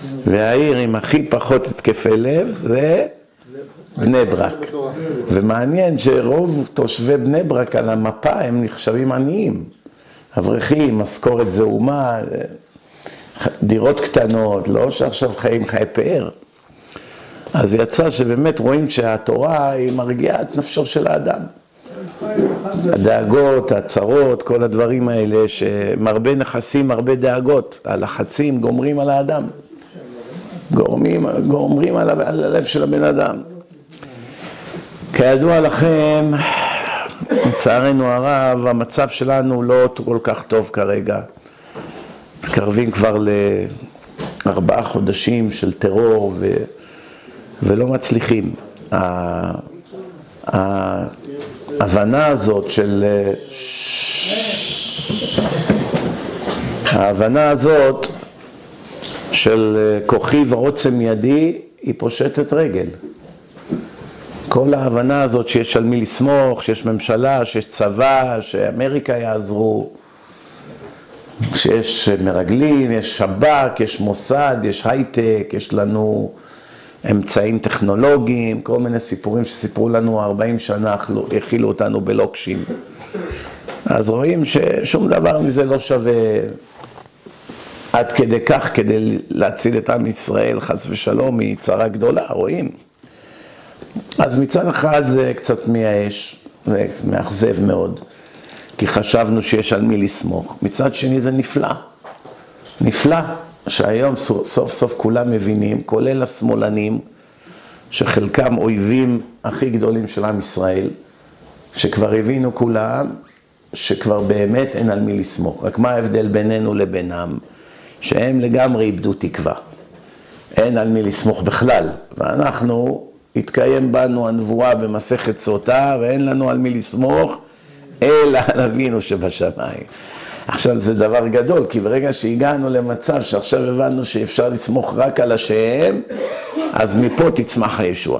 והעיר עם הכי פחות התקפי לב זה בני ברק. ומעניין שרוב תושבי בני ברק על המפה הם נחשבים עניים. אברכים, משכורת זעומה, דירות קטנות, לא שעכשיו חיים חיי פאר. אז יצא שבאמת רואים שהתורה היא מרגיעה את נפשו של האדם. הדאגות, הצרות, כל הדברים האלה שמרבה נכסים, הרבה דאגות, הלחצים גומרים על האדם. גומרים על הלב של הבן אדם. כידוע לכם, לצערנו הרב, המצב שלנו לא כל כך טוב כרגע. מתקרבים כבר ל4 חודשים של טרור ולא מצליחים. ההבנה הזאת של כוחי ועוצם ידי היא פושטת רגל. כל ההבנה הזאת שיש על מי לסמוך, שיש ממשלה, שיש צבא, שאמריקה יעזרו, שיש מרגלים, יש שב"כ, יש מוסד, יש הייטק, יש לנו אמצעים טכנולוגיים, כל מיני סיפורים שסיפרו לנו 40 שנה, הכילו אותנו בלוקשים. אז רואים ששום דבר מזה לא שווה עד כדי כך, כדי להציל את עם ישראל, חס ושלום, מצרה גדולה, רואים. אז מצד אחד זה קצת מייאש, זה מאכזב מאוד, כי חשבנו שיש על מי לסמוך. מצד שני זה נפלא, נפלא שהיום סוף סוף כולם מבינים, כולל השמאלנים, שחלקם אויבים הכי גדולים של עם ישראל, שכבר הבינו כולם, שכבר באמת אין על מי לסמוך. רק מה ההבדל בינינו לבינם? שהם לגמרי איבדו תקווה. אין על מי לסמוך בכלל, ואנחנו התקיים בנו הנבואה במסכת סוטה, ואין לנו על מי לסמוך, אלא על אבינו שבשמיים. עכשיו זה דבר גדול, כי ברגע שהגענו למצב שעכשיו הבנו שאפשר לסמוך רק על השם, אז מפה תצמח הישועה.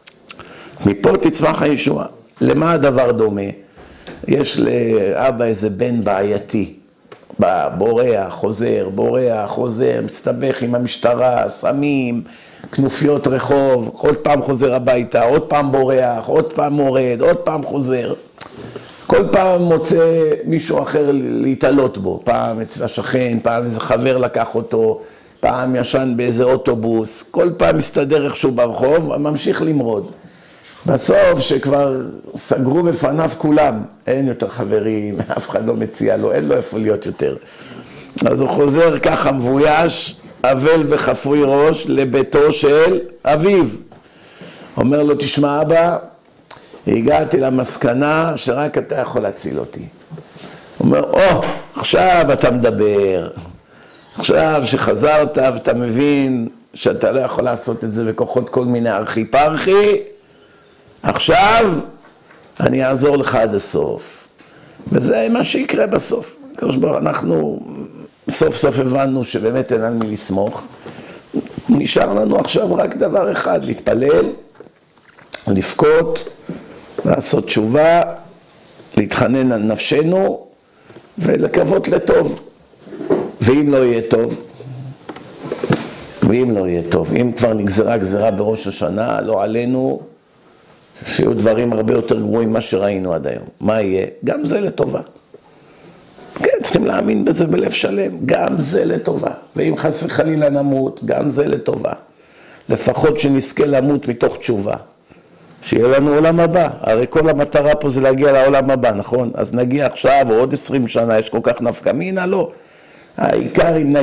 מפה תצמח הישועה. למה הדבר דומה? יש לאבא איזה בן בעייתי, בורח, חוזר, מסתבך עם המשטרה, סמים, כנופיות רחוב, כל פעם חוזר הביתה, עוד פעם בורח, עוד פעם מורד, עוד פעם חוזר. כל פעם מוצא מישהו אחר להתעלות בו, פעם אצל השכן, פעם איזה חבר לקח אותו, פעם ישן באיזה אוטובוס, כל פעם מסתדר איכשהו ברחוב, ממשיך למרוד. בסוף שכבר סגרו בפניו כולם, אין יותר חברים, אף אחד לא מציע לו, אין לו איפה להיות יותר. אז הוא חוזר ככה מבויש, אבל וחפוי ראש, לביתו של אביו. אומר לו, תשמע אבא, הגעתי למסקנה שרק אתה יכול להציל אותי. הוא אומר, עכשיו אתה מדבר. עכשיו שחזרת ואתה מבין שאתה לא יכול לעשות את זה בכוחות כל מיני ארכי פרחי, עכשיו אני אעזור לך עד הסוף. וזה מה שיקרה בסוף. אנחנו סוף סוף הבנו שבאמת אין על מי לסמוך. נשאר לנו עכשיו רק דבר אחד, להתפלל, לפקות, לעשות תשובה, להתחנן על נפשנו ולקוות לטוב. ואם לא יהיה טוב, אם כבר נגזרה גזרה בראש השנה, לא עלינו, שיהיו דברים הרבה יותר גרועים ממה שראינו עד היום. מה יהיה? גם זה לטובה. כן, צריכים להאמין בזה בלב שלם, גם זה לטובה. ואם חס וחלילה נמות, גם זה לטובה. לפחות שנזכה למות מתוך תשובה. שיהיה לנו עולם הבא. הרי כל המטרה פה זה להגיע לעולם הבא, נכון? אז נגיע עכשיו, או עוד 20 שנה, יש כל כך נפקא מינה, לא. העיקר אם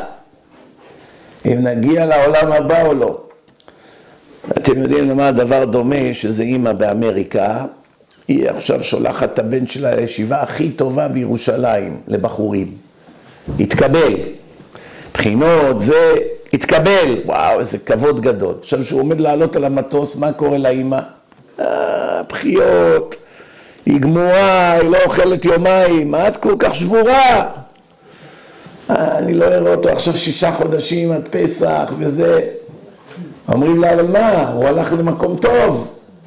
נגיע לעולם הבא או לא. אתם יודעים למה הדבר דומה, שזה אמא באמריקה, היא עכשיו שולחת את הבן שלה לישיבה הכי טובה בירושלים, לבחורים. התקבל. בחינות, זה התקבל. וואו, איזה כבוד גדול. עכשיו שהוא עומד לעלות על המטוס, מה קורה לאמא? בחיות, היא גמורה, היא לא אוכלת יומיים, את כל כך שבורה. אני לא אראה אותו עכשיו 6 חודשים עד פסח וזה. אומרים לה, אבל מה? הוא הלך למקום טוב.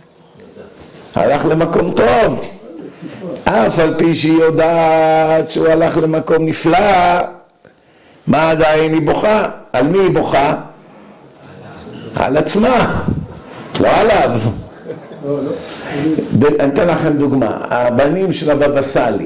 אף על פי שהיא יודעת שהוא הלך למקום נפלא, מה עדיין היא בוכה? על מי היא בוכה? על עצמה, לא עליו. אני אתן לכם דוגמה, הבנים של הבבא סאלי.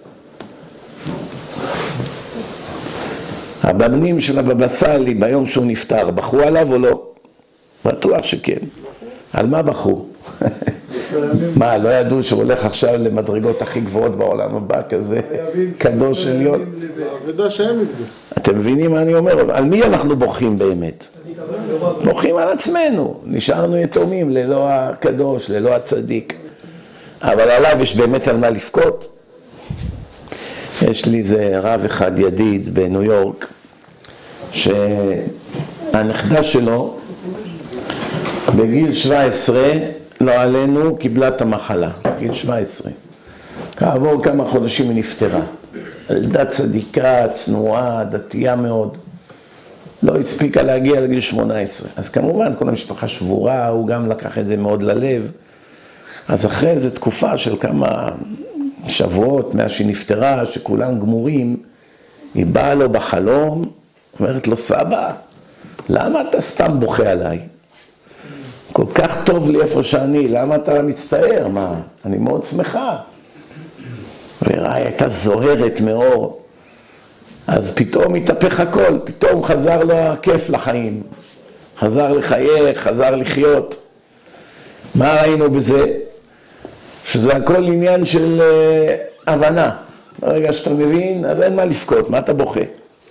הבנים של הבבא סאלי ביום שהוא נפטר, בכו עליו או לא? בטוח שכן. על מה בכו? מה, לא ידעו שהוא הולך עכשיו למדרגות הכי גבוהות בעולם הבא, כזה קדוש עליון? העבודה שהם יבדו. אתם מבינים מה אני אומר? על מי אנחנו בוכים באמת? בוכים על עצמנו, נשארנו יתומים ללא הקדוש, ללא הצדיק. אבל עליו יש באמת על מה לבכות. יש לי איזה רב אחד ידיד בניו יורק, שהנכדה שלו בגיל 17, לא עלינו, קיבלה את המחלה, בגיל 17. כעבור כמה חודשים היא נפטרה. ילדה צדיקה, צנועה, דתייה מאוד. לא הספיקה להגיע לגיל 18. אז כמובן כל המשפחה שבורה, הוא גם לקח את זה מאוד ללב. אז אחרי איזו תקופה של כמה שבועות מאז שהיא נפטרה, שכולם גמורים, היא באה לו בחלום, אומרת לו, סבא, למה אתה סתם בוכה עליי? כל כך טוב לי איפה שאני, למה אתה מצטער? מה? אני מאוד שמחה. והיא הייתה זוהרת מאור. אז פתאום התהפך הכל, פתאום חזר לו הכיף לחיים. חזר לחייך, חזר לחיות. מה ראינו בזה? שזה הכל עניין של הבנה. ברגע שאתה מבין, אז אין מה לבכות, מה אתה בוכה?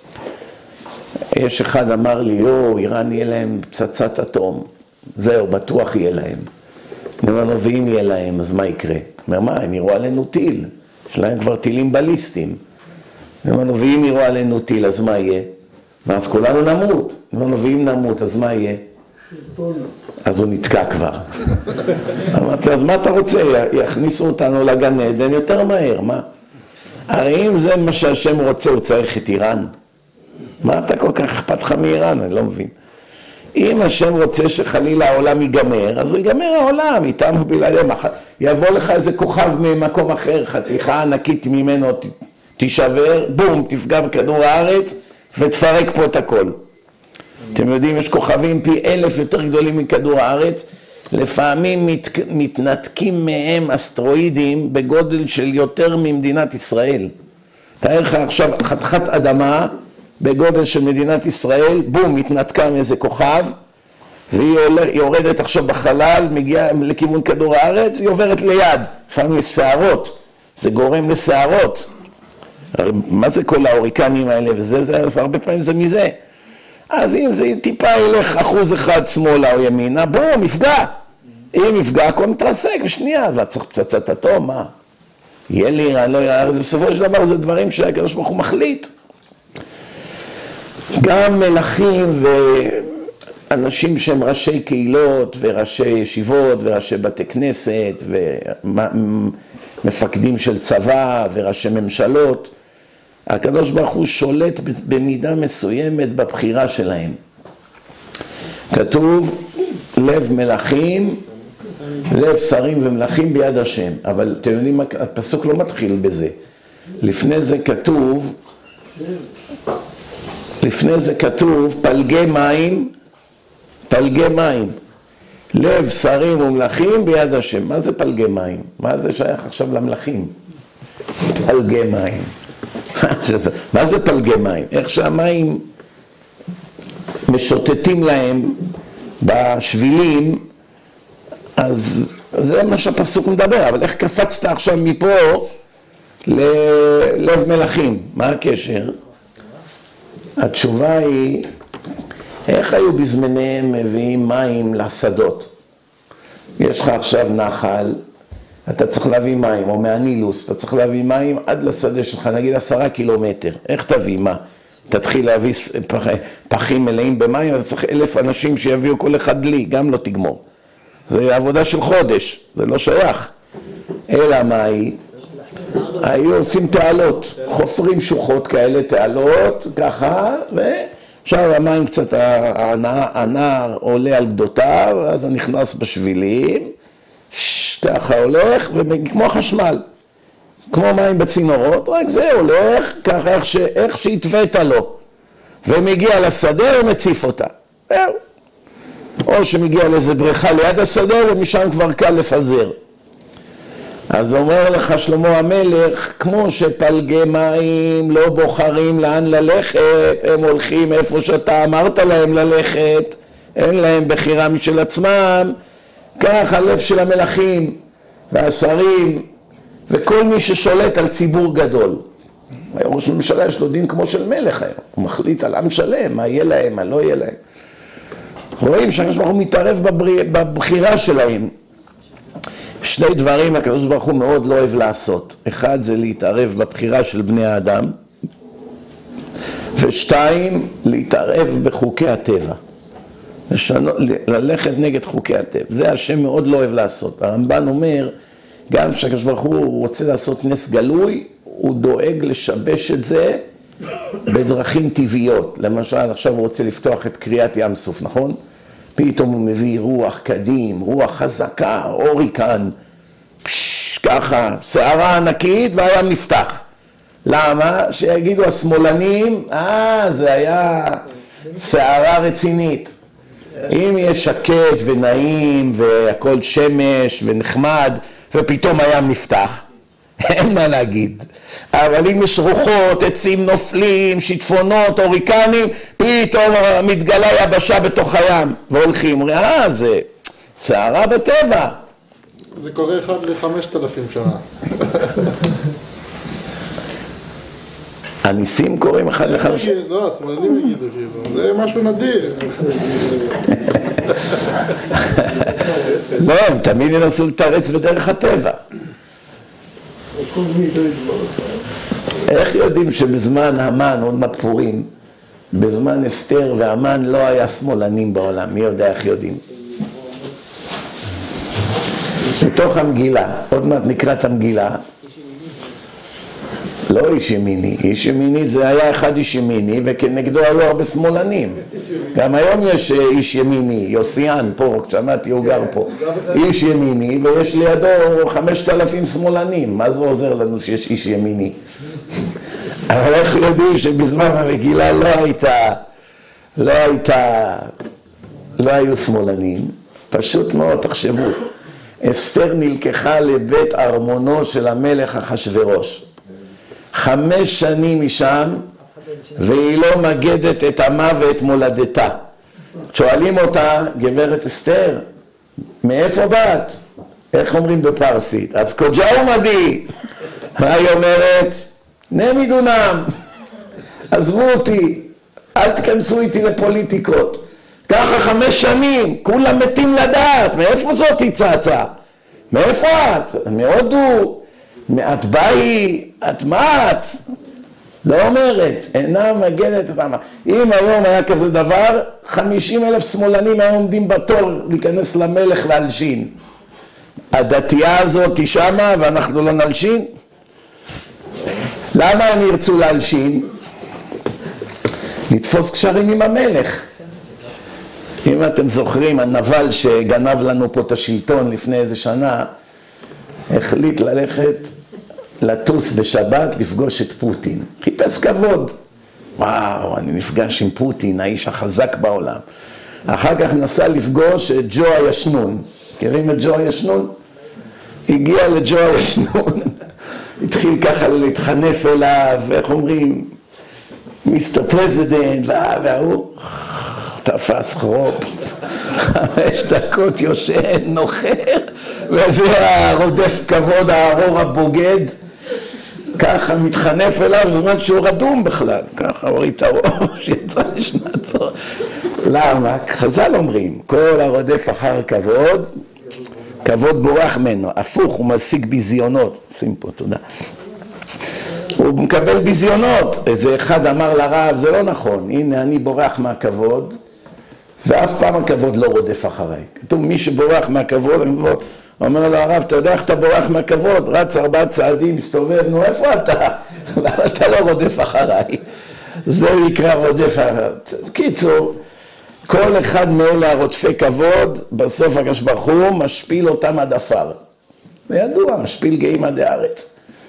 יש אחד אמר לי, איראן יהיה להם פצצת אטום. זהו, בטוח יהיה להם. ואם יהיה להם, אז מה יקרה? אומר, מה, הם יראו עלינו טיל. יש להם כבר טילים בליסטיים. ואם יראו עלינו טיל, אז מה יהיה? ואז כולנו נמות. ואם נמות, אז מה יהיה? אז הוא נתקע כבר. אמרתי, אז מה אתה רוצה? יכניסו אותנו לגן עדן יותר מהר, מה? הרי אם זה מה שהשם רוצה, הוא צריך את איראן. מה אתה כל כך אכפת לך מאיראן? אני לא מבין. אם השם רוצה שחלילה העולם ייגמר, אז הוא ייגמר העולם, איתם בלעדיהם. יבוא לך איזה כוכב ממקום אחר, חתיכה ענקית ממנו תישבר, בום, תפגע בכדור הארץ ותפרק פה את הכל. אתם יודעים, יש כוכבים פי 1000 יותר גדולים מכדור הארץ, לפעמים מתנתקים מהם אסטרואידים בגודל של יותר ממדינת ישראל. תאר לך עכשיו חתיכת אדמה בגודל של מדינת ישראל, בום, מתנתקה מאיזה כוכב, והיא יורדת עכשיו בחלל, מגיעה לכיוון כדור הארץ, היא עוברת ליד, לפעמים יש שערות, זה גורם לשערות. מה זה כל ההוריקנים האלה וזה, הרבה פעמים זה מזה. אז אם זה טיפה ילך 1% שמאלה או ימינה, בום, מפגע. אם מפגע, הכל מתרסק בשנייה, אז צריך פצצת אטום, מה? יהיה לי, אני לא יודע, בסופו של דבר זה דברים שהקדוש ברוך הוא מחליט. גם מלכים ואנשים שהם ראשי קהילות וראשי ישיבות וראשי בתי כנסת ומפקדים של צבא וראשי ממשלות, הקדוש ברוך הוא שולט במידה מסוימת בבחירה שלהם. כתוב לב מלכים, לב שרים ומלכים ביד השם, אבל אתם יודעים, הפסוק לא מתחיל בזה. לפני זה כתוב פלגי מים, פלגי מים. לב שרים ומלכים ביד השם. מה זה פלגי מים? מה זה שייך עכשיו למלכים? פלגי מים. מה זה פלגי מים? איך שהמים משוטטים להם בשבילים, אז זה מה שהפסוק מדבר. אבל איך קפצת עכשיו מפה ללב מלכים? מה הקשר? התשובה היא, איך היו בזמניהם מביאים מים לשדות? יש לך עכשיו נחל, אתה צריך להביא מים, או מהנילוס, אתה צריך להביא מים עד לשדה שלך, נגיד 10 קילומטר. איך תביא? מה? תתחיל להביא פחים מלאים במים, אתה צריך 1000 אנשים שיביאו כל אחד לי, גם לא תגמור. זה עבודה של חודש, זה לא שייך. אלא מה היא? היו עושים תעלות, חופרים שוחות כאלה, תעלות, ככה, ועכשיו המים קצת, הנער עולה על גדותיו, אז הוא נכנס בשבילים, ככה הולך, וכמו חשמל, כמו מים בצינורות, רק זה הולך, ככה איך שהתווית לו. ומגיע לשדה ומציף אותה. או שמגיע לאיזה בריכה ליד השדה ומשם כבר קל לפזר. אז אומר לך שלמה המלך, כמו שפלגי מים לא בוחרים לאן ללכת, הם הולכים איפה שאתה אמרת להם ללכת, אין להם בחירה משל עצמם, כך הלב של המלכים והשרים וכל מי ששולט על ציבור גדול. ראש הממשלה יש לו דין כמו של מלך היום, הוא מחליט על עם שלם, מה יהיה להם, מה לא יהיה להם. רואים שהקדוש ברוך הוא מתערב בבחירה שלהם. שני דברים הקדוש ברוך הוא מאוד לא אוהב לעשות. אחד זה להתערב בבחירה של בני האדם, ושתיים, להתערב בחוקי הטבע. ללכת נגד חוקי הטבע. זה השם מאוד לא אוהב לעשות. הרמב"ן אומר, גם שהקדוש ברוך הוא רוצה לעשות נס גלוי, הוא דואג לשבש את זה בדרכים טבעיות. למשל, עכשיו הוא רוצה לפתוח את קריאת ים סוף, נכון? פתאום הוא מביא רוח קדים, רוח חזקה, אוריקן, ככה, שערה ענקית והים נפתח. למה? שיגידו השמאלנים, זה היה שערה רצינית. אם יהיה שקט ונעים והכל שמש ונחמד ופתאום הים נפתח, אין מה להגיד. אבל אם יש רוחות, עצים נופלים, שיטפונות, אוריקנים, פתאום מתגלה יבשה בתוך הים והולכים. זה שערה בטבע. זה קורה 1 ל-5,000 שנה. הניסים קוראים 1 ל-5,000? לא, השמאלנים יגידו כאילו, זה משהו נדיר. לא, הם תמיד ינסו לתרץ בדרך הטבע. איך יודעים שבזמן המן, עוד מפורים, בזמן אסתר והמן לא היה שמאלנים בעולם? מי יודע איך יודעים? בתוך המגילה, עוד מעט נקרא את המגילה, לא איש ימיני, איש ימיני זה היה אחד איש ימיני וכנגדו היו הרבה שמאלנים. גם היום יש איש ימיני, יוסיאן פה, שמעתי הוא גר פה, איש ימיני ויש לידו 5,000 שמאלנים. מה זה עוזר לנו שיש איש ימיני? אבל איך יודעים שבזמן המגילה לא היו שמאלנים? פשוט מאוד, תחשבו, אסתר נלקחה לבית ארמונו של המלך אחשוורוש. 5 שנים משם, והיא לא מגדת את עמה ואת מולדתה. שואלים אותה, גברת אסתר, מאיפה באת? איך אומרים בפרסית? אז קוג'או מדי. מה היא אומרת? נמי דונם. עזבו אותי, אל תכנסו איתי לפוליטיקות. ככה 5 שנים, כולם מתים לדעת, מאיפה זאת היא צצה? מאיפה את? מהודו. את באי, את מה את? לא אומרת, אינה מגדת את עמה. אם היום היה כזה דבר, 50,000 שמאלנים היו עומדים בתור להיכנס למלך להלשין. הדתייה הזאת היא שמה ואנחנו לא נלשין? למה הם ירצו להלשין? לתפוס קשרים עם המלך. אם אתם זוכרים, הנבל שגנב לנו פה את השלטון לפני איזה שנה, החליט ללכת לטוס בשבת לפגוש את פוטין. חיפש כבוד. וואו, אני נפגש עם פוטין, האיש החזק בעולם. אחר כך נסע לפגוש את ג'ו הישנון. מכירים את ג'ו הישנון? הגיע לג'ו הישנון. התחיל ככה להתחנף אליו, איך אומרים? מיסטר פרזידנט, והוא תפס חרופ. 5 דקות יושן, נוחר, וזה הרודף כבוד, הארור הבוגד, ככה מתחנף אליו בזמן שהוא רדום בכלל, ככה הוריד את הראש, יצא לשנצור. למה? חז"ל אומרים, כל הרודף אחר כבוד, כבוד בורח ממנו, הפוך, הוא משיג ביזיונות. שים פה, תודה. הוא מקבל ביזיונות. איזה אחד אמר לרב, זה לא נכון, הנה אני בורח מהכבוד, ואף פעם הכבוד לא רודף אחריי. כתוב, מי שבורח מהכבוד, אומר לו הרב, אתה יודע איך אתה בורח מהכבוד? רץ 4 צעדים, מסתובב, נו איפה אתה? למה אתה לא רודף אחריי? זה יקרא רודף אחריי. קיצור, כל אחד מאלה הרודפי כבוד, בסוף הקדוש ברוך הוא משפיל אותם עד עפר. וידוע, משפיל גאים עד הארץ.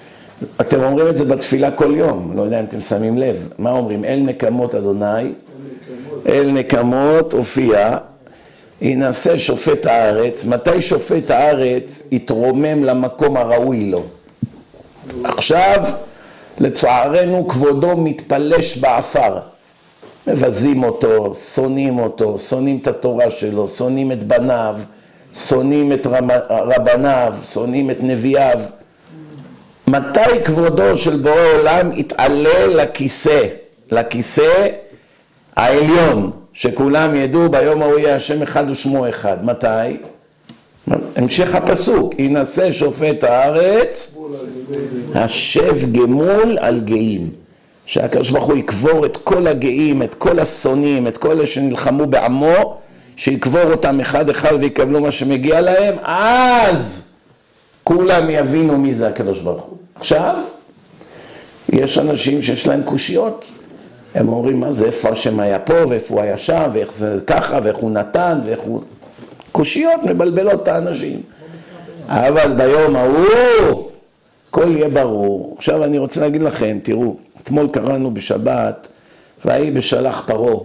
אתם אומרים את זה בתפילה כל יום, לא יודע אם אתם שמים לב. מה אומרים? אל נקמות אדוני, אל נקמות הופיע, ינסה שופט הארץ. מתי שופט הארץ יתרומם למקום הראוי לו? עכשיו, לצערנו, כבודו מתפלש באפר. מבזים אותו, שונאים אותו, שונאים את התורה שלו, שונאים את בניו, שונאים את רבניו, שונאים את נביאיו. מתי כבודו של בורא עולם יתעלה לכיסא העליון, שכולם ידעו ביום ההוא יהיה השם אחד ושמו אחד? מתי? המשך הפסוק, ינסה שופט הארץ, השב גמול על גאים. שהקדוש ברוך הוא יקבור את כל הגאים, את כל השונאים, את כל אלה שנלחמו בעמו, שיקבור אותם אחד אחד ויקבלו מה שמגיע להם, אז כולם יבינו מי זה הקדוש ברוך הוא. עכשיו, יש אנשים שיש להם קושיות, הם אומרים מה זה, איפה השם היה פה ואיפה הוא היה שם, ואיך זה ככה, ואיך הוא נתן, ואיך הוא... קושיות מבלבלות את האנשים. אבל ביום ההוא, הכל יהיה ברור. עכשיו אני רוצה להגיד לכם, תראו, אתמול קראנו בשבת, והיא בשלח פרעה.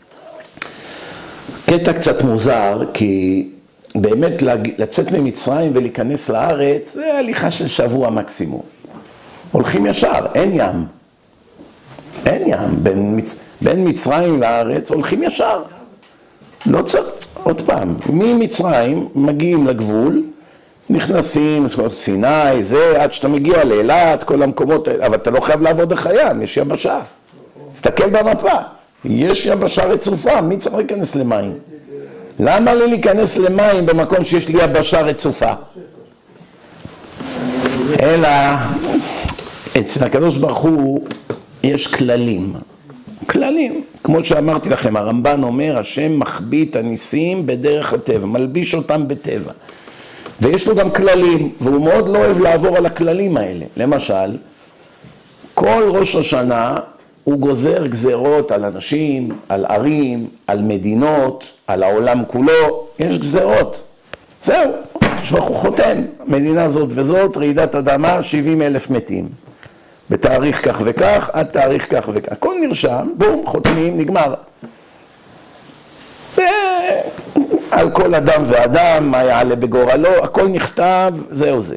קטע קצת מוזר, כי באמת לצאת ממצרים ולהיכנס לארץ, זה הליכה של שבוע מקסימום. הולכים ישר, אין ים. אין ים, בין מצרים לארץ הולכים ישר. לא צריך, עוד פעם, ממצרים מגיעים לגבול, נכנסים, סיני, זה, עד שאתה מגיע לאילת, כל המקומות האלה, אבל אתה לא חייב לעבוד דרך הים, יש יבשה. תסתכל במפה, יש יבשה רצופה, מי צריך להיכנס למים? למה לי להיכנס למים במקום שיש לי יבשה רצופה? אלא, אצל הקדוש ברוך הוא יש כללים. כללים, כמו שאמרתי לכם, הרמב"ן אומר, השם מחביא את הניסים בדרך הטבע, מלביש אותם בטבע. ויש לו גם כללים, והוא מאוד לא אוהב לעבור על הכללים האלה. למשל, כל ראש השנה הוא גוזר גזרות על אנשים, על ערים, על מדינות, על העולם כולו, יש גזרות. זהו, הוא חותם, מדינה זאת וזאת, רעידת אדמה, 70,000 מתים. בתאריך כך וכך, עד תאריך כך וכך. הכל נרשם, בום, חותמים, נגמר. על כל אדם ואדם, מה יעלה בגורלו, הכל נכתב, זהו זה.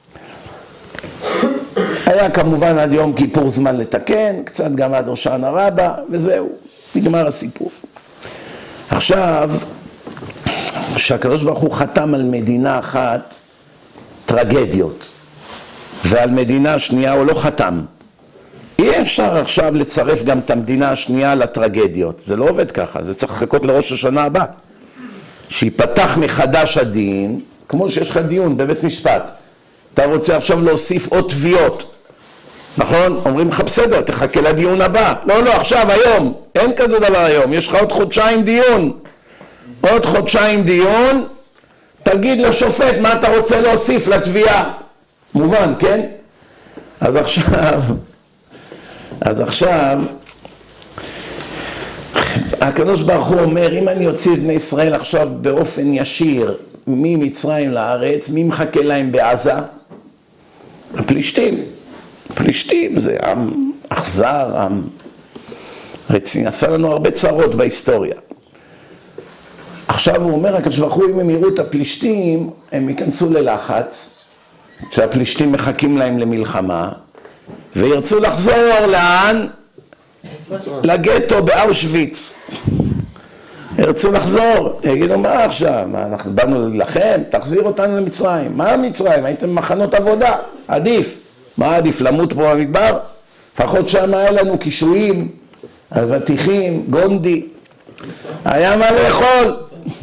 היה כמובן עד יום כיפור זמן לתקן, קצת גם עד הושענא רבה, וזהו, נגמר הסיפור. עכשיו, שהקדוש ברוך הוא חתם על מדינה אחת טרגדיות, ועל מדינה השנייה הוא לא חתם. אי אפשר עכשיו לצרף גם את המדינה השנייה לטרגדיות, זה לא עובד ככה, זה צריך לחכות לראש השנה הבא. שיפתח מחדש הדין, כמו שיש לך דיון בבית משפט, אתה רוצה עכשיו להוסיף עוד תביעות, נכון? אומרים לך בסדר, תחכה לדיון הבא. לא, לא, עכשיו, היום, אין כזה דבר היום, יש לך עוד חודשיים דיון. עוד חודשיים דיון, תגיד לשופט מה אתה רוצה להוסיף לתביעה. מובן, כן? אז עכשיו, הקדוש ברוך הוא אומר, אם אני אוציא את בני ישראל עכשיו באופן ישיר ממצרים לארץ, מי מחכה להם בעזה? הפלישתים. הפלישתים זה עם אכזר, עם רציני, עשה לנו הרבה צרות בהיסטוריה. עכשיו הוא אומר, הקדוש ברוך הוא, אם הם יראו את הפלישתים, הם ייכנסו ללחץ, שהפלישתים מחכים להם למלחמה, וירצו לחזור לאן? לגטו באושוויץ. ירצו לחזור, יגידו מה עכשיו? מה, אנחנו באנו להילחם? תחזיר אותנו למצרים. מה מצרים? הייתם מחנות עבודה, עדיף. מה עדיף? למות פה במדבר? לפחות שם היה לנו קישואים, אבטיחים, גונדי. היה מה לאכול.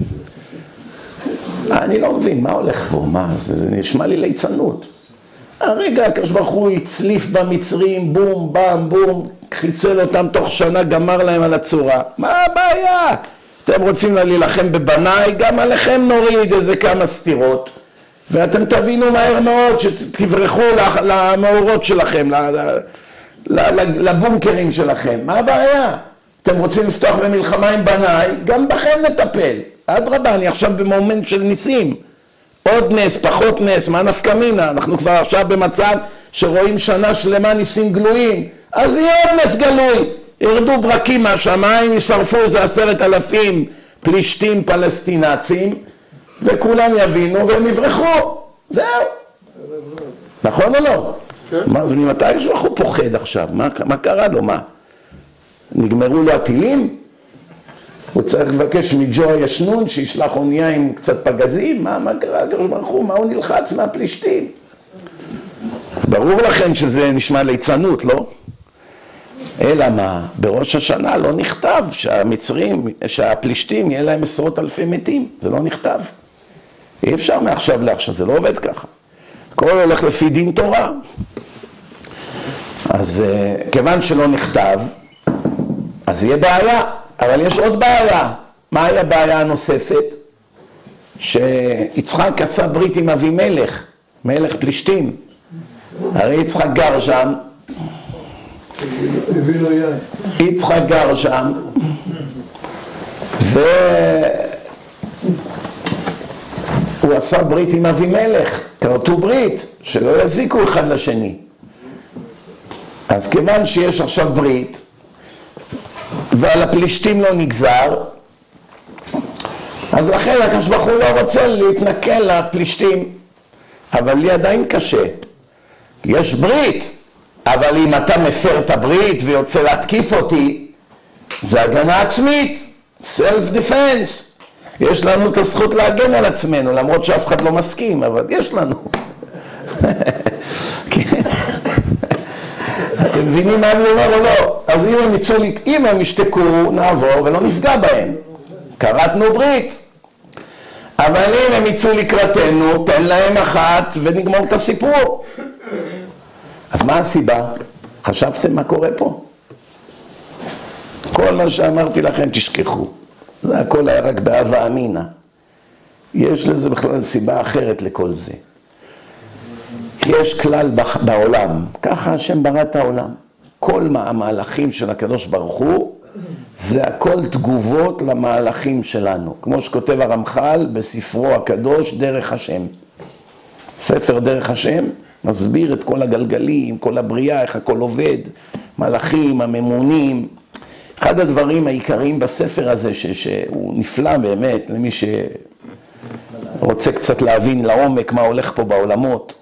אני לא מבין, מה הולך פה? מה? זה נשמע לי ליצנות. הרגע הקדוש ברוך הוא הצליף במצרים, בום, בם, בום, חיסל אותם תוך שנה, גמר להם על הצורה. מה הבעיה? אתם רוצים להילחם בבניי, גם עליכם נוריד איזה כמה סתירות, ואתם תבינו מהר מאוד שתברחו למאורות שלכם, לבונקרים שלכם. מה הבעיה? אתם רוצים לפתוח במלחמה עם בניי, גם בכם נטפל. אדרבה, אני עכשיו במומנט של ניסים. עוד נס, פחות נס, מה נפקא מינה? אנחנו כבר עכשיו במצב שרואים שנה שלמה ניסים גלויים, אז יהיה עוד נס גלוי. ירדו ברקים מהשמיים, ישרפו איזה 10,000 פלישתים פלסטינצים, וכולם יבינו והם יברחו. זהו. נכון או לא? כן. מה, אז ממתי יש לך פוחד עכשיו? מה קרה לו? מה? נגמרו לו הטילים? הוא צריך לבקש מג'ו הישנון שישלח אונייה עם קצת פגזים? מה קרה? מה הוא נלחץ מהפלישתים? ברור לכם שזה נשמע ליצנות, לא? אלא מה? בראש השנה לא נכתב שהפלישתים יהיה להם 10,000 מתים. זה לא נכתב. אי אפשר מעכשיו לעכשיו, זה לא עובד ככה. הכל הולך לפי דין תורה. אז כיוון שלא נכתב, אז יהיה בעיה. אבל יש עוד בעיה. מהי הבעיה הנוספת? שיצחק עשה ברית עם אבימלך, מלך פלישתים. הרי יצחק גר שם. יצחק גר שם. והוא עשה ברית עם אבימלך. כרתו ברית, שלא יזיקו אחד לשני. אז כיוון שיש עכשיו ברית, ועל הפלישתים לא נגזר, אז לכן הקדוש ברוך הוא לא רוצה להתנכל לפלישתים. אבל לי עדיין קשה. יש ברית, אבל אם אתה מפר את הברית ויוצא להתקיף אותי, זה הגנה עצמית, self defense. יש לנו את הזכות להגן על עצמנו, למרות שאף אחד לא מסכים, אבל יש לנו. אתם מבינים מה אני אומר או לא? אז אם הם ישתקו, נעבור ולא נפגע בהם. קראתנו ברית. אבל אם הם יצאו לקראתנו, תן להם אחת ונגמור את הסיפור. אז מה הסיבה? חשבתם מה קורה פה? כל מה שאמרתי לכם תשכחו. זה הכל היה רק באהבה אמינה. יש לזה בכלל סיבה אחרת לכל זה. יש כלל בעולם, ככה השם ברא את העולם. כל המהלכים של הקדוש ברוך הוא, זה הכל תגובות למהלכים שלנו. כמו שכותב הרמח"ל בספרו הקדוש, דרך השם. ספר דרך השם מסביר את כל הגלגלים, כל הבריאה, איך הכל עובד, מלאכים, הממונים. אחד הדברים העיקריים בספר הזה, שהוא נפלא באמת, למי שרוצה קצת להבין לעומק מה הולך פה בעולמות,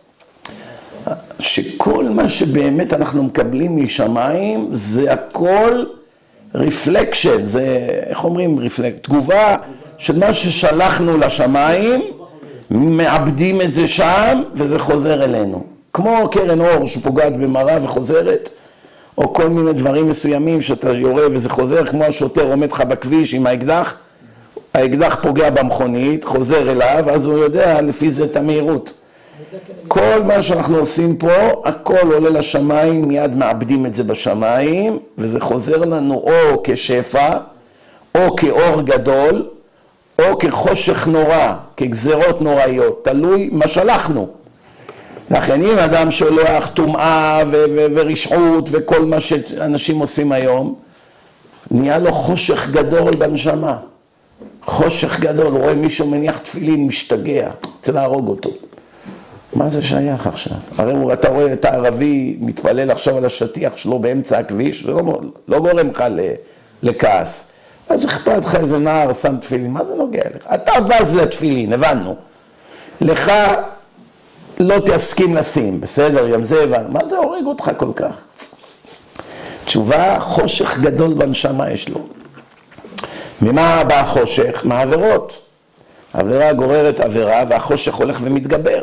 שכל מה שבאמת אנחנו מקבלים משמיים, זה הכל רפלקשן, זה, איך אומרים תגובה של מה ששלחנו לשמיים, מאבדים את זה שם וזה חוזר אלינו. כמו קרן אור שפוגעת במראה וחוזרת, או כל מיני דברים מסוימים שאתה יורה וזה חוזר, כמו השוטר עומד לך בכביש עם האקדח, האקדח פוגע במכונית, חוזר אליו, אז הוא יודע לפי זה את המהירות. כל מה שאנחנו עושים פה, הכל עולה לשמיים, מיד מאבדים את זה בשמיים, וזה חוזר לנו או כשפע, או כאור גדול, או כחושך נורא, כגזרות נוראיות, תלוי מה שלחנו. לכן אם אדם שולח טומאה ורשעות וכל מה שאנשים עושים היום, נהיה לו חושך גדול בנשמה. חושך גדול, הוא רואה מישהו מניח תפילין, משתגע, צריך להרוג אותו. מה זה שייך עכשיו? הרי אתה רואה את הערבי מתפלל עכשיו על השטיח שלו באמצע הכביש, זה לא גורם לך לכעס. אז אכפת לך איזה נער שם תפילין, מה זה נוגע לך? אתה בז לתפילין, הבנו. לך לא תסכים לשים, בסדר, גם זה הבנו. מה זה הורג אותך כל כך? תשובה, חושך גדול בנשמה יש לו. ממה בא החושך? מהעבירות. עבירה גוררת עבירה והחושך הולך ומתגבר.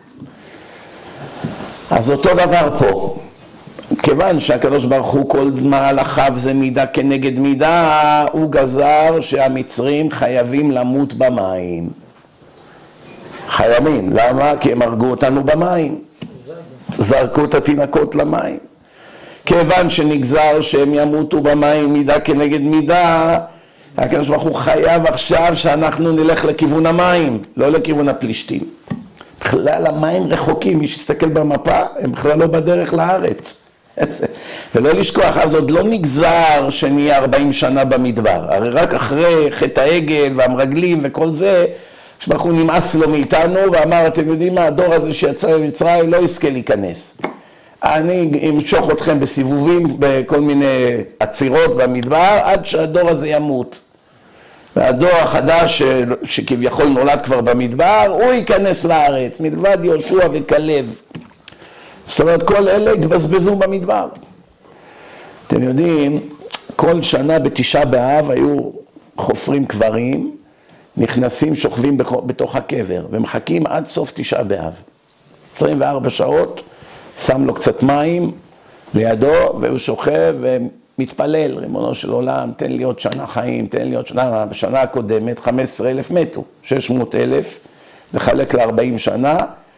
אז אותו דבר פה. כיוון שהקדוש ברוך הוא כל מהלכיו זה מידה כנגד מידה, הוא גזר שהמצרים חייבים למות במים. חייבים. למה? כי הם הרגו אותנו במים. זרקו את התינוקות למים. כיוון שנגזר שהם ימותו במים מידה כנגד מידה, הקדוש ברוך הוא חייב עכשיו שאנחנו נלך לכיוון המים, לא לכיוון הפלישתים. בכלל המים רחוקים, מי שיסתכל במפה, הם בכלל לא בדרך לארץ. ולא לשכוח, אז עוד לא נגזר שנהיה 40 שנה במדבר. הרי רק אחרי חטא העגל והמרגלים וכל זה, שבחו נמאס לו מאיתנו ואמר, אתם יודעים מה, הדור הזה שיצא ממצרים לא יזכה להיכנס. אני אמשוך אתכם בסיבובים, בכל מיני עצירות במדבר, עד שהדור הזה ימות. והדור החדש שכביכול נולד כבר במדבר, הוא ייכנס לארץ, מלבד יהושע וכלב. זאת אומרת, כל אלה התבזבזו במדבר. אתם יודעים, כל שנה בתשעה באב היו חופרים קברים, נכנסים, שוכבים בתוך הקבר, ומחכים עד סוף תשעה באב. 24 שעות, שם לו קצת מים לידו, והוא שוכב ומתפלל, ריבונו של עולם, תן לי עוד שנה חיים, תן לי עוד שנה. בשנה הקודמת 15,000 מתו, 600,000, לחלק ל-40 שנה,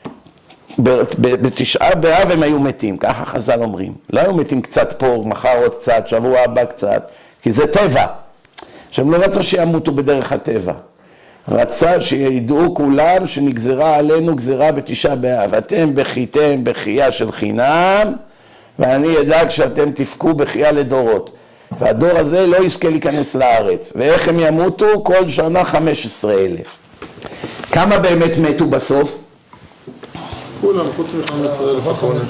בתשעה באב הם היו מתים, ככה חז"ל אומרים. לא היו מתים קצת פה, מחר עוד קצת, שבוע הבא קצת, כי זה טבע. שהם לא רצו שימותו בדרך הטבע. רצה שידעו כולם שנגזרה עלינו גזרה בתשעה באב. אתם בכיתם בחייה של חינם, ואני אדאג שאתם תפקו בחייה לדורות. והדור הזה לא יזכה להיכנס לארץ. ואיך הם ימותו? כל שנה 15,000. כמה באמת מתו בסוף? כולם, חוץ מ-15,000 אחרונים.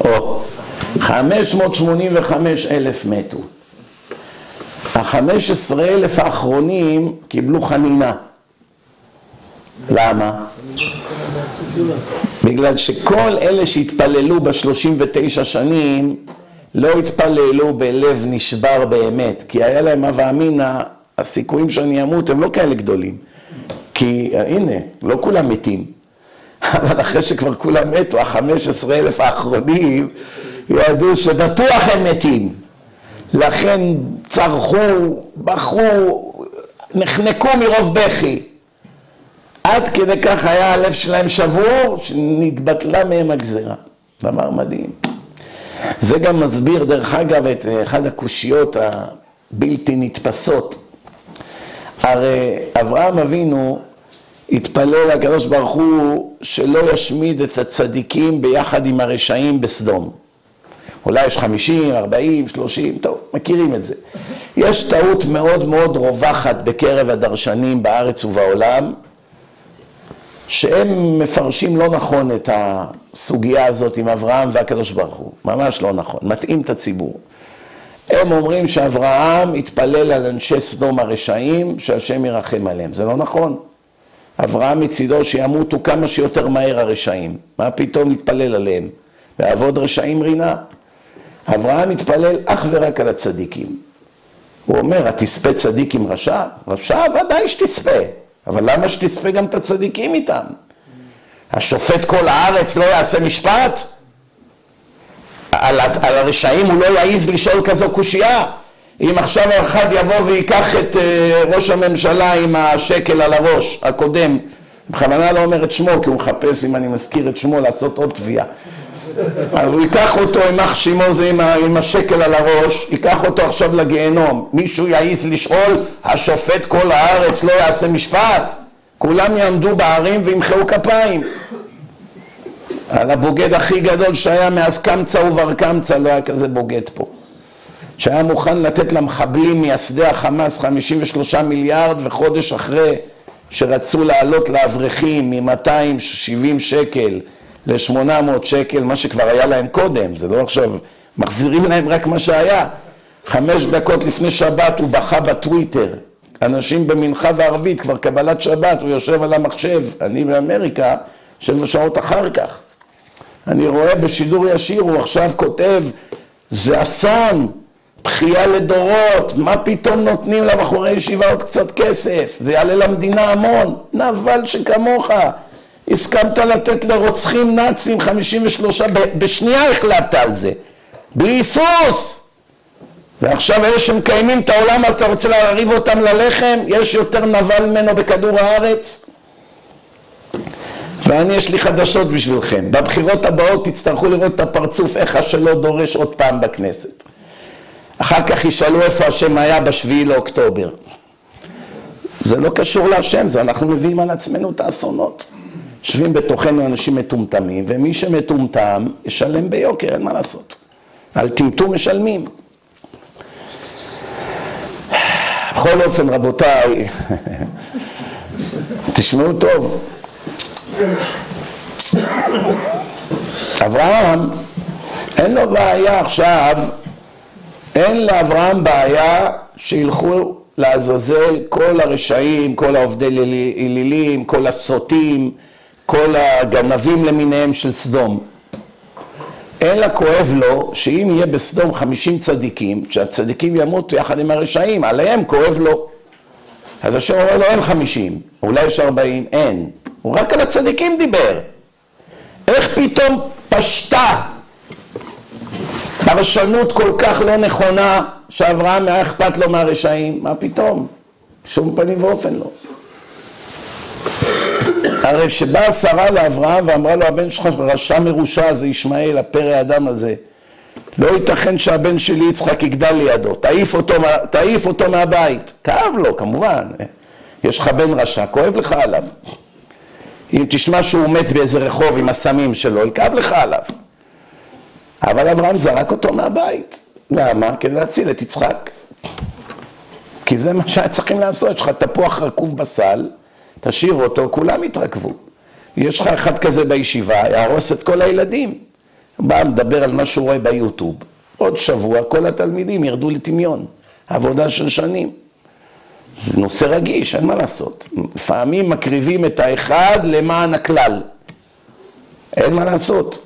585,000 מתו. ה-15,000 האחרונים קיבלו חנינה. למה? בגלל שכל אלה שהתפללו ב-39 שנים לא התפללו בלב נשבר באמת, כי היה להם הווה אמינא, הסיכויים שאני אמות הם לא כאלה גדולים. כי הנה, לא כולם מתים. אבל אחרי שכבר כולם מתו, ה-15,000 האחרונים ידעו שבטוח הם מתים. לכן צרחו, בחרו, נחנקו מרוב בכי. עד כדי כך היה הלב שלהם שבור, שנתבטלה מהם הגזרה. דבר מדהים. זה גם מסביר, דרך אגב, את אחד הקושיות הבלתי נתפסות. הרי אברהם אבינו התפלל לקדוש ברוך הוא שלא ישמיד את הצדיקים ביחד עם הרשעים בסדום. אולי יש 50, 40, 30, טוב, מכירים את זה. יש טעות מאוד מאוד רווחת בקרב הדרשנים בארץ ובעולם, שהם מפרשים לא נכון את הסוגיה הזאת עם אברהם והקדוש ברוך הוא. ממש לא נכון, מתאים את הציבור. הם אומרים שאברהם התפלל על אנשי סדום הרשעים, שהשם ירחם עליהם. זה לא נכון. אברהם מצידו שימותו כמה שיותר מהר הרשעים. מה פתאום להתפלל עליהם? ועבוד רשעים רינה. אברהם התפלל אך ורק על הצדיקים. הוא אומר, התספה צדיק עם רשע? רשע ודאי שתספה. אבל למה שתספה גם את הצדיקים איתם? השופט כל הארץ לא יעשה משפט? על הרשעים הוא לא יעיז לשאול כזו קושייה. אם עכשיו אחד יבוא ויקח את ראש הממשלה עם השקל על הראש הקודם, בכוונה לא אומר את שמו, כי הוא מחפש, אם אני מזכיר את שמו, לעשות עוד תביעה. אז הוא ייקח אותו עם אח שימו זה עם השקל על הראש, ייקח אותו עכשיו לגיהנום. מישהו יעיז לשאול, השופט כל הארץ לא יעשה משפט? כולם יעמדו בערים וימחאו כפיים. על הבוגד הכי גדול שהיה מאז קמצא ובר קמצא, לא היה כזה בוגד פה. שהיה מוכן לתת למחבלים מייסדי החמאס 53 מיליארד, וחודש אחרי שרצו לעלות לאברכים מ-270 שקל ל-800 שקל, מה שכבר היה להם קודם, זה לא עכשיו, מחזירים להם רק מה שהיה. 5 דקות לפני שבת הוא בכה בטוויטר, אנשים במנחה וערבית, כבר קבלת שבת, הוא יושב על המחשב, אני באמריקה, 7 שעות אחר כך. אני רואה בשידור ישיר, הוא עכשיו כותב, זה אסון, בחייה לדורות, מה פתאום נותנים לבחורי ישיבה עוד קצת כסף? זה יעלה למדינה המון, נבל שכמוך. הסכמת לתת לרוצחים נאצים 53, בשנייה החלטת על זה, בלי היסוס. ועכשיו אלה שמקיימים את העולם, אתה רוצה להריב אותם ללחם? יש יותר נבל ממנו בכדור הארץ? ואני יש לי חדשות בשבילכם, בבחירות הבאות תצטרכו לראות את הפרצוף איך השלא דורש עוד פעם בכנסת. אחר כך ישאלו איפה השם היה ב7 לאוקטובר. זה לא קשור להשם, זה אנחנו מביאים על עצמנו את האסונות. יושבים בתוכנו אנשים מטומטמים, ומי שמטומטם ישלם ביוקר, אין מה לעשות. על טמטום משלמים. בכל אופן, רבותיי, תשמעו טוב. אברהם אין לו בעיה עכשיו, אין לאברהם בעיה שילכו לעזאזל כל הרשעים, כל העובדי אלילים, כל הסוטים, כל הגנבים למיניהם של סדום. אלא כואב לו שאם יהיה בסדום 50 צדיקים, שהצדיקים ימותו יחד עם הרשעים, עליהם כואב לו. אז השם אומר לו אין 50, אולי יש 40, אין. הוא רק על הצדיקים דיבר. איך פתאום פשטה פרשנות כל כך לא נכונה שאברהם היה אכפת לו מהרשעים? מה פתאום? שום פנים ואופן לא. הרי שבאה שרה לאברהם ואמרה לו, הבן שלך רשע מרושע, זה ישמעאל, הפרא האדם הזה. לא ייתכן שהבן שלי יצחק יגדל לידו, תעיף אותו מהבית. כאב לו, כמובן. יש לך בן רשע, כואב לך עליו. אם תשמע שהוא מת באיזה רחוב עם הסמים שלו, יכאב לך עליו. אבל אברהם זרק אותו מהבית. למה? כדי להציל את יצחק. כי זה מה שהיה צריכים לעשות. יש לך תפוח רקוב בסל, תשאיר אותו, כולם יתרכבו. יש לך אחד כזה בישיבה, יהרוס את כל הילדים. בא מדבר על מה שהוא רואה ביוטיוב. עוד שבוע כל התלמידים ירדו לטמיון. עבודה של שנים. זה נושא רגיש, אין מה לעשות. לפעמים מקריבים את האחד למען הכלל. אין מה לעשות.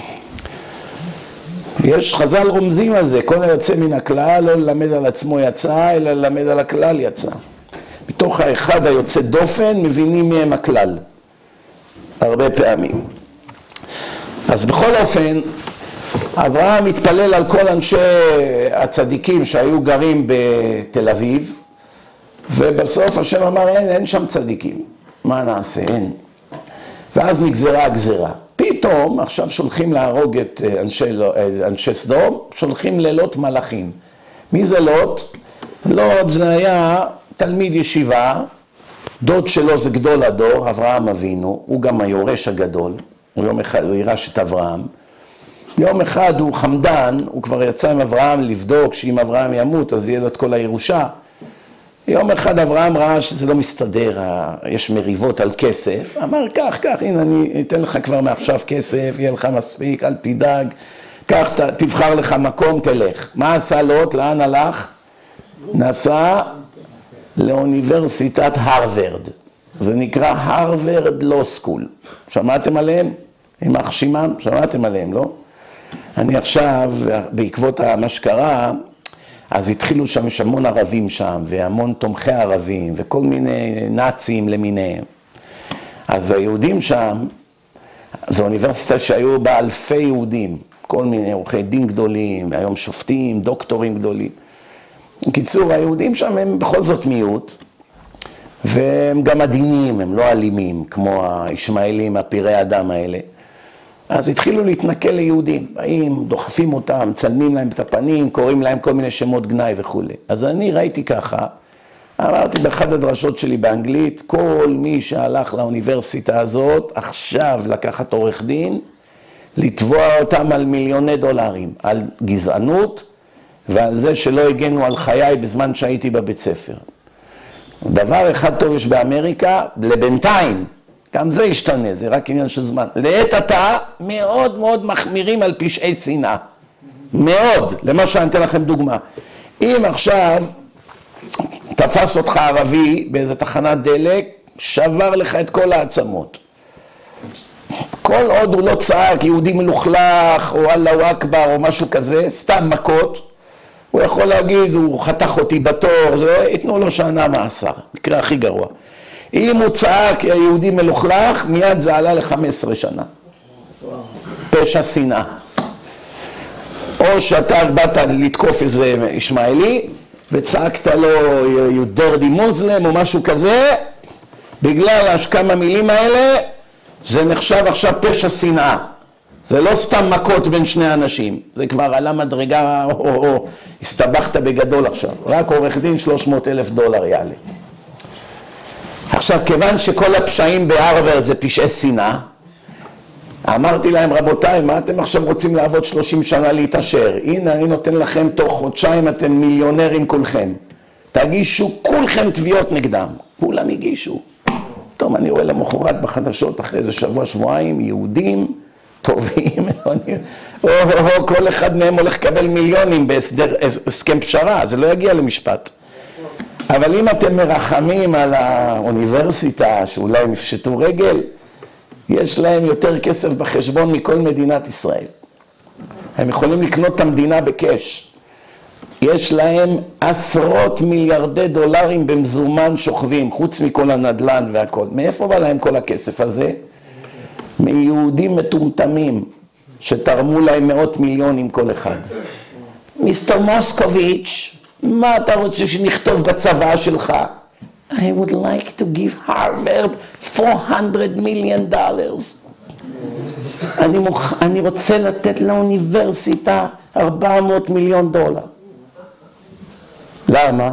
יש חז"ל רומזים על זה, כל היוצא מן הכלל לא ללמד על עצמו יצא, אלא ללמד על הכלל יצא. מתוך האחד היוצא דופן מבינים מהם הכלל. הרבה פעמים. אז בכל אופן, אברהם מתפלל על כל אנשי הצדיקים שהיו גרים בתל אביב, ובסוף השם אמר אין שם צדיקים. מה נעשה? אין. ואז נגזרה הגזרה. פתאום עכשיו שולחים להרוג את אנשי סדום, שולחים ללוט מלאכים. מי זה לוט? לוט זה היה תלמיד ישיבה, דוד שלו זה גדול הדור, אברהם אבינו, הוא גם היורש הגדול, הוא יום אחד, הוא ירש את אברהם. יום אחד הוא חמדן, הוא כבר יצא עם אברהם לבדוק שאם אברהם ימות אז יהיה לו את כל הירושה. יום אחד אברהם ראה שזה לא מסתדר, יש מריבות על כסף, אמר כך, הנה אני אתן לך כבר מעכשיו כסף, יהיה לך מספיק, אל תדאג, כך תבחר לך מקום, תלך. מה עשה לוט? לאן הלך? נסע לאוניברסיטת הרווארד, זה נקרא הרווארד לא סקול. שמעתם עליהם? יימח שמם? שמעתם עליהם, לא? אני עכשיו, בעקבות מה שקרה, אז התחילו שם, יש המון ערבים שם, והמון תומכי ערבים, וכל מיני נאצים למיניהם. אז היהודים שם, זו אוניברסיטה שהיו בה אלפי יהודים, כל מיני עורכי דין גדולים, והיום שופטים, דוקטורים גדולים. בקיצור, היהודים שם הם בכל זאת מיעוט, והם גם עדינים, הם לא אלימים, כמו הישמעאלים, הפירי האדם האלה. אז התחילו להתנכל ליהודים, באים, דוחפים אותם, צלמים להם את הפנים, קוראים להם כל מיני שמות גנאי וכו'. אז אני ראיתי ככה, אמרתי באחד הדרשות שלי באנגלית, כל מי שהלך לאוניברסיטה הזאת, עכשיו לקחת עורך דין, לתבוע אותם על מיליוני דולרים, על גזענות, ועל זה שלא הגנו על חיי בזמן שהייתי בבית ספר. דבר אחד טוב יש באמריקה, לבינתיים, גם זה ישתנה, זה רק עניין של זמן. לעת עתה מאוד מאוד מחמירים על פשעי שנאה. מאוד. למשל, אני אתן לכם דוגמה. אם עכשיו תפס אותך ערבי באיזו תחנת דלק, שבר לך את כל העצמות. כל עוד הוא לא צעק, יהודי מלוכלך, או אללהו אכבר, או משהו כזה, סתם מכות, הוא יכול להגיד, הוא חתך אותי בתור, זה, יתנו לו שנה מאסר, מקרה הכי גרוע. אם הוא צעק יהודי מלוכלך, מיד זה עלה ל-15 שנה. פשע שנאה. או שאתה באת לתקוף איזה ישמעאלי, וצעקת לו you dirty Muslim או משהו כזה, בגלל כמה מילים האלה, זה נחשב עכשיו פשע שנאה. זה לא סתם מכות בין שני אנשים, זה כבר עלה מדרגה, הסתבכת בגדול עכשיו. רק עורך דין $300,000 יעלה. עכשיו, כיוון שכל הפשעים בהרווארד זה פשעי שנאה, אמרתי להם, רבותיי, מה אתם עכשיו רוצים לעבוד 30 שנה להתעשר? הנה, אני נותן לכם תוך חודשיים, אתם מיליונרים כולכם. תגישו כולכם תביעות נגדם. כולם הגישו. טוב, אני רואה למחרת בחדשות, אחרי איזה שבוע, שבועיים, יהודים טובים, או כל אחד מהם הולך לקבל מיליונים בהסכם פשרה, זה לא יגיע למשפט. אבל אם אתם מרחמים על האוניברסיטה, שאולי הם יפשטו רגל, יש להם יותר כסף בחשבון מכל מדינת ישראל. הם יכולים לקנות את המדינה בקש. יש להם עשרות מיליארדי דולרים במזומן שוכבים, חוץ מכל הנדלן והכל. מאיפה בא להם כל הכסף הזה? מיהודים מטומטמים, שתרמו להם מאות מיליונים כל אחד. מיסטר מוסקוביץ', מה אתה רוצה שנכתוב בצבא שלך? I would like to give Harvard $400 million. אני רוצה לתת לאוניברסיטה $400 מיליון. למה?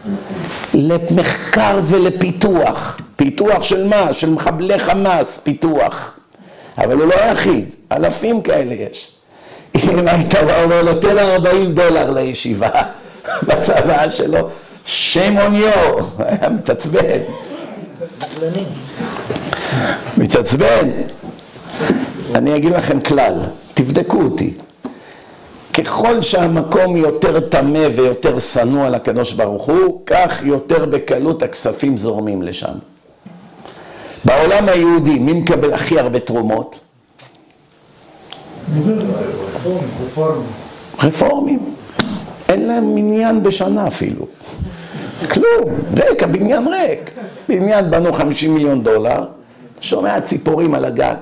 למחקר ולפיתוח. פיתוח של מה? של מחבלי חמאס, פיתוח. אבל הוא לא היחיד, אלפים כאלה יש. אם היית אומר לו, תן $40 לישיבה בצבא שלו, shame on you, היה מתעצבן. מתעצבן. אני אגיד לכם כלל, תבדקו אותי. ככל שהמקום יותר טמא ויותר שנוא על הקדוש ברוך הוא, כך יותר בקלות הכספים זורמים לשם. בעולם היהודי, מי מקבל הכי הרבה תרומות? רפורמים. אין להם מניין בשנה אפילו. כלום, ריק, הבניין ריק. בניין בנו $50 מיליון, שומע ציפורים על הגג,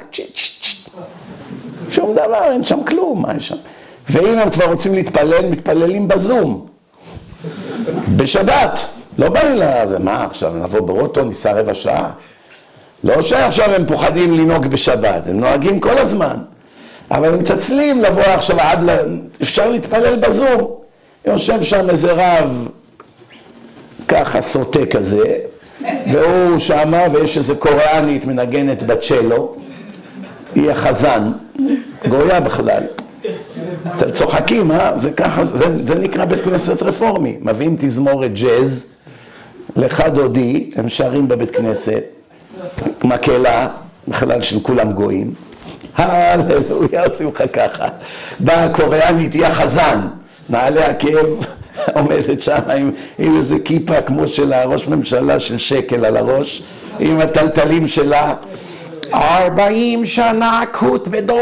שום דבר, אין שם כלום, מה יש שם? ואם הם כבר רוצים להתפלל, מתפללים בזום. בשבת. לא באים לזה, מה עכשיו, נבוא ברוטו, ניסע רבע שעה? לא שעכשיו הם פוחדים לנהוג בשבת, הם נוהגים כל הזמן. אבל הם מתעצלים לבוא עכשיו אפשר להתפלל בזום. יושב שם איזה רב, ככה סוטה כזה, והוא שמה, ויש איזה קוריאנית מנגנת בצ'לו, היא החזן, גויה בכלל. אתם צוחקים, וככה, זה נקרא בית כנסת רפורמי. מביאים תזמורת ג'אז, לך דודי, הם שרים בבית כנסת, מקהלה, בכלל של כולם גויים. הללויה, עושים לך ככה. באה הקוריאנית, היא החזן, נעלי עקב, עומדת שם עם איזה כיפה כמו של הראש ממשלה של שקל על הראש, עם הטלטלים שלה. 40 שנה קוט בדור.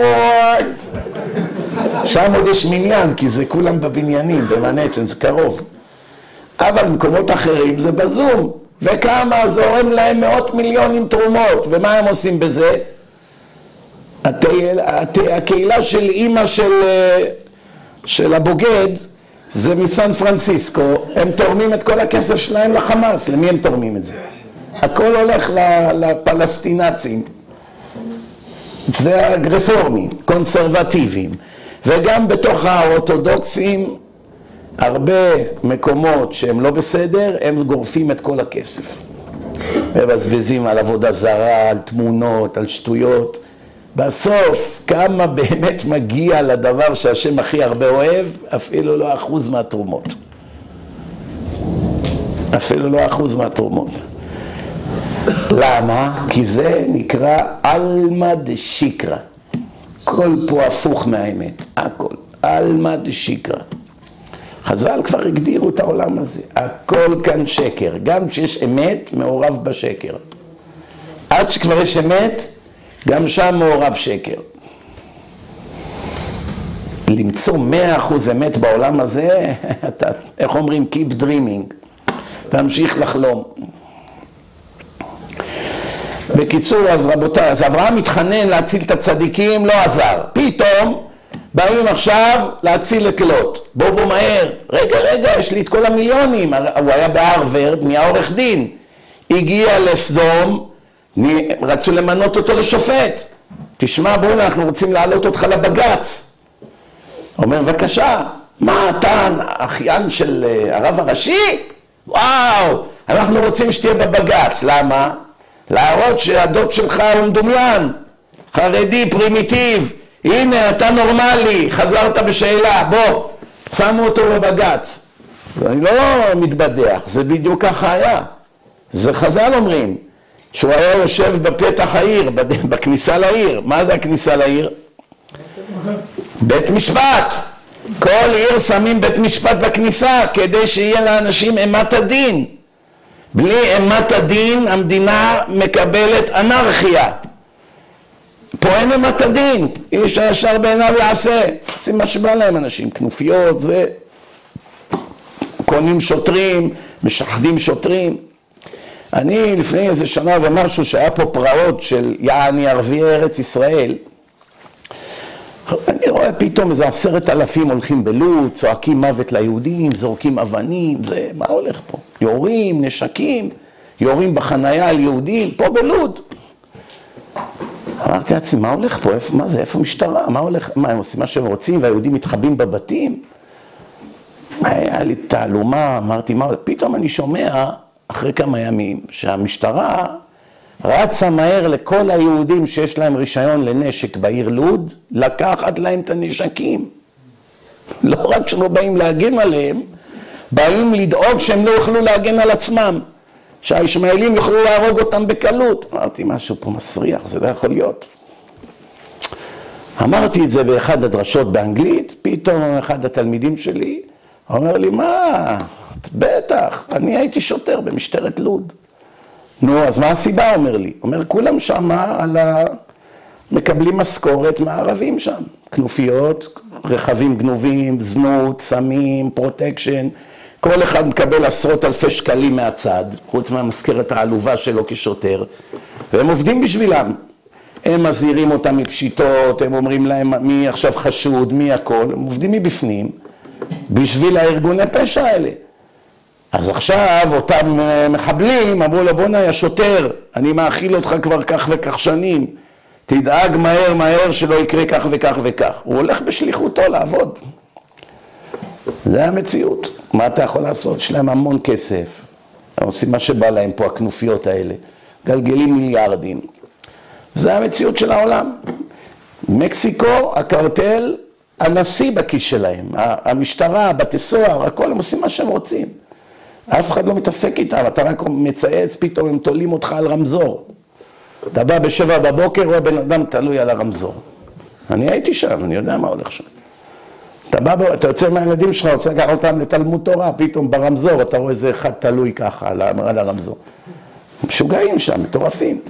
שם עוד יש מניין, כי זה כולם בבניינים, במנהטן, זה קרוב. אבל במקומות אחרים זה בזום. וכמה זורם להם מאות מיליונים תרומות. ומה הם עושים בזה? הקהילה של אימא של הבוגד, זה מסן פרנסיסקו, הם תורמים את כל הכסף שלהם לחמאס. למי הם תורמים את זה? הכל הולך לפלסטינצים. זה הרפורמים, קונסרבטיביים. וגם בתוך האורתודוקסים, הרבה מקומות שהם לא בסדר, הם גורפים את כל הכסף. מבזבזים על עבודה זרה, על תמונות, על שטויות. בסוף, כמה באמת מגיע לדבר שהשם הכי הרבה אוהב, אפילו לא 1% מהתרומות. אפילו לא 1% מהתרומות. למה? כי זה נקרא אלמא דשיקרא. כל פה הפוך מהאמת, הכל. אלמא דשיקרא. חז"ל כבר הגדירו את העולם הזה. הכל כאן שקר. גם כשיש אמת, מעורב בשקר. עד שכבר יש אמת, גם שם מעורב שקר. למצוא 100% אמת בעולם הזה, אתה, איך אומרים? Keep dreaming. תמשיך לחלום. בקיצור, אז רבותיי, אז אברהם מתחנן להציל את הצדיקים, לא עזר. פתאום באים עכשיו להציל את לוט. בואו מהר. רגע, יש לי את כל המיליונים. הוא היה בהרווארד, נהיה עורך דין. הגיע לסדום, רצו למנות אותו לשופט. תשמע, בואו, אנחנו רוצים להעלות אותך לבגץ. אומר, בבקשה, מה אתה, אחיין של הרב הראשי? וואו, אנחנו רוצים שתהיה בבגץ. למה? להראות שהדוד שלך הוא מדומיין, חרדי, פרימיטיב. הנה, אתה נורמלי, חזרת בשאלה, בוא, שמו אותו בבגץ. אני לא מתבדח, זה בדיוק ככה היה. זה חז"ל אומרים, שהוא היה יושב בפתח העיר, בכניסה לעיר. מה זה הכניסה לעיר? בית משפט. כל עיר שמים בית משפט בכניסה כדי שיהיה לאנשים אימת הדין. בלי אימת הדין המדינה מקבלת אנרכיה. פה אין אימת הדין, איש הישר בעיניו יעשה. עושים מה שבא להם אנשים, כנופיות, זה. קונים שוטרים, משחדים שוטרים. אני לפני איזה שנה ומשהו שהיה פה פרעות של יעני ערביי ארץ ישראל, אני רואה פתאום איזה 10,000 הולכים בלוד, צועקים מוות ליהודים, זורקים אבנים, זה, מה הולך פה? יורים, נשקים, יורים בחנייה על יהודים, פה בלוד. אמרתי לעצמי, מה הולך פה? מה זה? איפה משטרה? מה הולך? מה, הם עושים מה שהם רוצים והיהודים מתחבאים בבתים? היה לי תעלומה, אמרתי, מה? פתאום אני שומע, אחרי כמה ימים, שהמשטרה רצה מהר לכל היהודים שיש להם רישיון לנשק בעיר לוד, לקחת להם את הנשקים. לא רק שלא באים להגן עליהם, באים לדאוג שהם לא יוכלו להגן על עצמם, שהישמעאלים יוכלו להרוג אותם בקלות. אמרתי, משהו פה מסריח, זה לא יכול להיות. אמרתי את זה באחד הדרשות באנגלית, פתאום אחד התלמידים שלי אומר לי, מה? בטח, אני הייתי שוטר במשטרת לוד. נו, אז מה הסיבה? אומר לי. אומר, כולם שם מקבלים משכורת מהערבים שם. כנופיות, רכבים גנובים, זנות, סמים, פרוטקשן. כל אחד מקבל 10,000 שקלים מהצד, חוץ מהמזכרת העלובה שלו כשוטר. והם עובדים בשבילם. הם מזהירים אותם מפשיטות, הם אומרים להם מי עכשיו חשוד, מי הכל. הם עובדים מבפנים בשביל הארגוני פשע האלה. אז עכשיו אותם מחבלים אמרו לו, בוא נהיה שוטר, אני מאכיל אותך כבר כך וכך שנים, תדאג מהר מהר שלא יקרה כך וכך וכך. הוא הולך בשליחותו לעבוד. זה המציאות. מה אתה יכול לעשות? יש להם המון כסף. הם עושים מה שבא להם פה, הכנופיות האלה. גלגלים מיליארדים. זה המציאות של העולם. מקסיקו, הקרטל, הנשיא בכיס שלהם. המשטרה, בתי סוהר, הכל, הם עושים מה שהם רוצים. אף אחד לא מתעסק איתם, אתה רק מצייץ, פתאום הם תולים אותך על רמזור. אתה בא ב7 בבוקר, רואה בן אדם תלוי על הרמזור. אני הייתי שם, אני יודע מה הולך שם. אתה יוצא מהילדים שלך, רוצה לקחת אותם לתלמוד תורה, פתאום ברמזור, אתה רואה איזה אחד תלוי ככה על הרמזור. משוגעים שם, מטורפים.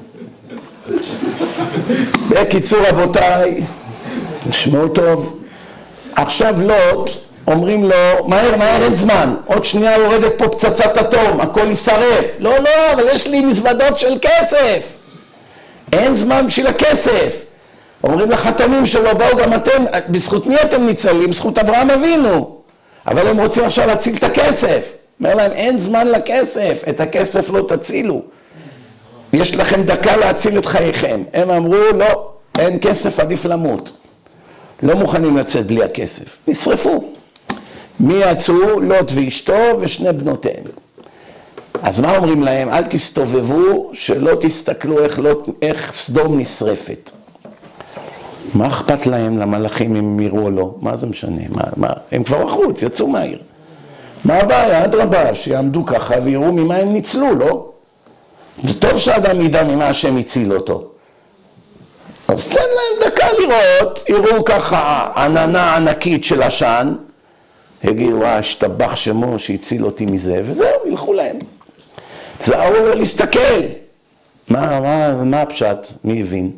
בקיצור רבותיי, תשמעו טוב, עכשיו לוט, אומרים לו, מהר, מהר, אין זמן, עוד שנייה יורדת פה פצצת אטום, הכל יישרף. לא, לא, אבל יש לי מזוודות של כסף. אין זמן בשביל הכסף. אומרים לחתנים שלו, באו גם אתם, בזכות מי אתם ניצלים? בזכות אברהם אבינו. אבל הם רוצים עכשיו להציל את הכסף. אומר להם, אין זמן לכסף, את הכסף לא תצילו. יש לכם דקה להציל את חייכם. הם אמרו, לא, אין כסף, עדיף למות. לא מוכנים לצאת בלי הכסף. נשרפו. מי יצאו? לוט ואשתו ושני בנותיהם. אז מה אומרים להם? אל תסתובבו, שלא תסתכלו איך סדום נשרפת. מה אכפת להם למלאכים אם הם יראו או לא? מה זה משנה? הם כבר החוץ, יצאו מהעיר. מה הבעיה? אדרבה, שיעמדו ככה ויראו ממה הם ניצלו, לא? זה טוב שאדם ידע ממה השם הציל אותו. אז תן להם דקה לראות, יראו ככה עננה ענקית של עשן, הגיעו, השתבח שמו שהציל אותי מזה, וזהו, ילכו להם. זהו להסתכל. מה הפשט? מי הבין?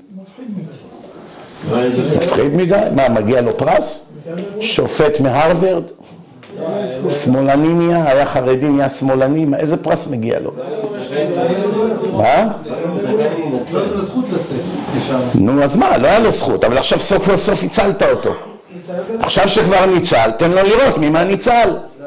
מפחיד מדי. מה, מגיע לו פרס? שופט מהרווארד? שמאלני נהיה, היה חרדי נהיה שמאלני, איזה פרס מגיע לו? מה? נו, אז מה? לא היה לו זכות, אבל עכשיו סוף סוף הצלת אותו. עכשיו שכבר ניצל, תן לו לראות ממה ניצל.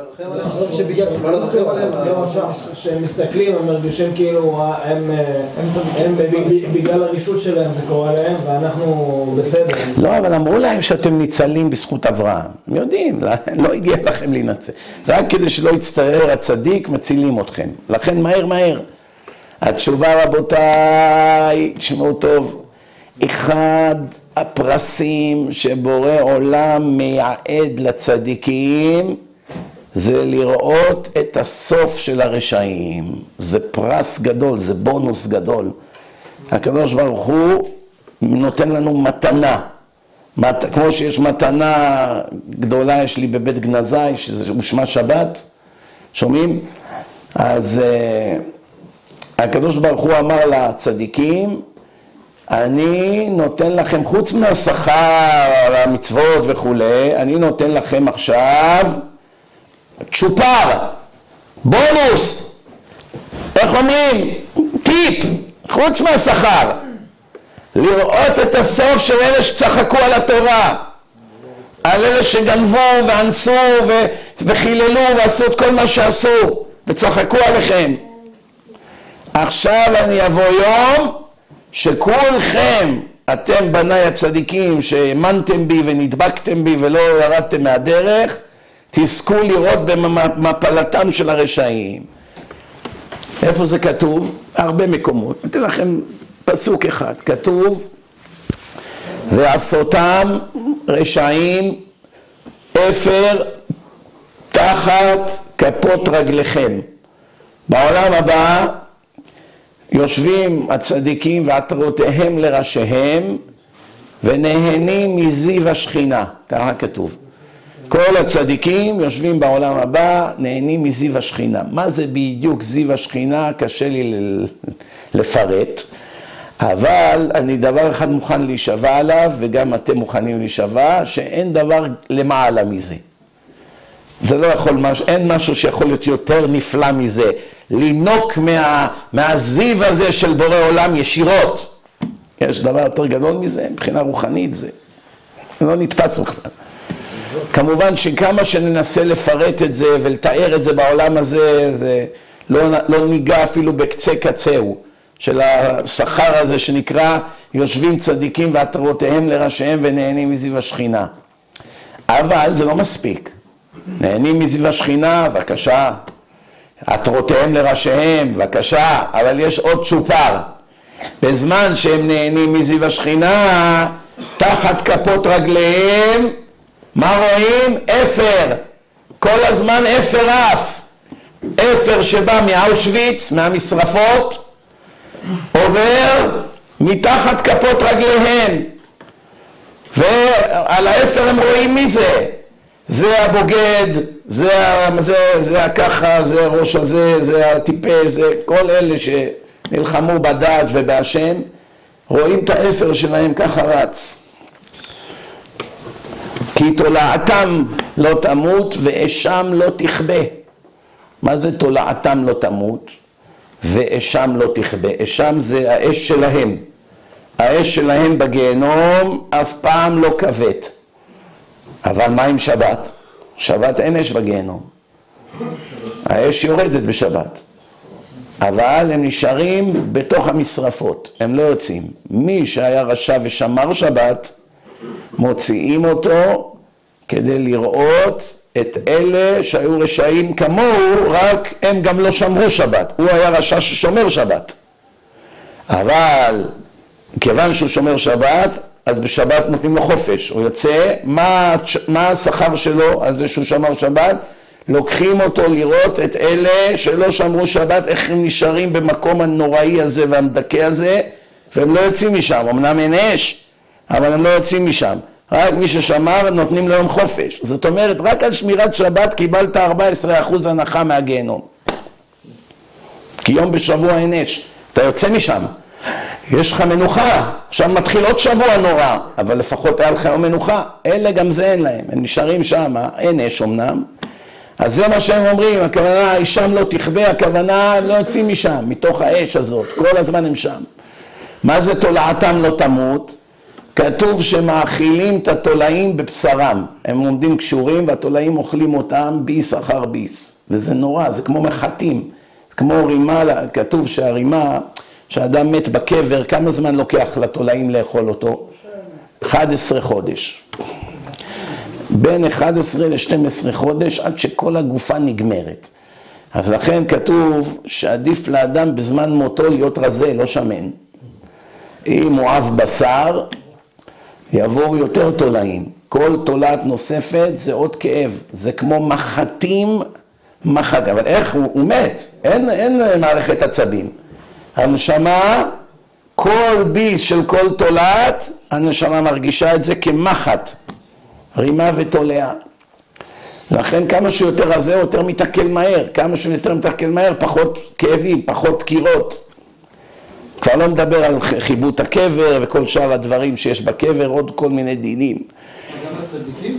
שהם מסתכלים, הם מרגישים כאילו, הם בגלל הרישות שלהם זה קורה להם, ואנחנו בסדר. לא, אבל אמרו להם שאתם ניצלים בזכות אברהם. הם יודעים, לא הגיע לכם להינצל. רק כדי שלא יצטער הצדיק, מצילים אתכם. לכן מהר מהר. התשובה רבותיי, תשמעו טוב, אחד הפרסים שבורא עולם מייעד לצדיקים, זה לראות את הסוף של הרשעים. זה פרס גדול, זה בונוס גדול. הקדוש ברוך הוא נותן לנו מתנה. כמו שיש מתנה גדולה יש לי בבית גנזי, שזה משמע שבת, שומעים? אז הקדוש ברוך הוא אמר לצדיקים, אני נותן לכם, חוץ מהשכר, המצוות וכולי, אני נותן לכם עכשיו צ'ופר, בונוס, איך אומרים? טיפ, חוץ מהשכר, לראות את הסוף של אלה שצחקו על התורה, על אלה שגנבו ואנסו וחיללו ועשו את כל מה שעשו וצחקו עליכם. עכשיו אני אבוא יום שכולכם, אתם בניי הצדיקים שהאמנתם בי ונדבקתם בי ולא ירדתם מהדרך, תזכו לראות במפלתם של הרשעים. איפה זה כתוב? הרבה מקומות. אתן לכם פסוק אחד. כתוב, ועשותם רשעים אפר תחת כפות רגליכם. בעולם הבא יושבים הצדיקים ועטרותיהם לראשיהם ונהנים מזיו השכינה, ככה כתוב. כל הצדיקים יושבים בעולם הבא, נהנים מזיו השכינה. מה זה בדיוק זיו השכינה? קשה לי לפרט, אבל אני דבר אחד מוכן להישבע עליו, וגם אתם מוכנים להישבע, שאין דבר למעלה מזה. זה לא יכול, אין משהו שיכול להיות יותר נפלא מזה. לינוק מהזיו הזה של בורא עולם ישירות. יש דבר יותר גדול מזה, מבחינה רוחנית זה לא נתפס בכלל. כמובן שכמה שננסה לפרט את זה ולתאר את זה בעולם הזה, זה לא ניגע אפילו בקצה קצהו של השכר הזה שנקרא יושבים צדיקים ועטרותיהם לראשיהם ונהנים מזיו השכינה. אבל זה לא מספיק. נהנים מזיו השכינה, בבקשה. עטרותיהם לראשיהם, בבקשה. אבל יש עוד צ'ופר. בזמן שהם נהנים מזיו השכינה, תחת כפות רגליהם, מה רואים? אפר. כל הזמן אפר אף. אפר שבא מאושוויץ, מהמשרפות, עובר מתחת כפות רגליהם. ועל האפר הם רואים מי זה. זה הבוגד, זה הככה, זה הראש הזה, זה הטיפש, זה כל אלה שנלחמו בדעת ובהשם, רואים את האפר שלהם ככה רץ. כי תולעתם לא תמות ואשם לא תכבה. מה זה תולעתם לא תמות ואשם לא תכבה? אשם זה האש שלהם. האש שלהם בגיהנום אף פעם לא כבט. אבל מה עם שבת? שבת אין אש בגיהנום. האש יורדת בשבת. אבל הם נשארים בתוך המשרפות. הם לא יוצאים. מי שהיה רשע ושמר שבת, מוציאים אותו כדי לראות את אלה שהיו רשעים כמוהו, רק הם גם לא שמרו שבת. הוא היה רשע ששומר שבת. אבל כיוון שהוא שומר שבת, אז בשבת נותנים לו חופש. הוא יוצא, מה השכר שלו על זה שהוא שמר שבת? לוקחים אותו לראות את אלה שלא שמרו שבת, איך הם נשארים במקום הנוראי הזה והמדכא הזה, והם לא יוצאים משם. אמנם אין אש, אבל הם לא יוצאים משם. רק מי ששמר נותנים להם חופש. זאת אומרת, רק על שמירת שבת קיבלת 14% הנחה מהגיהנום. כי יום בשבוע אין אש. אתה יוצא משם. יש לך מנוחה. עכשיו מתחיל עוד שבוע נורא, אבל לפחות היה לך יום מנוחה. אלה גם זה אין להם. הם נשארים שם, אין אש אמנם. אז זה מה שהם אומרים, הכוונה, שם לא תכבה, הכוונה, הם לא יוצאים משם, מתוך האש הזאת. כל הזמן הם שם. מה זה תולעתם לא תמות? כתוב שמאכילים את התולעים בבשרם. הם עומדים קשורים והתולעים אוכלים אותם ביס אחר ביס. וזה נורא, זה כמו מחטים. כמו רימה, כתוב שהרימה, שהאדם מת בקבר, כמה זמן לוקח לתולעים לאכול אותו? 11 חודש. בין 11 ל-12 חודש עד שכל הגופה נגמרת. אז לכן כתוב שעדיף לאדם בזמן מותו להיות רזה, לא שמן. אם הוא אף בשר, יבואו יותר תולעים. כל תולעת נוספת זה עוד כאב. זה כמו מחטים, אבל איך? הוא מת. אין מערכת עצבים. הנשמה, כל ביס של כל תולעת הנשמה מרגישה את זה כמחט, רימה ותולע. לכן כמה שיותר רזה, יותר מתעכל מהר. כמה שיותר מתעכל מהר, פחות כאבים, פחות קירות. כבר לא מדבר על חיבוט הקבר וכל שאר הדברים שיש בקבר, עוד כל מיני דינים. גם הצדיקים?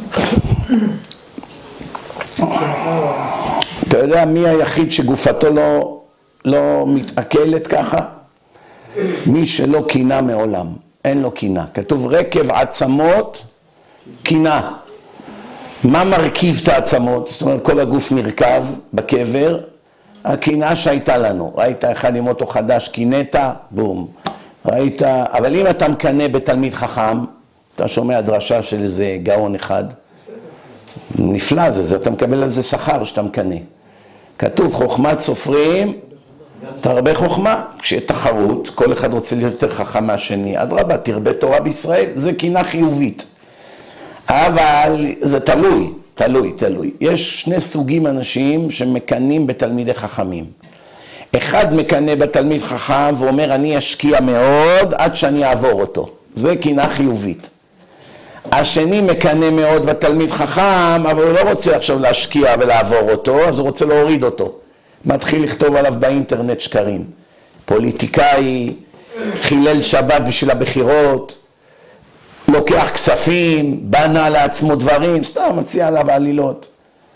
אתה יודע מי היחיד שגופתו לא מתעכלת ככה? מי שלא קינה מעולם, אין לו קינה. כתוב רקב עצמות, קינה. מה מרכיב את העצמות? זאת אומרת, כל הגוף מרכב בקבר, הקינה שהייתה לנו. ראית אחד עם אוטו חדש, קינית, בום. ראית, אבל אם אתה מקנה בתלמיד חכם, אתה שומע דרשה של איזה גאון אחד, נפלא זה, אתה מקבל על זה שכר שאתה מקנה. כתוב חוכמת סופרים, תרבה חוכמה. כשיש תחרות, כל אחד רוצה להיות יותר חכם מהשני. אדרבה, תרבה תורה בישראל, זה קינה חיובית. אבל זה תלוי. יש שני סוגים אנשים שמקנים בתלמידי חכמים. אחד מקנה בתלמיד חכם ואומר אני אשקיע מאוד עד שאני אעבור אותו. זה קינה חיובית. השני מקנה מאוד בתלמיד חכם, אבל הוא לא רוצה עכשיו להשקיע ולעבור אותו, אז הוא רוצה להוריד אותו. מתחיל לכתוב עליו באינטרנט שקרים. פוליטיקאי, חילל שבת בשביל הבחירות, לוקח כספים, בנה לעצמו דברים, סתם מציע עליו עלילות.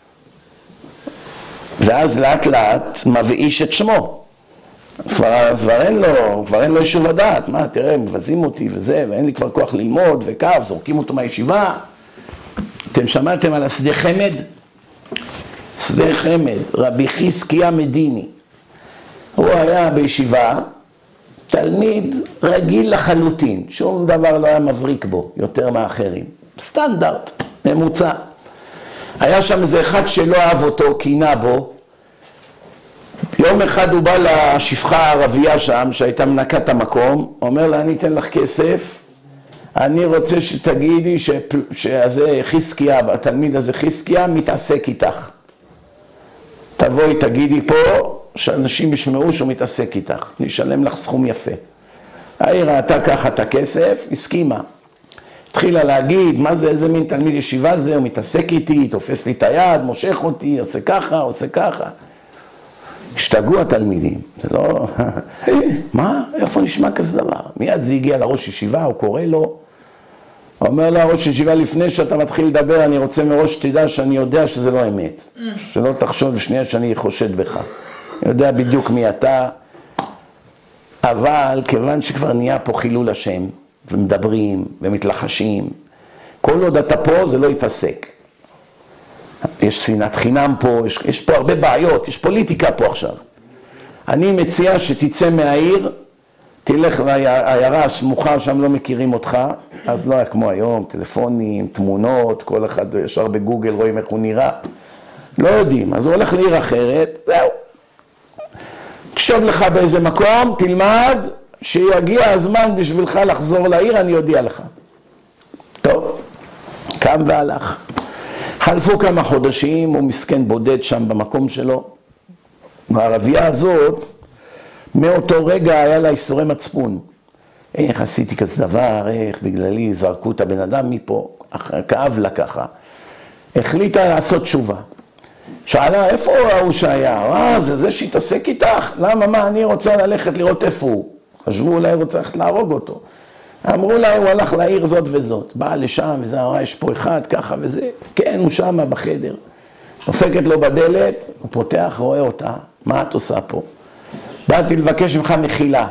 ואז לאט לאט מבאיש את שמו. אז כבר אין לו יישוב הדעת. מה, תראה, מבזים אותי וזה, ואין לי כבר כוח ללמוד וכף, זורקים אותו מהישיבה. אתם שמעתם על השדה חמד? שדה חמד, רבי חזקיה מדיני. הוא היה בישיבה, תלמיד רגיל לחלוטין, שום דבר לא היה מבריק בו, יותר מאחרים. סטנדרט, ממוצע. היה שם איזה אחד שלא אהב אותו, קינה בו. יום אחד הוא בא לשפחה הערבייה שם, שהייתה מנקה את המקום, אומר לה, אני אתן לך כסף, אני רוצה שתגידי שזה חזקיה, התלמיד הזה חזקיה, מתעסק איתך. תבואי, תגידי פה, שאנשים ישמעו שהוא מתעסק איתך, נשלם לך סכום יפה. היא ראתה ככה את הכסף, הסכימה. התחילה להגיד, מה זה, איזה מין תלמיד ישיבה זה, הוא מתעסק איתי, תופס לי את היד, מושך אותי, עושה ככה. השתגעו התלמידים, זה לא... מה? איפה נשמע כזה דבר? מיד זה הגיע לראש ישיבה, הוא קורא לו, אומר לו, ראש ישיבה, לפני שאתה מתחיל לדבר, אני רוצה מראש שתדע שאני יודע שזה לא אמת. שלא תחשוב בשנייה שאני חושד בך. אני יודע בדיוק מי אתה, אבל כיוון שכבר נהיה פה חילול השם, ומדברים ומתלחשים, כל עוד אתה פה זה לא ייפסק. יש שנאת חינם פה, יש פה הרבה בעיות, יש פוליטיקה פה עכשיו. אני מציע שתצא מהעיר, תלך לעיירה הסמוכה, שם לא מכירים אותך, אז לא היה כמו היום, טלפונים, תמונות, כל אחד ישר בגוגל רואים איך הוא נראה. לא יודעים, אז הוא הולך לעיר אחרת, זהו. תשב לך באיזה מקום, תלמד, שיגיע הזמן בשבילך לחזור לעיר, אני יודיע לך. טוב, קם והלך. חלפו כמה חודשים, הוא מסכן בודד שם במקום שלו. הערבייה הזאת, מאותו רגע היה לה איסורי מצפון. איך עשיתי כזה דבר, איך בגללי זרקו את הבן אדם מפה, כאב לה ככה. החליטה לעשות תשובה. שאלה, איפה ההוא שהיה? זה שהתעסק איתך? למה, מה, אני רוצה ללכת לראות איפה הוא. חשבו אולי רוצה ללכת להרוג אותו. אמרו לה, הוא הלך לעיר זאת וזאת. באה לשם וזה אמרה, יש פה אחד ככה וזה. כן, הוא שם בחדר. דופקת לו בדלת, הוא פותח, רואה אותה. מה את עושה פה? באתי לבקש ממך מחילה.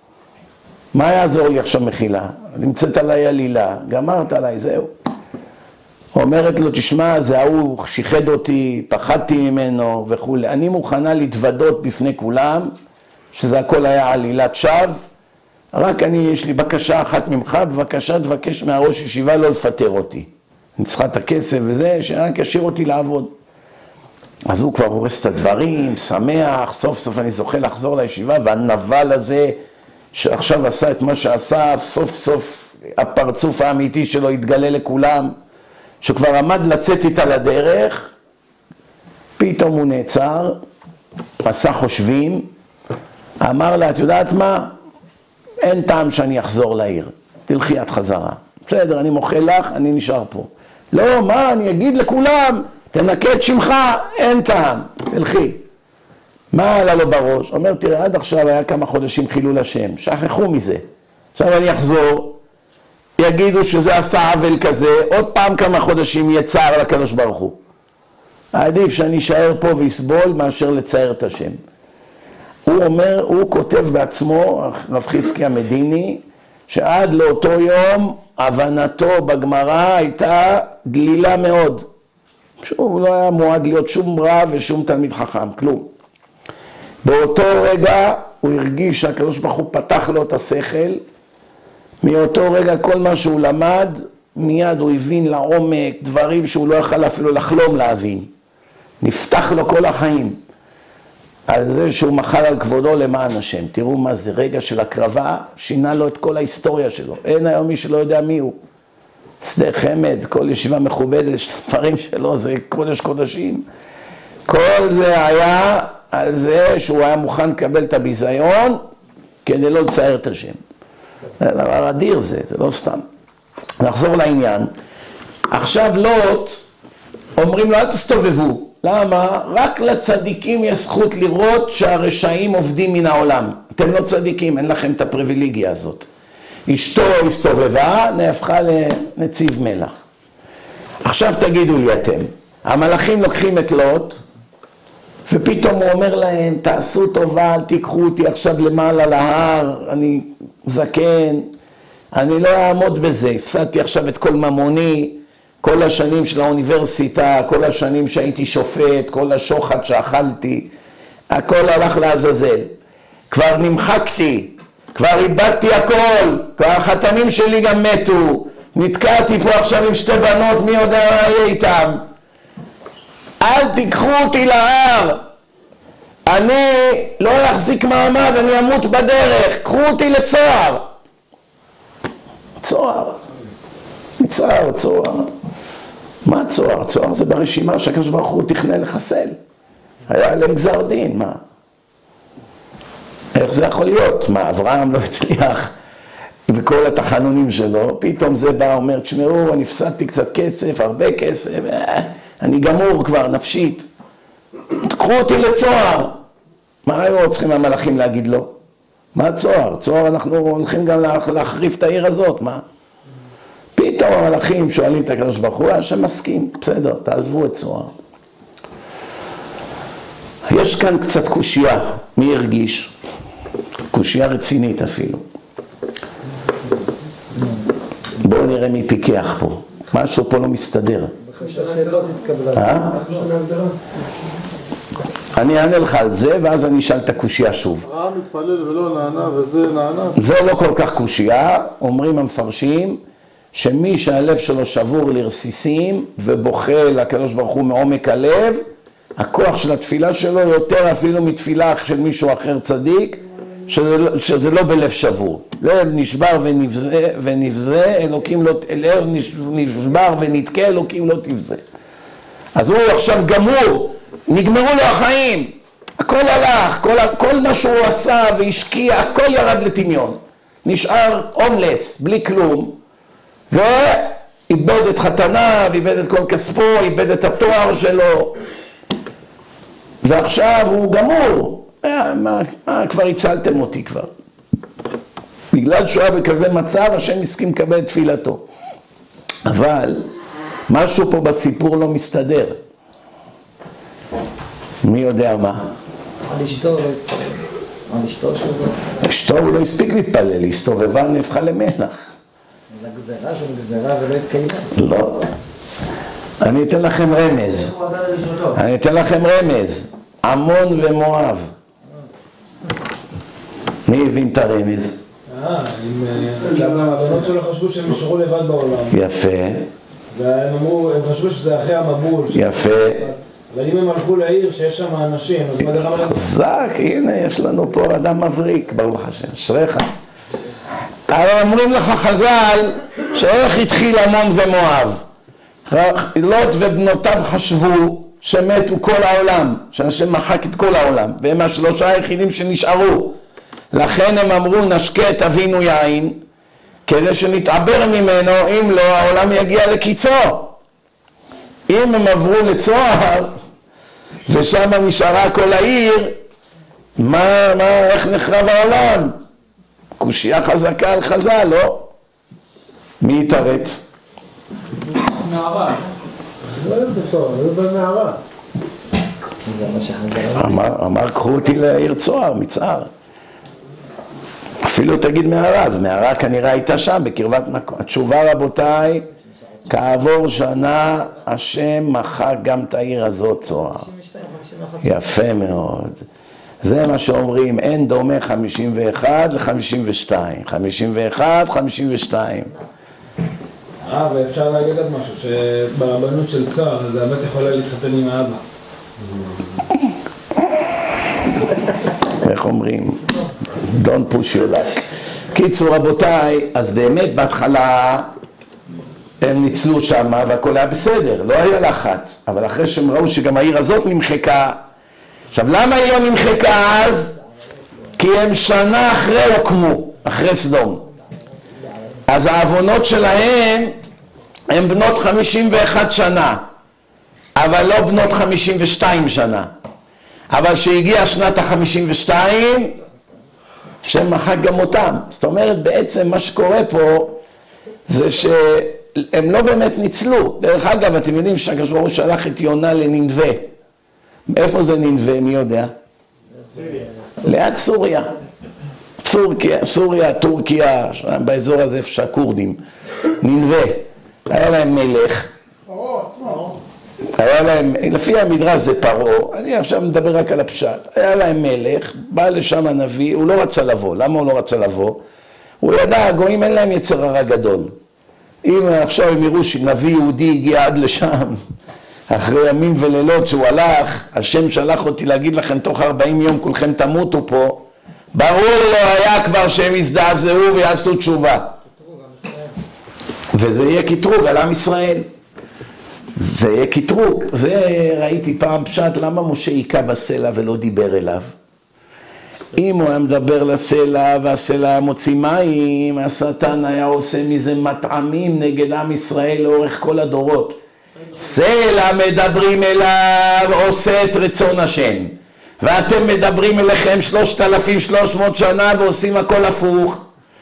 מה יעזור לי עכשיו מחילה? נמצאת עליי עלילה, גמרת עליי, זהו. אומרת לו, תשמע, זה ההוא שיחד אותי, פחדתי ממנו וכו'. אני מוכנה להתוודות בפני כולם, שזה הכל היה עלילת שווא. רק יש לי בקשה אחת ממך, בבקשה תבקש מהראש ישיבה לא לפטר אותי. אני צריכה את הכסף וזה, שרק ישאיר אותי לעבוד. אז הוא כבר הורס את הדברים, שמח, סוף סוף אני זוכה לחזור לישיבה, והנבל הזה שעכשיו עשה את מה שעשה, סוף סוף הפרצוף האמיתי שלו התגלה לכולם, שכבר עמד לצאת איתה לדרך, פתאום הוא נעצר, עשה חושבים, אמר לה, את יודעת מה? אין טעם שאני אחזור לעיר. תלכי את חזרה. בסדר, אני מוחה לך, אני נשאר פה. לא, מה, אני אגיד לכולם, תנקה את שמך, אין טעם, תלכי. מה עלה לו בראש? אומר, תראה, עד עכשיו היה כמה חודשים חילול השם, שכחו מזה. עכשיו אני אחזור, יגידו שזה עשה עוול כזה, עוד פעם כמה חודשים יהיה צער לקדוש ברוך הוא. עדיף שאני אשאר פה ויסבול מאשר לצייר את השם. הוא אומר, הוא כותב בעצמו, רב חזקי המדיני, שעד לאותו יום הבנתו בגמרא הייתה דלילה מאוד. הוא לא היה מועד להיות שום רב ושום תלמיד חכם, כלום. באותו רגע הוא הרגיש שהקדוש ברוך הוא פתח לו את השכל, מאותו רגע כל מה שהוא למד, מיד הוא הבין לעומק דברים שהוא לא יכל אפילו לחלום להבין. נפתח לו כל החיים על זה שהוא מחל על כבודו למען השם. תראו מה זה, רגע של הקרבה, שינה לו את כל ההיסטוריה שלו. אין היום מי שלא יודע מי הוא. שדה חמד, כל ישיבה מכובדת, ספרים שלו זה קודש קודשים. כל זה היה על זה שהוא היה מוכן לקבל את הביזיון כדי לא לצייר את השם. זה דבר אדיר זה לא סתם. נחזור לעניין. עכשיו לוט, אומרים לו אל תסתובבו. למה? רק לצדיקים יש זכות לראות שהרשעים עובדים מן העולם. אתם לא צדיקים, אין לכם את הפריבילגיה הזאת. אשתו הסתובבה, נהפכה לנציב מלח. עכשיו תגידו לי אתם, המלאכים לוקחים את לוט, ופתאום הוא אומר להם, תעשו טובה, אל תיקחו אותי עכשיו למעלה להר, אני זקן, אני לא אעמוד בזה, הפסדתי עכשיו את כל ממוני, כל השנים של האוניברסיטה, כל השנים שהייתי שופט, כל השוחד שאכלתי, הכל הלך לעזאזל. כבר נמחקתי, כבר איבדתי הכל, כבר החתנים שלי גם מתו, נתקעתי פה עכשיו עם שתי בנות, מי יודע מה יהיה איתם. אל תיקחו אותי להר, אני לא אחזיק מעמד, אני אמות בדרך, קחו אותי לצוהר. צוהר, מצער, צוהר. מה צוהר? צוהר זה ברשימה שהקדוש ברוך הוא תכנן לחסל. היה להם גזר דין, מה? איך זה יכול להיות? מה, אברהם לא הצליח בכל התחנונים שלו, פתאום זה בא, אומר, תשמעו, אני הפסדתי קצת כסף, הרבה כסף, אני גמור כבר, נפשית. תקחו אותי לצוהר. מה היו צריכים המלאכים להגיד לו? מה צוהר? צוהר אנחנו הולכים גם להחריף את העיר הזאת, מה? פתאום המלאכים שואלים את הקדוש ברוך הוא, השם מסכים, בסדר, תעזבו את צוהר. יש כאן קצת קושייה, מי הרגיש? קושייה רצינית אפילו. בואו נראה מי פיקח פה. משהו פה לא מסתדר. אני אענה לך על זה, ואז אני אשאל את הקושייה שוב. אברהם מתפלל ולא נענה, וזה נענה. זה לא כל כך קושייה, אומרים המפרשים, שמי שהלב שלו שבור לרסיסים ובוכה לקדוש ברוך הוא מעומק הלב, הכוח של התפילה שלו יותר אפילו מתפילה של מישהו אחר צדיק, שזה לא בלב שבור. לב נשבר ונבזה, אלוקים לא, לב נשבר ונתקה, אלוקים לא תבזה. אז הוא עכשיו גמור, נגמרו לו החיים, הכל הלך, כל מה שהוא עשה והשקיע, הכל ירד לטמיון. נשאר הומלס, בלי כלום, ואיבד את חתניו, איבד את כל כספו, איבד את התואר שלו, ועכשיו הוא גמור. כבר הצלתם אותי כבר. בגלל שהוא היה בכזה מצב, השם הסכים לקבל את תפילתו. אבל משהו פה בסיפור לא מסתדר. מי יודע מה? על אשתו שלו. אשתו הוא לא הספיק להתפלל, הסתובבה נהפכה למלח. לגזרה של גזרה ולא התקיימה. לא. אני אתן לכם רמז. עמון ומואב. מי הבין את הרמז? גם הבנות שלו חשבו שהם נשארו לבד בעולם. יפה. והם אמרו, הם חשבו שזה אחרי המבול. יפה. אבל אם הם הלכו לעיר שיש שם אנשים, אז מה דרך כמה... חזק, הנה יש לנו פה אדם מבריק, ברוך השם, אשריך. אבל אומרים לך חז"ל, שאיך התחיל עמון ומואב. לוט ובנותיו חשבו שמתו כל העולם, שהשם מחק את כל העולם, והם השלושה היחידים שנשארו. לכן הם אמרו, נשקה את אבינו יין, כדי שנתעבר ממנו, אם לא, העולם יגיע לקיצו. אם הם עברו לצוהר, ושם נשארה כל העיר, איך נחרב העולם? קושיה חזקה על חז"ל, לא? מי יתרץ? מערה. לא היה בסוף, זה במערה. אמר קחו אותי לעיר צוהר, מצער. אפילו תגיד מערה, אז מערה כנראה הייתה שם, בקרבת מקום. התשובה רבותיי, כעבור שנה השם מחק גם את העיר הזאת צוהר. יפה מאוד. זה מה שאומרים, אין דומה 51 ל-52. 51, 52. ואפשר להגיד עוד משהו, שברבנות של צוהר, אז הבת יכולה להתחתן עם האבא. איך אומרים? Don't push your luck. קיצור רבותיי, אז באמת בהתחלה הם ניצלו שם והכל היה בסדר, לא היה לחץ. אבל אחרי שהם ראו שגם העיר הזאת נמחקה, עכשיו למה היא לא נמחקה אז? כי הם שנה אחרי הוקמו, אחרי סדום. אז העוונות שלהם הם בנות 51 שנה, אבל לא בנות 52 שנה. אבל שהגיעה שנת ה-52, שמחק גם אותם. זאת אומרת, בעצם מה שקורה פה, זה שהם לא באמת ניצלו. דרך אגב, אתם יודעים שהקדוש ברוך הוא שלח את יונה לנינווה. איפה זה נינווה? מי יודע? ליד סוריה. סוריה, טורקיה, באזור הזה איפה שהכורדים. נינווה. היה להם מלך. היה להם, לפי המדרש זה פרעה, אני עכשיו מדבר רק על הפשט. היה להם מלך, בא לשם הנביא, הוא לא רצה לבוא. למה הוא לא רצה לבוא? הוא ידע, הגויים אין להם יצר הרע גדול. אם עכשיו הם יראו שנביא יהודי הגיע עד לשם, אחרי ימים ולילות שהוא הלך, השם שלח אותי להגיד לכם, תוך 40 יום כולכם תמותו פה, ברור לא היה כבר שהם יזדעזעו ויעשו תשובה. וזה יהיה קטרוג על עם ישראל. זה יהיה קטרוג. זה ראיתי פעם פשט, למה משה היכה בסלע ולא דיבר אליו? אם הוא היה מדבר לסלע והסלע היה מוציא מים, השטן היה עושה מזה מטעמים נגד עם ישראל לאורך כל הדורות. סלע מדברים אליו, עושה את רצון השם. ואתם מדברים אליכם 3,300 שנה ועושים הכל הפוך.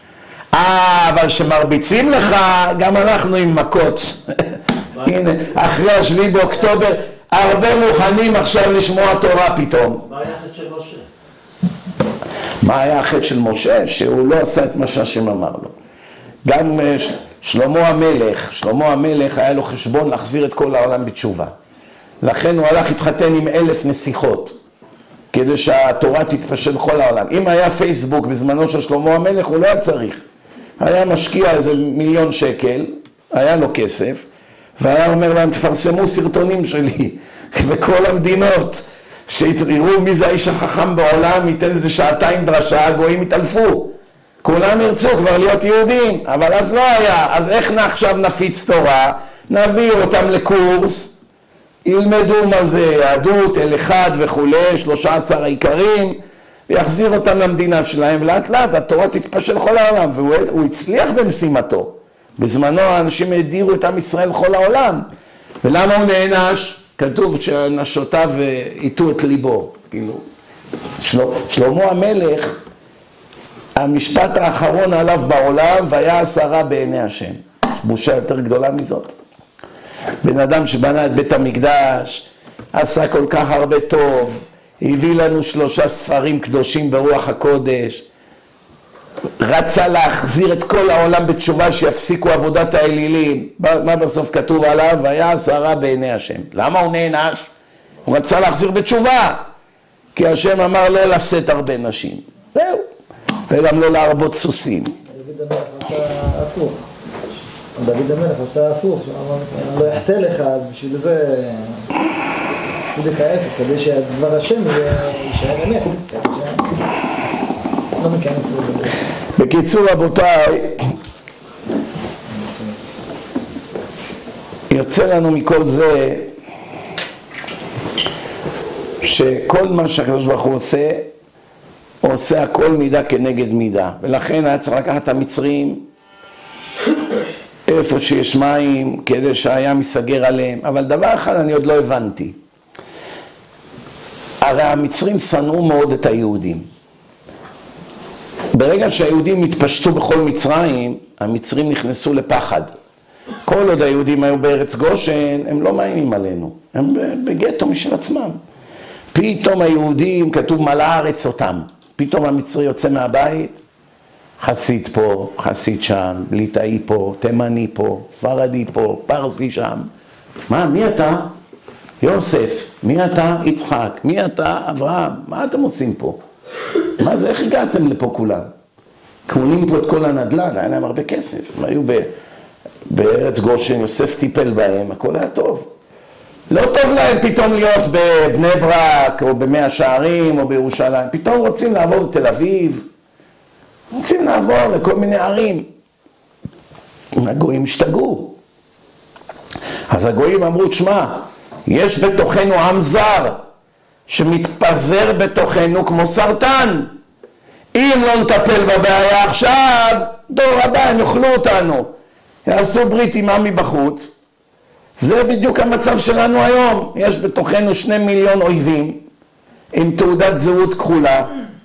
אבל שמרביצים לך, גם אנחנו עם מכות. הנה, אחרי 7 באוקטובר, הרבה מוכנים עכשיו לשמוע תורה פתאום. מה היה החטא של משה? מה היה החטא של משה? שהוא לא עשה את מה שהשם אמר לו. גם שלמה המלך היה לו חשבון להחזיר את כל העולם בתשובה. לכן הוא הלך להתחתן עם 1,000 נסיכות, כדי שהתורה תתפשט בכל העולם. אם היה פייסבוק בזמנו של שלמה המלך, הוא לא היה צריך. היה משקיע איזה 1,000,000 שקל, היה לו כסף, והיה אומר להם, תפרסמו סרטונים שלי בכל המדינות, שיראו מי זה האיש החכם בעולם, ייתן איזה 2 דרשה, הגויים יתעלפו. כולם ירצו כבר להיות יהודים, אבל אז לא היה. אז איך עכשיו נפיץ תורה? נעביר אותם לקורס, ילמדו מה זה יהדות, אל אחד וכו', 13 העיקרים, ויחזיר אותם למדינה שלהם, ולאט לאט התורה תתפשט לכל העולם, והוא הצליח במשימתו. בזמנו האנשים הדירו את עם ישראל לכל העולם. ולמה הוא נענש? כתוב שנשותיו איתו את ליבו. כאילו, שלמה המלך, המשפט האחרון עליו בעולם, והיה הסערה בעיני השם. בושה יותר גדולה מזאת. בן אדם שבנה את בית המקדש, עשה כל כך הרבה טוב, הביא לנו 3 ספרים קדושים ברוח הקודש, רצה להחזיר את כל העולם בתשובה שיפסיקו עבודת האלילים. מה בסוף כתוב עליו? והיה הסערה בעיני השם. למה הוא נענש? הוא רצה להחזיר בתשובה, כי השם אמר לא לשאת הרבה נשים. זהו. וגם לא להרבות סוסים. דוד המלך עשה הפוך. דוד המלך עשה הפוך. אני לא יחטא לך, אז בשביל זה... בדיוק ההפך, כדי שהדבר השם יישאר אמת. לא מכנס לזה. בקיצור רבותיי, יוצא לנו מכל זה שכל מה שהקדוש ברוך הוא עושה הכל מידה כנגד מידה, ולכן היה צריך לקחת את המצרים איפה שיש מים, כדי שהים ייסגר עליהם. אבל דבר אחד אני עוד לא הבנתי. הרי המצרים שנאו מאוד את היהודים. ברגע שהיהודים התפשטו בכל מצרים, המצרים נכנסו לפחד. כל עוד היהודים היו בארץ גושן, הם לא מאיימים עלינו. הם בגטו משל עצמם. פתאום היהודים, כתוב מלא הארץ אותם. פתאום המצרי יוצא מהבית, חסיד פה, חסיד שם, ליטאי פה, תימני פה, ספרדי פה, פרסי שם. מה, מי אתה? יוסף. מי אתה? יצחק. מי אתה? אברהם. מה אתם עושים פה? מה זה, איך הגעתם לפה כולם? קונים פה את כל הנדל"ן, היה להם הרבה כסף. הם היו בארץ גושן, יוסף טיפל בהם, הכל היה טוב. לא טוב להם פתאום להיות בבני ברק, או במאה שערים, או בירושלים. פתאום רוצים לעבור לתל אביב. רוצים לעבור לכל מיני ערים. הגויים השתגעו. אז הגויים אמרו, שמע, יש בתוכנו עם זר, שמתפזר בתוכנו כמו סרטן. אם לא נטפל בבעיה עכשיו, דור הבא הם יאכלו אותנו. יעשו ברית עם עמי בחוץ. זה בדיוק המצב שלנו היום. יש בתוכנו 2 מיליון אויבים, עם תעודת זהות כחולה,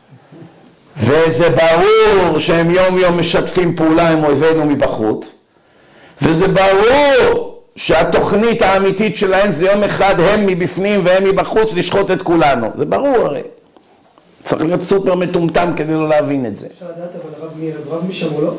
וזה ברור שהם יום יום משתפים פעולה עם אויבינו מבחוץ, וזה ברור שהתוכנית האמיתית שלהם זה יום אחד הם מבפנים והם מבחוץ לשחוט את כולנו. זה ברור הרי. צריך להיות סופר מטומטם כדי לא להבין את זה. אפשר לדעת אבל הרב מי ערב רב משם או לא?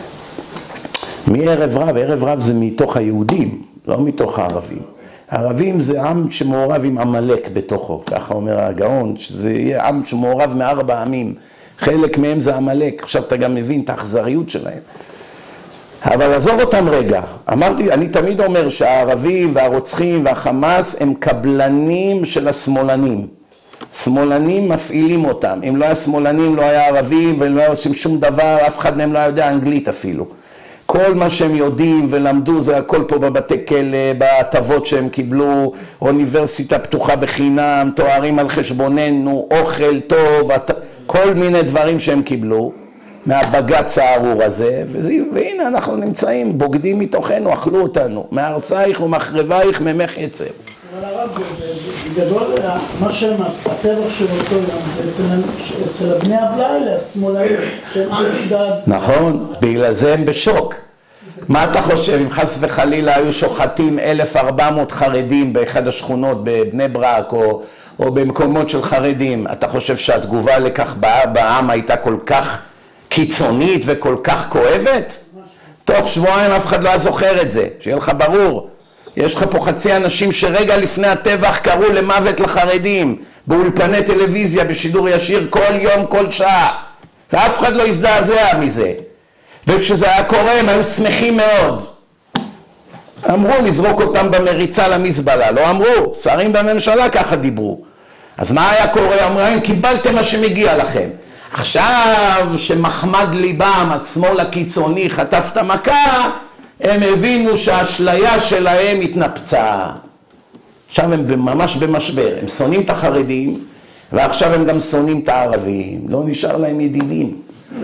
מי ערב רב? ערב רב זה מתוך היהודים, לא מתוך הערבים. הערבים זה עם שמעורב עם עמלק בתוכו, ככה אומר הגאון, שזה יהיה עם שמעורב מ4 עמים. חלק מהם זה עמלק, עכשיו אתה גם מבין את האכזריות שלהם. אבל עזוב אותם רגע, אמרתי, אני תמיד אומר שהערבים והרוצחים והחמאס הם קבלנים של השמאלנים. שמאלנים מפעילים אותם, אם לא היה שמאלנים לא היה ערבים והם לא היו עושים שום דבר, אף אחד מהם לא יודע אנגלית אפילו. כל מה שהם יודעים ולמדו זה הכל פה בבתי כלא, בהטבות שהם קיבלו, אוניברסיטה פתוחה בחינם, תוארים על חשבוננו, אוכל טוב, כל מיני דברים שהם קיבלו מהבגץ הארור הזה, והנה אנחנו נמצאים, בוגדים מתוכנו, אכלו אותנו, מהרסייך ומחרבייך ממך יצא. אבל הרב, בגדול, מה שהם, הטבח של אותו יום, אצל הבני הבלה האלה, השמאלאים, שהם אנטי-דת. נכון, בגלל זה הם בשוק. מה אתה חושב, אם חס וחלילה היו שוחטים 1,400 חרדים באחד השכונות בבני ברק או במקומות של חרדים, אתה חושב שהתגובה לכך בעם הייתה כל כך קיצונית וכל כך כואבת? תוך שבועיים אף אחד לא זוכר את זה, שיהיה לך ברור. יש לך פה חצי אנשים שרגע לפני הטבח קראו למוות לחרדים, באולפני טלוויזיה, בשידור ישיר, כל יום, כל שעה. ואף אחד לא הזדעזע מזה. וכשזה היה קורה הם היו שמחים מאוד. אמרו לזרוק אותם במריצה למזבלה, לא אמרו, שרים בממשלה ככה דיברו. אז מה היה קורה? אמרו, קיבלתם מה שמגיע לכם. עכשיו שמחמד ליבם, השמאל הקיצוני, חטף את המכה, הם הבינו שהאשליה שלהם התנפצה. עכשיו הם ממש במשבר, הם שונאים את החרדים, ועכשיו הם גם שונאים את הערבים. לא נשאר להם ידידים.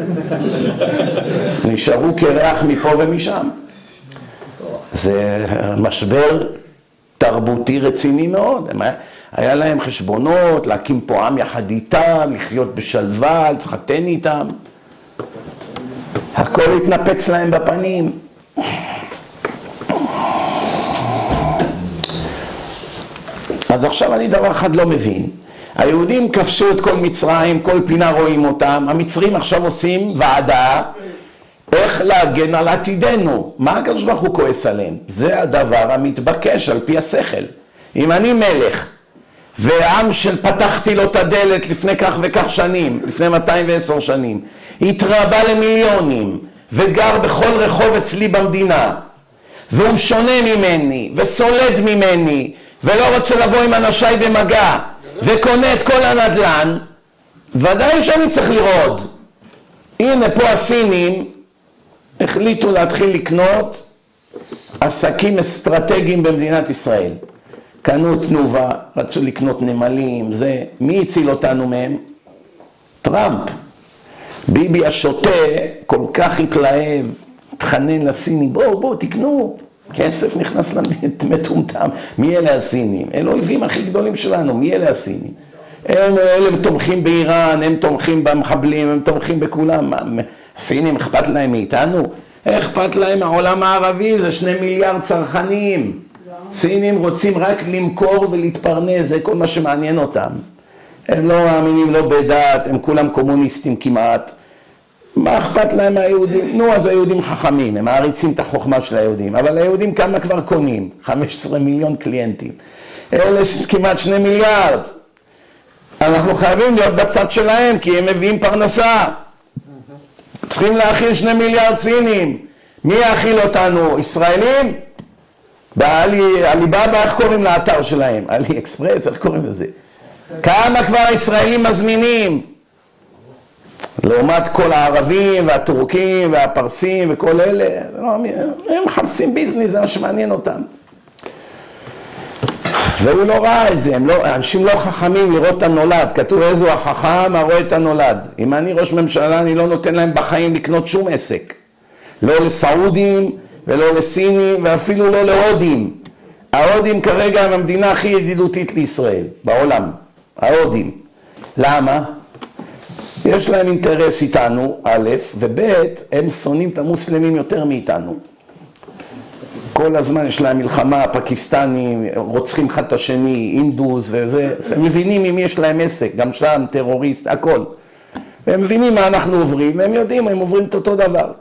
נשארו כריח מפה ומשם. זה משבר תרבותי רציני מאוד. היה להם חשבונות, להקים פה עם יחד איתם, לחיות בשלווה, להתחתן איתם. הכל התנפץ להם בפנים. אז עכשיו אני דבר אחד לא מבין. היהודים כבשו את כל מצרים, כל פינה רואים אותם. המצרים עכשיו עושים ועדה איך להגן על עתידנו. מה הקדוש ברוך הוא כועס עליהם? זה הדבר המתבקש על פי השכל. אם אני מלך ועם של פתחתי לו את הדלת לפני כך וכך שנים, לפני 210 שנים, התרבה למיליונים וגר בכל רחוב אצלי במדינה, והוא שונה ממני וסולד ממני ולא רוצה לבוא עם אנשיי במגע וקונה את כל הנדלן, ודאי שאני צריך לראות. הנה פה הסינים החליטו להתחיל לקנות עסקים אסטרטגיים במדינת ישראל. קנו תנובה, רצו לקנות נמלים, זה. מי הציל אותנו מהם? טראמפ. ביבי השוטה כל כך התלהב, מתחנן לסינים, בואו תקנו, כסף נכנס למטומטם. מי אלה הסינים? אלה אויבים הכי גדולים שלנו, מי אלה הסינים? הם תומכים באיראן, הם תומכים במחבלים, הם תומכים בכולם. הסינים אכפת להם מאיתנו? אכפת להם העולם הערבי, זה 2 מיליארד צרכנים. סינים רוצים רק למכור ולהתפרנס, זה כל מה שמעניין אותם. הם לא מאמינים לא בדת, הם כולם קומוניסטים כמעט. מה אכפת להם מהיהודים? נו, אז היהודים חכמים, הם מעריצים את החוכמה של היהודים. אבל היהודים כמה כבר קונים? 15 מיליון קליינטים. אלה כמעט 2 מיליארד. אנחנו חייבים להיות בצד שלהם, כי הם מביאים פרנסה. צריכים להאכיל 2 מיליארד סינים. מי יאכיל אותנו? ישראלים? בעליבאבא, איך קוראים לאתר שלהם? עלי אקספרס, איך קוראים לזה? כמה כבר ישראלים מזמינים? לעומת כל הערבים והטורקים והפרסים וכל אלה, הם מחפשים ביזנס, זה מה שמעניין אותם. והוא לא ראה את זה, אנשים לא חכמים לראות את הנולד, כתוב איזו החכם הרואה את הנולד. אם אני ראש ממשלה, אני לא נותן להם בחיים לקנות שום עסק. לא לסעודים ולא לסינים ואפילו לא להודים. ההודים כרגע הם המדינה הכי ידידותית לישראל בעולם, ההודים. למה? יש להם אינטרס איתנו, א', וב', הם שונאים את המוסלמים יותר מאיתנו. כל הזמן יש להם מלחמה, פקיסטנים, רוצחים אחד את השני, אינדוס וזה, הם מבינים אם יש להם עסק, גם שם טרוריסט, הכל. והם מבינים מה אנחנו עוברים, והם יודעים, הם עוברים את אותו דבר.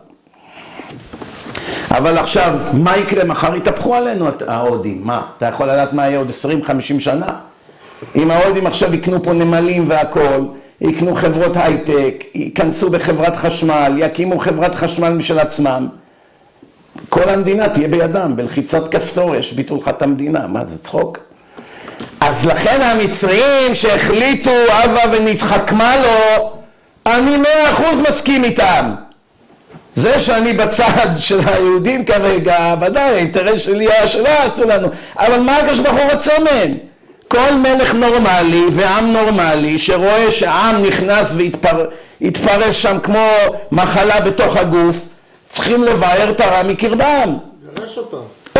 אבל עכשיו, מה יקרה? מחר יתהפכו עלינו ההודים, מה? אתה יכול לדעת מה יהיה עוד 20-50 שנה? אם ההודים עכשיו יקנו פה נמלים והכל, יקנו חברות הייטק, ייכנסו בחברת חשמל, יקימו חברת חשמל משל עצמם, כל המדינה תהיה בידם, בלחיצת כפתור, ישביתו לך את המדינה, מה זה צחוק? אז לכן המצרים שהחליטו אבא ונתחכמה לו, אני 100% מסכים איתם. זה שאני בצד של היהודים כרגע, ודאי, האינטרס שלי היה שלא עשו לנו, אבל מה הקדוש ברוך הוא רוצה מהם? כל מלך נורמלי ועם נורמלי שרואה שהעם נכנס והתפרס שם כמו מחלה בתוך הגוף, צריכים לבאר את הרע מקרבם. גרש אותם.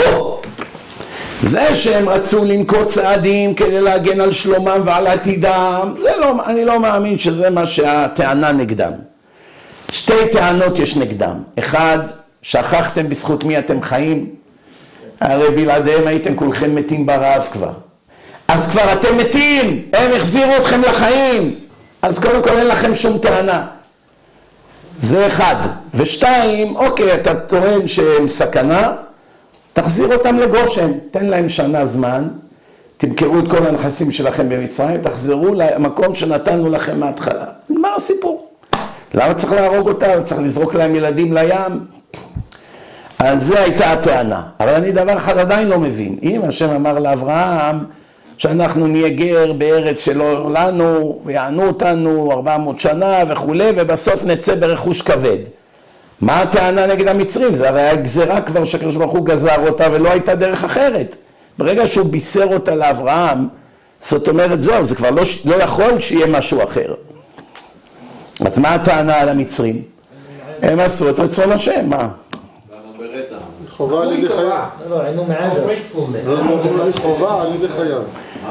זה שהם רצו לנקוט צעדים כדי להגן על שלומם ועל עתידם, זה לא, אני לא מאמין שזה מה שהטענה נגדם. 2 טענות יש נגדם. 1, שכחתם בזכות מי אתם חיים? הרי בלעדיהם הייתם כולכם מתים ברעב כבר. אז כבר אתם מתים, הם החזירו אתכם לחיים. אז קודם כל אין לכם שום טענה. זה 1. ו2, אוקיי, אתה טוען שהם סכנה, תחזיר אותם לגושן, תן להם שנה זמן, תמכרו את כל הנכסים שלכם במצרים, תחזרו למקום שנתנו לכם מההתחלה. נגמר הסיפור. למה צריך להרוג אותם? צריך לזרוק להם ילדים לים? על זה הייתה הטענה. אבל אני דבר אחד עדיין לא מבין. אם השם אמר לאברהם שאנחנו נהיה גר בארץ שלא לנו ויענו אותנו 400 שנה וכו', ובסוף נצא ברכוש כבד. מה הטענה נגד המצרים? זה הרי הגזרה כבר שהקדוש ברוך הוא גזר אותה ולא הייתה דרך אחרת. ברגע שהוא בישר אותה לאברהם, זאת אומרת זהו, זה כבר לא יכול שיהיה משהו אחר. אז מה הטענה על המצרים? הם עשו את רצון השם, מה? חובה על ידי חייו. לא, היינו מעבר. חובה על ידי חייו.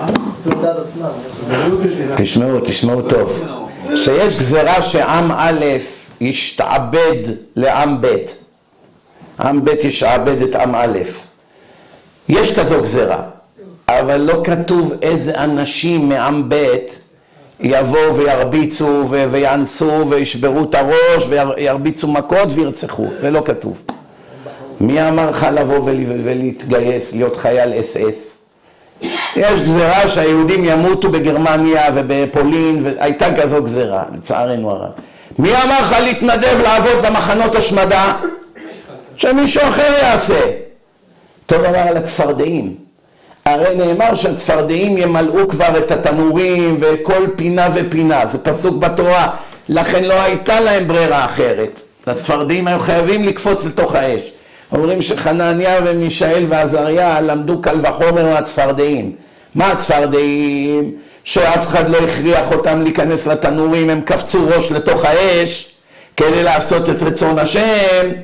תשמעו טוב. שיש גזרה שעם א' ישתעבד לעם ב'. עם ב' ישעבד את עם א'. יש כזו גזרה, אבל לא כתוב איזה אנשים מעם ב' יבואו וירביצו ויאנסו וישברו את הראש וירביצו מכות וירצחו. זה לא כתוב. מי אמר לך לבוא ולהתגייס, להיות חייל SS? יש גזרה שהיהודים ימותו בגרמניה ובפולין, והייתה כזו גזרה, לצערנו הרב. מי אמר לך להתנדב לעבוד במחנות השמדה? שמישהו אחר יעשה. אותו דבר על הצפרדעים. הרי נאמר שהצפרדעים ימלאו כבר את התנורים וכל פינה ופינה, זה פסוק בתורה, לכן לא הייתה להם ברירה אחרת. הצפרדעים היו חייבים לקפוץ לתוך האש. אומרים שחנניה ומישאל ועזריה למדו קל וחומר מהצפרדעים. מה הצפרדעים? שאף אחד לא הכריח אותם להיכנס לתנורים, הם קפצו ראש לתוך האש כדי לעשות את רצון השם.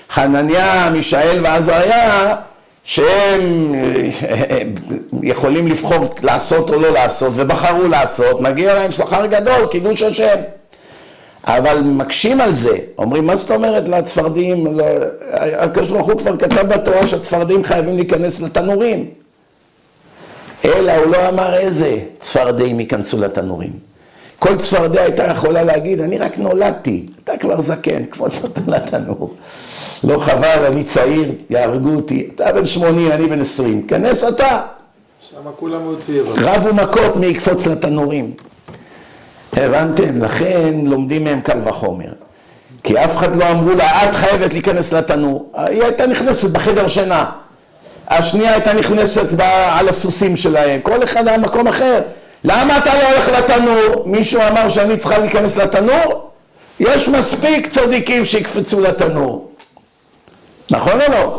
חנניה, מישאל ועזריה, שהם יכולים לבחור לעשות או לא לעשות, ובחרו לעשות, מגיע להם שכר גדול, קידוש השם. אבל מקשים על זה, אומרים, מה זאת אומרת לצפרדים? הקדוש ברוך הוא כבר כתב בתורה שהצפרדים חייבים להיכנס לתנורים. אלא הוא לא אמר איזה צפרדים ייכנסו לתנורים. כל צפרדיה הייתה יכולה להגיד, אני רק נולדתי, אתה כבר זקן, קפוץ אותה לתנור. לא חבל, אני צעיר, יהרגו אותי, אתה בן 80, אני בן 20, כנס אתה. שם כולם מאוד צעירים. רבו מכות מי יקפוץ לתנורים. הבנתם? לכן לומדים מהם קל וחומר. כי אף אחד לא אמרו לה, את חייבת להיכנס לתנור. היא הייתה נכנסת בחדר שינה. השנייה הייתה נכנסת על הסוסים שלהם. כל אחד היה מקום אחר. למה אתה לא הולך לתנור? מישהו אמר שאני צריכה להיכנס לתנור? יש מספיק צדיקים שיקפצו לתנור. נכון או לא?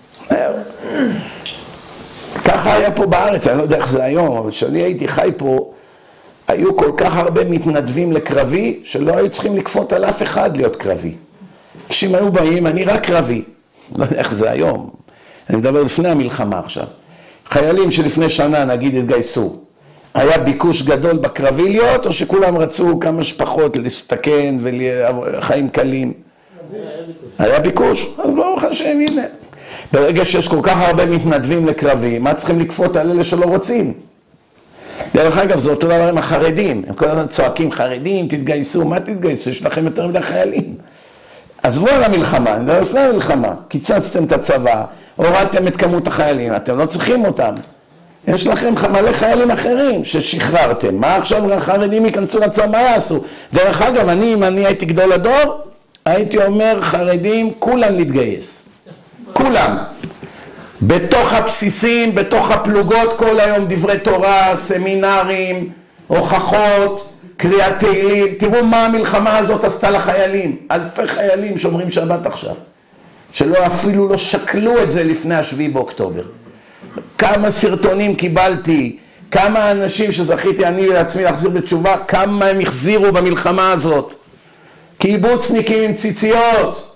ככה היה פה בארץ, אני לא יודע איך זה היום, אבל כשאני הייתי חי פה, היו כל כך הרבה מתנדבים לקרבי, שלא היו צריכים לקפות על אף אחד להיות קרבי. אנשים היו באים, אני רק קרבי. לא יודע איך זה היום. אני מדבר לפני המלחמה עכשיו. חיילים שלפני שנה, נגיד, התגייסו. היה ביקוש גדול בקרבי להיות, או שכולם רצו כמה שפחות להסתכן וחיים קלים? היה ביקוש. אז ברוך השם, הנה. ברגע שיש כל כך הרבה מתנדבים לקרבי, מה צריכים לקפות על אלה שלא רוצים? דרך אגב, זה אותו דבר עם החרדים. הם כל הזמן צועקים, חרדים, תתגייסו. מה תתגייסו? יש לכם יותר מדי חיילים. עזבו על המלחמה, אני מדבר לפני המלחמה. קיצצתם את הצבא, הורדתם את כמות החיילים, אתם לא צריכים אותם. יש לכם מלא חיילים אחרים ששחררתם. מה עכשיו החרדים ייכנסו לצבא, מה יעשו? דרך אגב, אם אני הייתי גדול הדור, הייתי אומר, חרדים, כולם להתגייס. כולם. בתוך הבסיסים, בתוך הפלוגות, כל היום דברי תורה, סמינרים, הוכחות, קריאת תהילים. תראו מה המלחמה הזאת עשתה לחיילים. אלפי חיילים שומרים שבת עכשיו. שלא אפילו לא שקלו את זה לפני השביעי באוקטובר. כמה סרטונים קיבלתי, כמה אנשים שזכיתי אני לעצמי להחזיר בתשובה, כמה הם החזירו במלחמה הזאת. קיבוצניקים עם ציציות.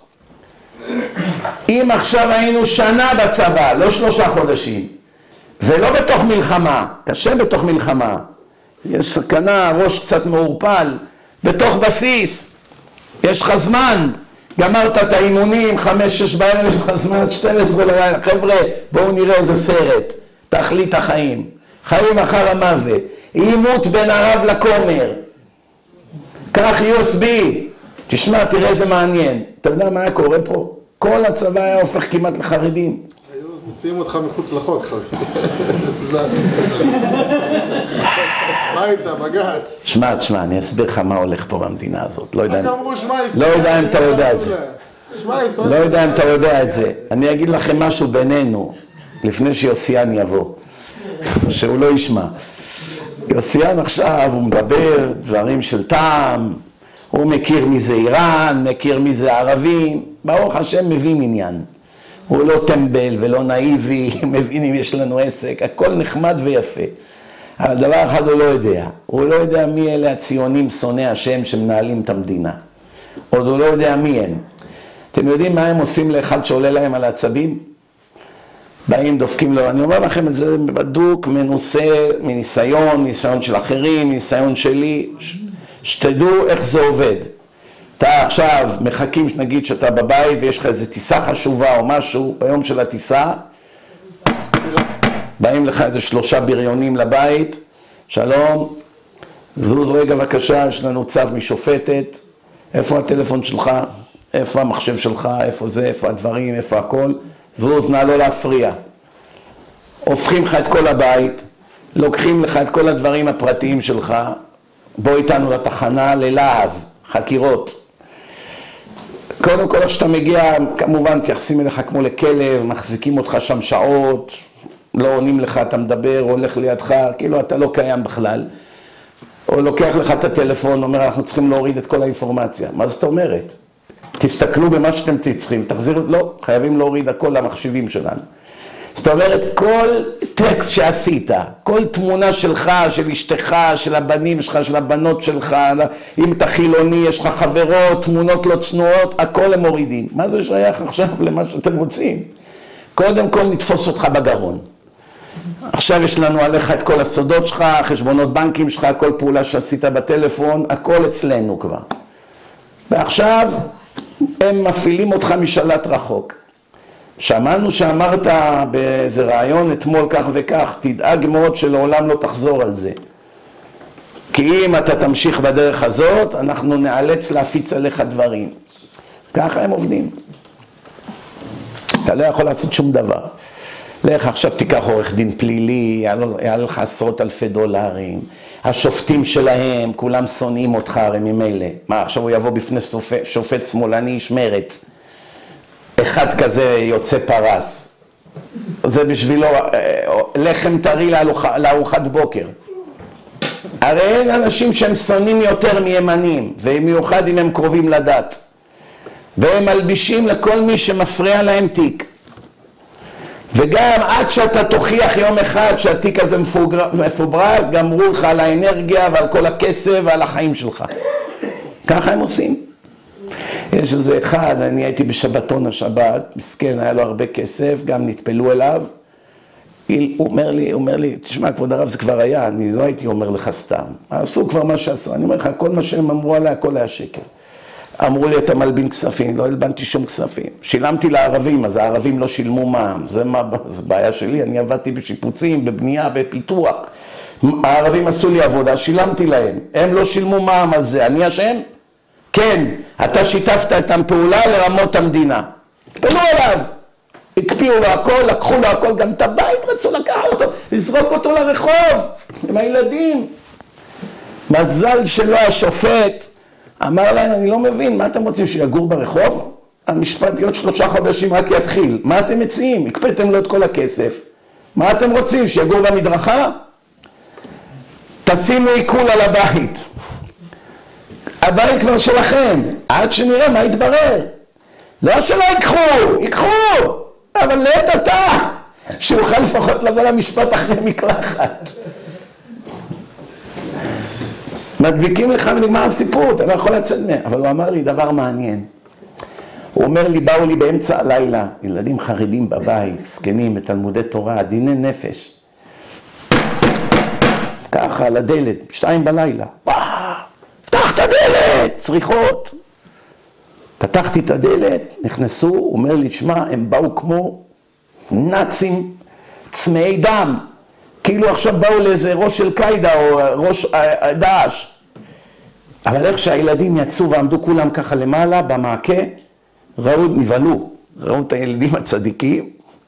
אם עכשיו היינו שנה בצבא, לא 3 חודשים, ולא בתוך מלחמה, קשה בתוך מלחמה, יש סכנה, ראש קצת מעורפל, בתוך בסיס, יש לך זמן, גמרת את האימונים, 5-6 בערב, יש לך זמן עד 12 לילה, חבר'ה, בואו נראה איזה סרט, תכלית החיים, חיים אחר המוות, עימות בין הרב לכומר, קח USB, תשמע, תראה איזה מעניין, אתה יודע מה היה קורה פה? כל הצבא היה הופך כמעט לחרדים. היו מציעים אותך מחוץ לחוק, מה הייתה, בגץ? שמע, אני אסביר לך מה הולך פה במדינה הזאת. לא יודע אם אתה יודע את זה. לא יודע אם אתה יודע את זה. אני אגיד לכם משהו בינינו, לפני שיוסיאן יבוא, שהוא לא ישמע. יוסיאן עכשיו, הוא מדבר דברים של טעם, הוא מכיר מי זה איראן, מכיר מי זה ערבים, ברוך השם מבין עניין. הוא לא טמבל ולא נאיבי, מבין אם יש לנו עסק, הכל נחמד ויפה. אבל דבר אחד הוא לא יודע, הוא לא יודע מי אלה הציונים שונאי השם שמנהלים את המדינה. עוד הוא לא יודע מי הם. אתם יודעים מה הם עושים לאחד שעולה להם על העצבים? באים, דופקים לו, אני אומר לכם את זה בדוק, מנוסה, מניסיון של אחרים, מניסיון שלי, שתדעו איך זה עובד. אתה עכשיו מחכים שנגיד שאתה בבית ויש לך איזו טיסה חשובה או משהו, ביום של הטיסה, באים לך איזה 3 בריונים לבית, שלום, זוז רגע בבקשה, יש לנו צו משופטת, איפה הטלפון שלך, איפה המחשב שלך, איפה זה, איפה הדברים, איפה הכל, זוז, נא לא להפריע. הופכים לך את כל הבית, לוקחים לך את כל הדברים הפרטיים שלך, בוא איתנו לתחנה ללהב, חקירות. קודם כל, כשאתה מגיע, כמובן, תייחסים אליך כמו לכלב, מחזיקים אותך שם שעות, לא עונים לך, אתה מדבר, הולך לידך, כאילו אתה לא קיים בכלל. או לוקח לך את הטלפון, אומר, אנחנו צריכים להוריד את כל האינפורמציה. מה זאת אומרת? תסתכלו במה שאתם צריכים, תחזירו, לא, חייבים להוריד הכל למחשבים שלנו. זאת אומרת, כל טקסט שעשית, כל תמונה שלך, של אשתך, של הבנים שלך, של הבנות שלך, אם אתה חילוני, יש לך חברות, תמונות לא צנועות, הכל הם מורידים. מה זה שייך עכשיו למה שאתם רוצים? קודם כל נתפוס אותך בגרון. עכשיו יש לנו עליך את כל הסודות שלך, חשבונות בנקים שלך, כל פעולה שעשית בטלפון, הכל אצלנו כבר. ועכשיו הם מפעילים אותך משלט רחוק. שמענו שאמרת באיזה רעיון אתמול כך וכך, תדאג מאוד שלעולם לא תחזור על זה. כי אם אתה תמשיך בדרך הזאת, אנחנו נאלץ להפיץ עליך דברים. ככה הם עובדים. אתה לא יכול לעשות שום דבר. לך עכשיו תיקח עורך דין פלילי, היה לך $10,000. השופטים שלהם, כולם שונאים אותך הרי ממילא. מה, עכשיו הוא יבוא בפני שופט שמאלני איש מרץ. אחד כזה יוצא פרס. זה בשבילו לחם טרי לארוחת בוקר. הרי אין אנשים שהם שונאים יותר מימנים, ובמיוחד אם הם קרובים לדת. והם מלבישים לכל מי שמפריע להם תיק. וגם עד שאתה תוכיח יום אחד שהתיק הזה מפוברק, גמרו לך על האנרגיה ועל כל הכסף ועל החיים שלך. ככה הם עושים. יש איזה אחד, אני הייתי בשבתון השבת, מסכן, היה לו הרבה כסף, גם נטפלו אליו. הוא אומר לי, תשמע, כבוד הרב, זה כבר היה, אני לא הייתי אומר לך סתם. עשו כבר מה שעשו, אני אומר לך, כל מה שהם אמרו עליי, הכל היה שקר. אמרו לי, אתה מלבין כספים, לא הלבנתי שום כספים. שילמתי לערבים, אז הערבים לא שילמו מע"מ. זה בעיה שלי, אני עבדתי בשיפוצים, בבנייה, בפיתוח. הערבים עשו לי עבודה, שילמתי להם. הם לא שילמו מע"מ על זה, אני אשם? כן, אתה שיתפת את הפעולה לרמות המדינה. תפלו עליו. הקפיאו לו הכל, לקחו לו הכל, גם את הבית רצו לקחת אותו, לזרוק אותו לרחוב, עם הילדים. מזל שלא השופט. אמר להם, אני לא מבין, מה אתם רוצים, שיגור ברחוב? המשפט עוד 3 חודשים רק יתחיל. מה אתם מציעים? הקפאתם לו את כל הכסף. מה אתם רוצים, שיגור במדרכה? תשימו עיקול על הבית. הבית כבר שלכם, עד שנראה מה יתברר. לא שלא ייקחו, אבל לעת אתה, שיוכל לפחות לבוא למשפט אחרי מקלחת. מדביקים לך ונגמר הסיפור, אתה לא יכול לצאת מהם. אבל הוא אמר לי דבר מעניין. הוא אומר לי, באו לי באמצע הלילה, ילדים חרדים בבית, זקנים, בתלמודי תורה, דיני נפש. ככה, על הדלת, 2 בלילה. פתח את הדלת, צריכות. פתחתי את הדלת, נכנסו, הוא אומר לי, תשמע, הם באו כמו נאצים, צמאי דם. כאילו עכשיו באו לאיזה ראש של קיידה או ראש דאעש. אבל איך שהילדים יצאו ועמדו כולם ככה למעלה, במעקה, נבהלו, ראו את הילדים הצדיקים,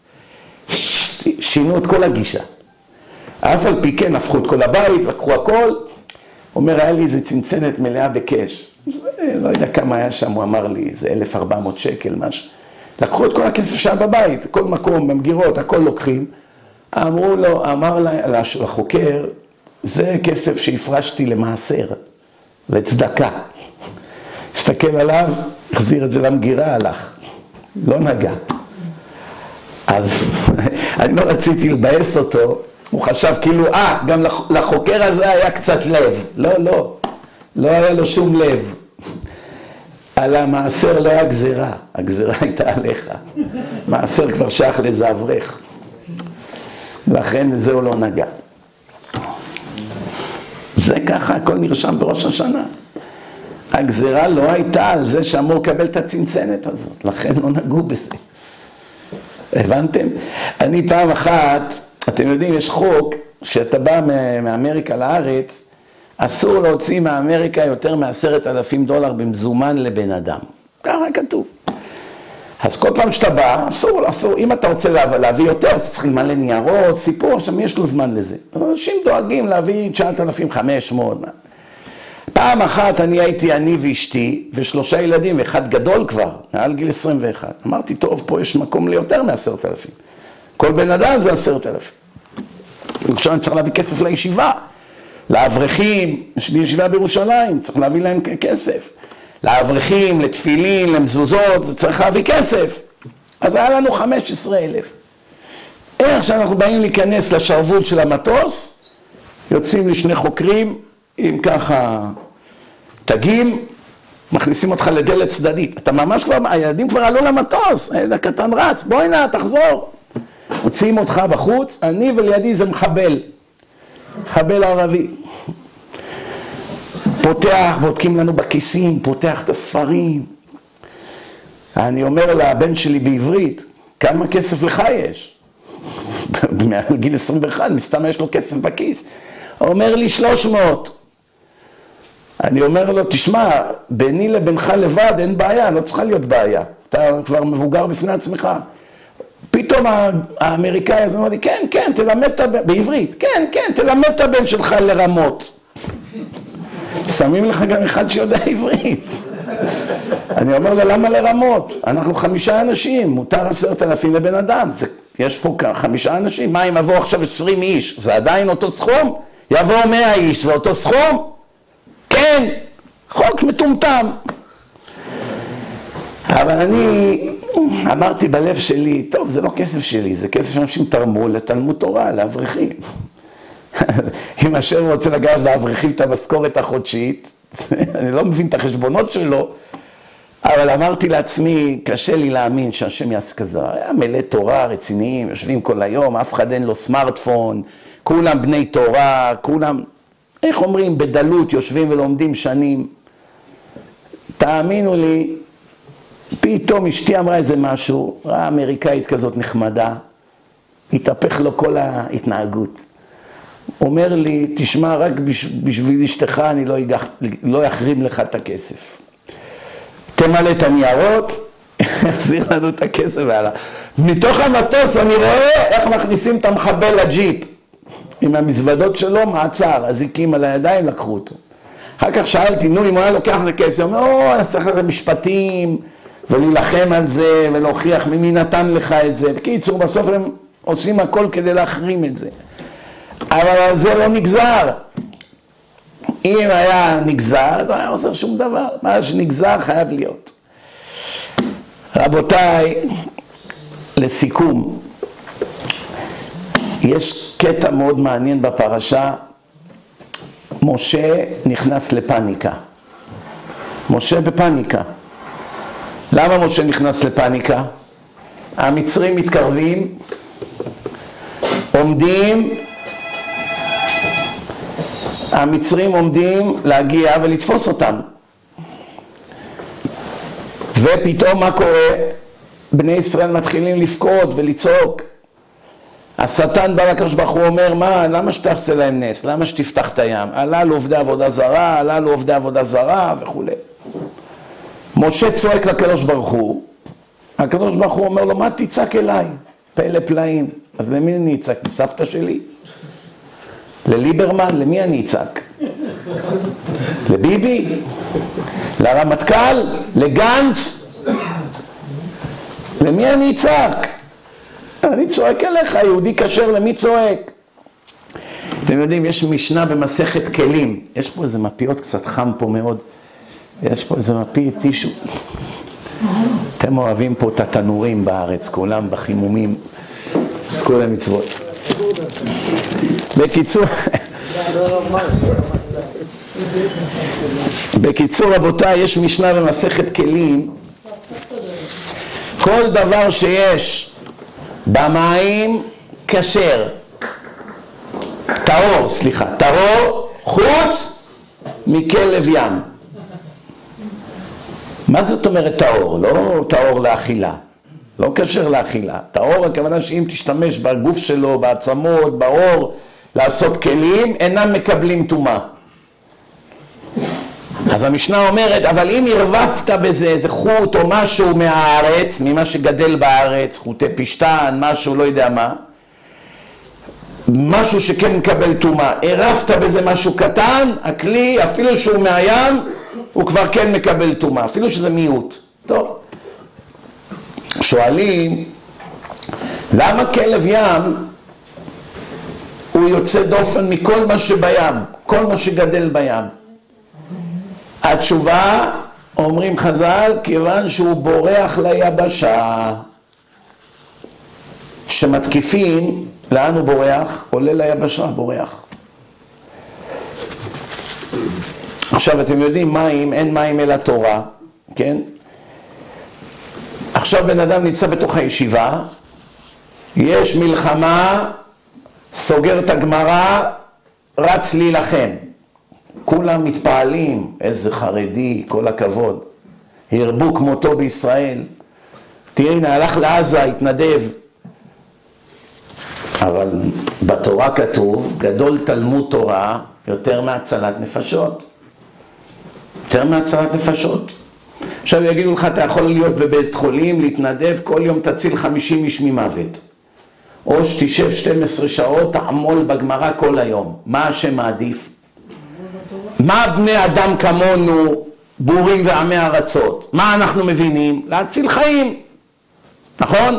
שינו את כל הגישה. אף על פי כן, הפכו את כל הבית, לקחו הכל. אומר, היה לי איזה צנצנת מלאה בקש. לא יודע כמה היה שם, הוא אמר לי, זה 1,400 שקל, משהו. לקחו את כל הכסף שהיה בבית, כל מקום, במגירות, הכל לוקחים. אמרו לו, אמר לחוקר, זה כסף שהפרשתי למעשר, לצדקה. הסתכל עליו, החזיר את זה למגירה, הלך. לא נגע. אז אני לא רציתי לבאס אותו, הוא חשב כאילו, גם לחוקר הזה היה קצת לב. לא היה לו שום לב. על המעשר לא היה גזירה, הגזירה הייתה עליך. מעשר כבר שייך לזה אברך. לכן זהו לא נגע. זה ככה, הכל נרשם בראש השנה. הגזירה לא הייתה על זה שאמור לקבל את הצנצנת הזאת, לכן לא נגעו בזה. הבנתם? אני פעם אחת, אתם יודעים, יש חוק שאתה בא מאמריקה לארץ, אסור להוציא מאמריקה יותר $10,000 במזומן לבן אדם. ככה כתוב. אז כל פעם שאתה בא, אסור, אם אתה רוצה להביא יותר, אז צריך למלא ניירות, סיפור, עכשיו יש לו זמן לזה. אנשים דואגים להביא 9,500. פעם אחת אני הייתי אני ואשתי, ו3 ילדים, אחד גדול כבר, מעל גיל 21. אמרתי, טוב, פה יש מקום ליותר מ10,000. כל בן אדם זה 10,000. עכשיו אני צריך להביא כסף לישיבה. לאברכים, יש לי ישיבה בירושלים, צריך להביא להם כסף. לאברכים, לתפילין, למזוזות, זה צריך להביא כסף. אז היה לנו 15,000. איך שאנחנו באים להיכנס לשרוול של המטוס, יוצאים לי שני חוקרים עם ככה תגים, מכניסים אותך לדלת צדדית. אתה ממש כבר, הילדים כבר עלו למטוס, הילד הקטן רץ, בואי נא, תחזור. מוציאים אותך בחוץ, אני ולידי זה מחבל ערבי. פותח, בודקים לנו בכיסים, פותח את הספרים. אני אומר לבן שלי בעברית, כמה כסף לך יש? בגיל 21, מסתם יש לו כסף בכיס. הוא אומר לי 300. אני אומר לו, תשמע, ביני לבינך לבד אין בעיה, לא צריכה להיות בעיה. אתה כבר מבוגר בפני עצמך. פתאום האמריקאי הזה אומר לי, כן, כן, תלמד את הבן, בעברית, כן, כן, תלמד את הבן שלך לרמות. שמים לך גם אחד שיודע עברית. אני אומר לו, למה לרמות? אנחנו 5 אנשים, מותר 10,000 לבן אדם. יש פה 5 אנשים, מה אם יבוא עכשיו 20 איש? זה עדיין אותו סכום? יבוא 100 איש, זה אותו סכום? כן, חוק מטומטם. אבל אני אמרתי בלב שלי, טוב, זה לא כסף שלי, זה כסף שאנשים תרמו לתלמוד תורה, לאברכים. אם השם רוצה לגעת לאברכים את המשכורת החודשית, אני לא מבין את החשבונות שלו, אבל אמרתי לעצמי, קשה לי להאמין שהשם יעשה כזה. היה מלא תורה רציניים, יושבים כל היום, אף אחד אין לו סמארטפון, כולם בני תורה, כולם, איך אומרים, בדלות יושבים ולומדים שנים. תאמינו לי, פתאום אשתי אמרה איזה משהו, ראה אמריקאית כזאת נחמדה, התהפך לו כל ההתנהגות. אומר לי, תשמע, רק בשביל אשתך אני לא אחרים לך את הכסף. תמלא את הניירות, יחזיר לנו את הכסף והלאה. מתוך המטוס אני רואה איך מכניסים את המחבל לג'יפ. עם המזוודות שלו, מעצר, הזיקים על הידיים, לקחו אותו. אחר כך שאלתי, נו, אם הוא היה לוקח את הכסף, הוא אומר, אני צריך לזה משפטים, ולהילחם על זה, ולהוכיח מי נתן לך את זה. בקיצור, בסוף הם עושים הכל כדי להחרים את זה. אבל על זה לא נגזר. אם היה נגזר, לא היה עושה שום דבר. מה שנגזר חייב להיות. רבותיי, לסיכום, יש קטע מאוד מעניין בפרשה. משה נכנס לפניקה. משה בפניקה. למה משה נכנס לפניקה? המצרים מתקרבים, המצרים עומדים להגיע ולתפוס אותם. ופתאום מה קורה? בני ישראל מתחילים לבכות ולצעוק. השטן בא לקדוש ברוך הוא אומר, מה, למה שתעשה להם נס? למה שתפתח את הים? עלה לו עובדי עבודה זרה, וכו'. משה צועק לקדוש ברוך הוא, הקדוש ברוך הוא אומר לו, מה תצעק אליי? פלא פלאים. אז למי אני אצעק? לסבתא שלי? לליברמן? למי אני אצעק? לביבי? לרמטכ"ל? לגנץ? למי אני אצעק? אני צועק אליך, יהודי כשר, למי צועק? אתם יודעים, יש משנה במסכת כלים, יש פה איזה מפיות קצת חם פה מאוד, יש פה איזה מפית טישו. אתם אוהבים פה את התנורים בארץ, כולם בחימומים, עסקו למצוות. בקיצור רבותיי, יש משנה במסכת כלים, כל דבר שיש במים כשר, טהור חוץ מכלב ים. מה זאת אומרת טהור? לא טהור לאכילה, לא כשר לאכילה. טהור הכוונה שאם תשתמש בגוף שלו, בעצמות, בעור, לעשות כלים, אינם מקבלים טומאה. אז המשנה אומרת, אבל אם הרבבת בזה איזה חוט או משהו מהארץ, ממה שגדל בארץ, חוטי פשטן, משהו, לא יודע מה, משהו שכן מקבל טומאה, הרבת בזה משהו קטן, הכלי, אפילו שהוא מהים, הוא כבר כן מקבל טומאה, אפילו שזה מיעוט. טוב. שואלים, למה כלב ים הוא יוצא דופן מכל מה שבים, כל מה שגדל בים? התשובה, אומרים חז"ל, כיוון שהוא בורח ליבשה. שמתקיפים, לאן הוא בורח? עולה ליבשה, בורח. עכשיו אתם יודעים, מים, אין מים אלא תורה, כן? עכשיו בן אדם נמצא בתוך הישיבה, יש מלחמה, סוגר את הגמרא, רץ להילחם. כולם מתפעלים, איזה חרדי, כל הכבוד. הרבו כמותו בישראל. תראה, הנה, הלך לעזה, התנדב. אבל בתורה כתוב, גדול תלמוד תורה יותר מהצלת נפשות. יותר מהצלת נפשות. עכשיו יגידו לך, אתה יכול להיות בבית חולים, להתנדב, כל יום תציל 50 איש ממוות. או שתשב 12 שעות, תעמול בגמרא כל היום. מה השם מעדיף? מה בני אדם כמונו, בורים ועמי ארצות? מה אנחנו מבינים? להציל חיים. נכון?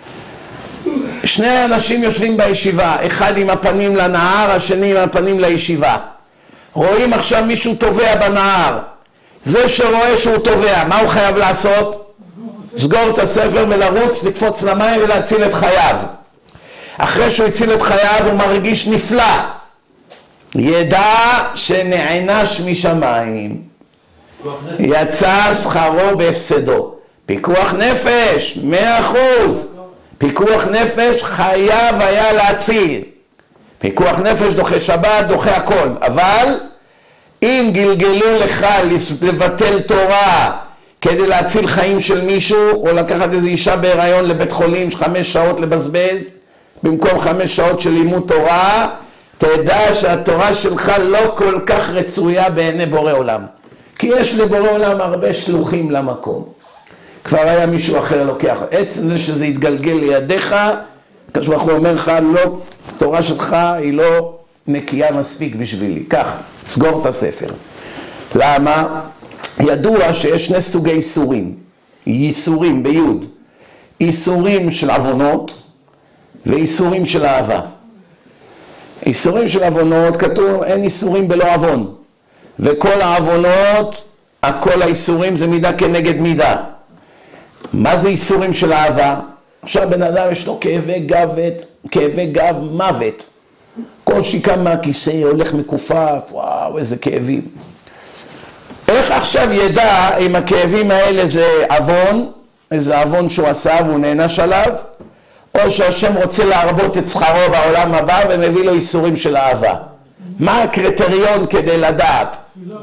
שני אנשים יושבים בישיבה, אחד עם הפנים לנהר, השני עם הפנים לישיבה. רואים עכשיו מישהו טובע בנהר. זה שרואה שהוא טובע, מה הוא חייב לעשות? סגור את הספר ולרוץ, לקפוץ למים ולהציל את חייו. אחרי שהוא הציל את חייו הוא מרגיש נפלא. ידע שנענש משמיים. יצא שכרו בהפסדו. פיקוח נפש, 100%. פיקוח נפש חייב היה להציל. פיקוח נפש דוחה שבת, דוחה הכל. אבל אם גלגלו לך לבטל תורה כדי להציל חיים של מישהו, או לקחת איזו אישה בהיריון לבית חולים 5 שעות לבזבז, במקום 5 שעות של לימוד תורה, תדע שהתורה שלך לא כל כך רצויה בעיני בורא עולם. כי יש לבורא עולם הרבה שלוחים למקום. כבר היה מישהו אחר לוקח. עצם זה שזה יתגלגל לידיך, כשהוא אומר לך, לא, התורה שלך היא לא נקייה מספיק בשבילי. כך, סגור את הספר. למה? ידוע שיש 2 סוגי איסורים. איסורים ביוד. איסורים של עוונות ואיסורים של אהבה. איסורים של עוונות, כתוב, אין איסורים בלא עוון. וכל העוונות, כל האיסורים זה מידה כנגד מידה. מה זה איסורים של אהבה? עכשיו בן אדם יש לו כאבי גב מוות. כל שיקם מהכיסא, הולך מכופף, וואו, איזה כאבים. איך עכשיו ידע אם הכאבים האלה זה עוון, איזה עוון שהוא עשה והוא נענש עליו, או שהשם רוצה להרבות את שכרו בעולם הבא ומביא לו איסורים של אהבה? מה הקריטריון כדי לדעת?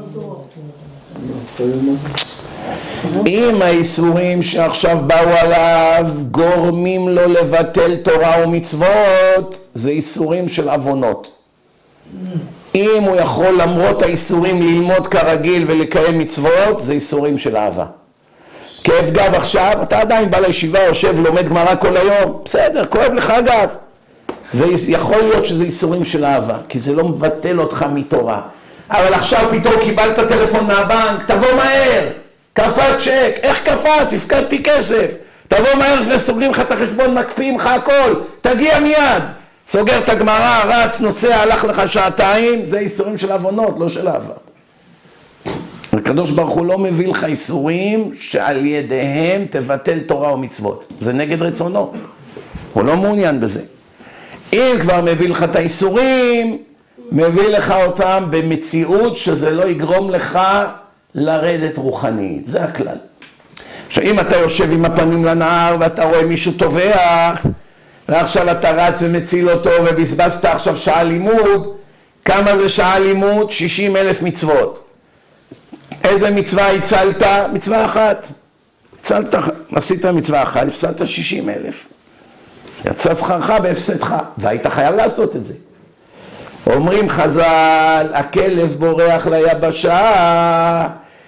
אם האיסורים שעכשיו באו עליו גורמים לו לבטל תורה ומצוות, זה איסורים של עוונות. אם הוא יכול למרות האיסורים ללמוד כרגיל ולקיים מצוות, זה איסורים של אהבה. כאב גב עכשיו, אתה עדיין בא לישיבה, יושב, לומד גמרא כל היום, בסדר, כואב לך גב. זה יכול להיות שזה איסורים של אהבה, כי זה לא מבטל אותך מתורה. אבל עכשיו פתאום קיבלת טלפון מהבנק, תבוא מהר, קפץ צ'ק, איך קפץ? הפקדתי כסף. תבוא מהר לפני סוגרים לך את החשבון, מקפיאים לך הכל, תגיע מיד. סוגר את הגמרא, רץ, נוסע, הלך לך 2 שעתיים, זה איסורים של עוונות, לא של אהבה. הקדוש ברוך הוא לא מביא לך איסורים שעל ידיהם תבטל תורה ומצוות. זה נגד רצונו. הוא לא מעוניין בזה. אם כבר מביא לך את האיסורים, מביא לך אותם במציאות שזה לא יגרום לך לרדת רוחנית. זה הכלל. עכשיו אם אתה יושב עם הפנים לנהר ואתה רואה מישהו טובע, ועכשיו אתה רץ ומציל אותו ובזבזת עכשיו שעה לימוד, כמה זה שעה לימוד? 60,000 מצוות. איזה מצווה הצלת? מצווה אחת. הצלת, עשית מצווה אחת, הפסדת 60,000. יצא שכרך בהפסדך, והיית חייב לעשות את זה. אומרים חז"ל, הכלב בורח ליבשה,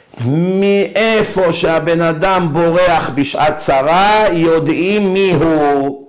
מאיפה שהבן אדם בורח בשעת צרה, יודעים מי הוא.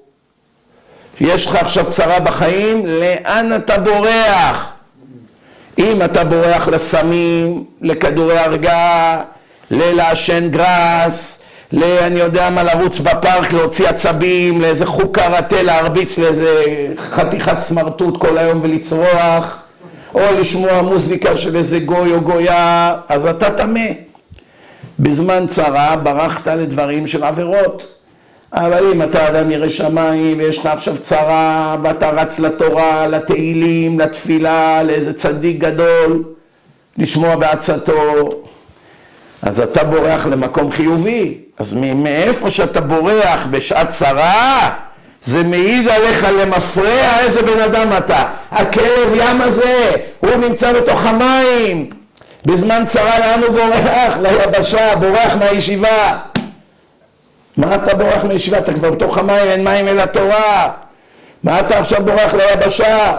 יש לך עכשיו צרה בחיים, לאן אתה בורח? אם אתה בורח לסמים, לכדורי הרגעה, ללעשן גרס, אני יודע מה, לרוץ בפארק, להוציא עצבים, לאיזה חוג קראטה, להרביץ לאיזה חתיכת סמרטוט כל היום ולצרוח, או לשמוע מוזיקה של איזה גוי או גויה, אז אתה טמא. בזמן צרה ברחת לדברים של עבירות. אבל אם אתה אדם ירא שמיים ויש לך עכשיו צרה ואתה רץ לתורה, לתהילים, לתפילה, לאיזה צדיק גדול, לשמוע בעצתו, אז אתה בורח למקום חיובי. אז מאיפה שאתה בורח בשעת צרה, זה מעיד עליך למפרע איזה בן אדם אתה. הכלב ים הזה, הוא נמצא בתוך המים. בזמן צרה לאן הוא בורח? ליבשה, בורח מהישיבה. מה אתה בורח מהישיבה? אתה כבר בתוך המים, אין מים אל התורה. מה אתה עכשיו בורח ליבשה?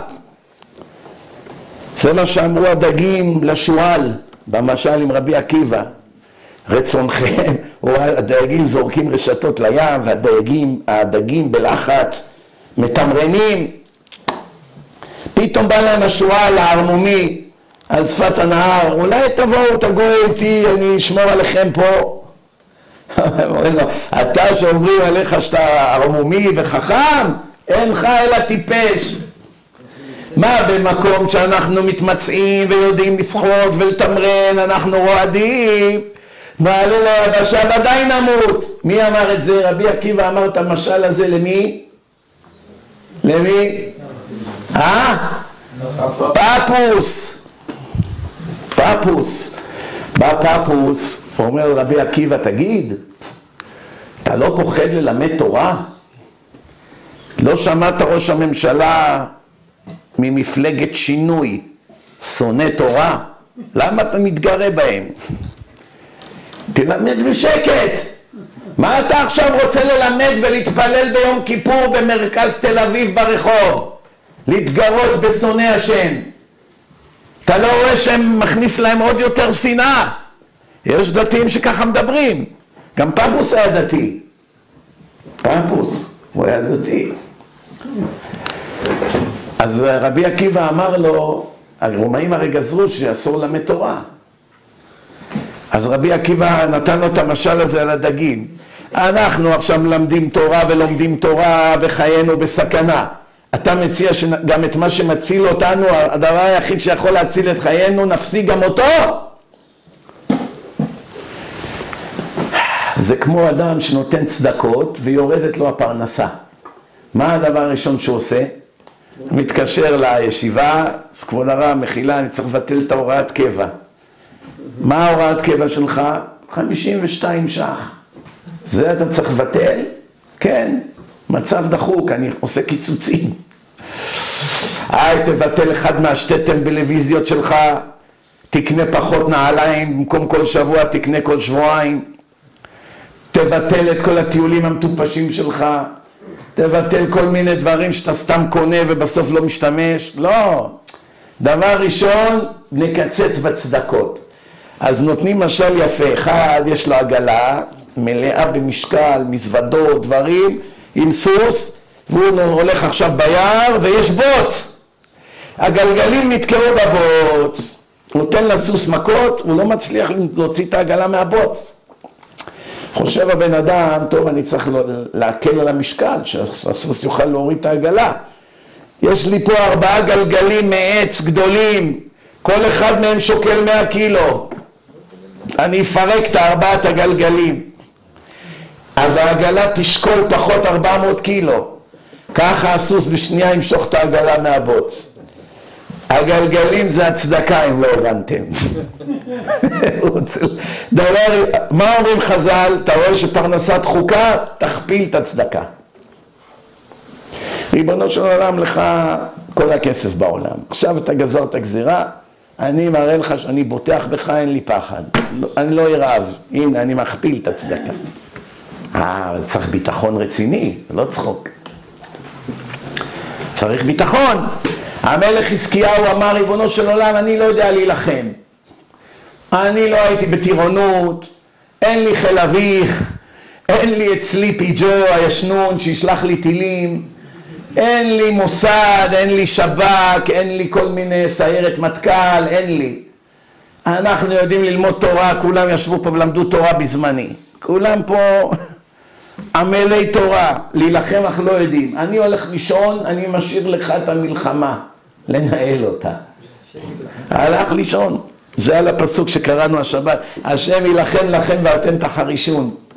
זה מה שאמרו הדגים לשועל, במשל עם רבי עקיבא. רצונכם, הדייגים זורקים רשתות לים, והדגים בלחץ מתמרנים. פתאום בא להם השועל הערמומי על שפת הנהר, אולי תבואו, תגורו איתי, אני אשמור עליכם פה. אתה שאומרים עליך שאתה ערמומי וחכם, אינך אלא טיפש. מה במקום שאנחנו מתמצאים ויודעים לשחות ולתמרן, אנחנו רועדים, מעלה ליבשה ודאי נמות. מי אמר את זה? רבי עקיבא אמר את המשל הזה למי? למי? פפוס. פפוס. בא פפוס, אומר רבי עקיבא, תגיד, אתה לא פוחד ללמד תורה? לא שמעת ראש הממשלה ממפלגת שינוי, שונא תורה? למה אתה מתגרה בהם? תלמד בשקט. מה אתה עכשיו רוצה ללמד ולהתפלל ביום כיפור במרכז תל אביב ברחוב? להתגרות בשונא השם. אתה לא רואה שהם מכניס להם עוד יותר שנאה? יש דתיים שככה מדברים. גם פפוס היה דתי. פפוס, הוא היה דתי. אז רבי עקיבא אמר לו, הרומאים הרי גזרו שאסור ללמד תורה. אז רבי עקיבא נתן לו את המשל הזה על הדגים. אנחנו עכשיו מלמדים תורה ולומדים תורה וחיינו בסכנה. אתה מציע שגם את מה שמציל אותנו, הדבר היחיד שיכול להציל את חיינו, נפסיק גם אותו? זה כמו אדם שנותן צדקות ויורדת לו הפרנסה. מה הדבר הראשון שהוא עושה? מתקשר לישיבה, אז כבוד הרב, מחילה, אני צריך לבטל את ההוראת קבע. מה ההוראת קבע שלך? 52 ש"ח. זה אתה צריך לבטל? כן, מצב דחוק, אני עושה קיצוצים. תבטל אחד מהשתי טלוויזיות שלך, תקנה פחות נעליים, במקום כל שבוע תקנה כל שבועיים. תבטל את כל הטיולים המטופשים שלך, תבטל כל מיני דברים שאתה סתם קונה ובסוף לא משתמש. לא. דבר ראשון, נקצץ בצדקות. אז נותנים משל יפה. אחד, יש לו עגלה מלאה במשקל, מזוודות, דברים, עם סוס, והוא הולך עכשיו ביער ויש בוץ. הגלגלים נתקעו בבוץ. נותן לסוס מכות, הוא לא מצליח להוציא את העגלה מהבוץ. חושב הבן אדם, טוב, אני צריך להקל על המשקל, שהסוס יוכל להוריד את העגלה. יש לי פה 4 גלגלים מעץ גדולים, כל אחד מהם שוקל 100 קילו. אני אפרק את 4 הגלגלים. אז העגלה תשקול פחות 400 קילו. ככה הסוס בשנייה ימשוך את העגלה מהבוץ. הגלגלים זה הצדקה, אם לא הבנתם. דבר, מה אומרים חז"ל? אתה רואה שפרנסת חוקה, תכפיל את הצדקה. ריבונו של עולם, לך כל הכסף בעולם. עכשיו אתה גזרת גזירה, אני מראה לך שאני בוטח בך, אין לי פחד. אני לא ירעב. הנה, אני מכפיל את הצדקה. צריך ביטחון רציני, לא צחוק. צריך ביטחון. המלך חזקיהו אמר, ריבונו של עולם, אני לא יודע להילחם. אני לא הייתי בטירונות, אין לי חיל אוויר, אין לי אצלי פיג'ו הישנון שישלח לי טילים, אין לי מוסד, אין לי שב"כ, אין לי כל מיני סיירת מטכ"ל, אין לי. אנחנו יודעים ללמוד תורה, כולם ישבו פה ולמדו תורה בזמני. כולם פה עמלי תורה, להילחם אנחנו לא יודעים. אני הולך לישון, אני משאיר לך את המלחמה, לנהל אותה. הלך לישון. זה על הפסוק שקראנו השבת, השם ילחם לכם ואתם תחרישון.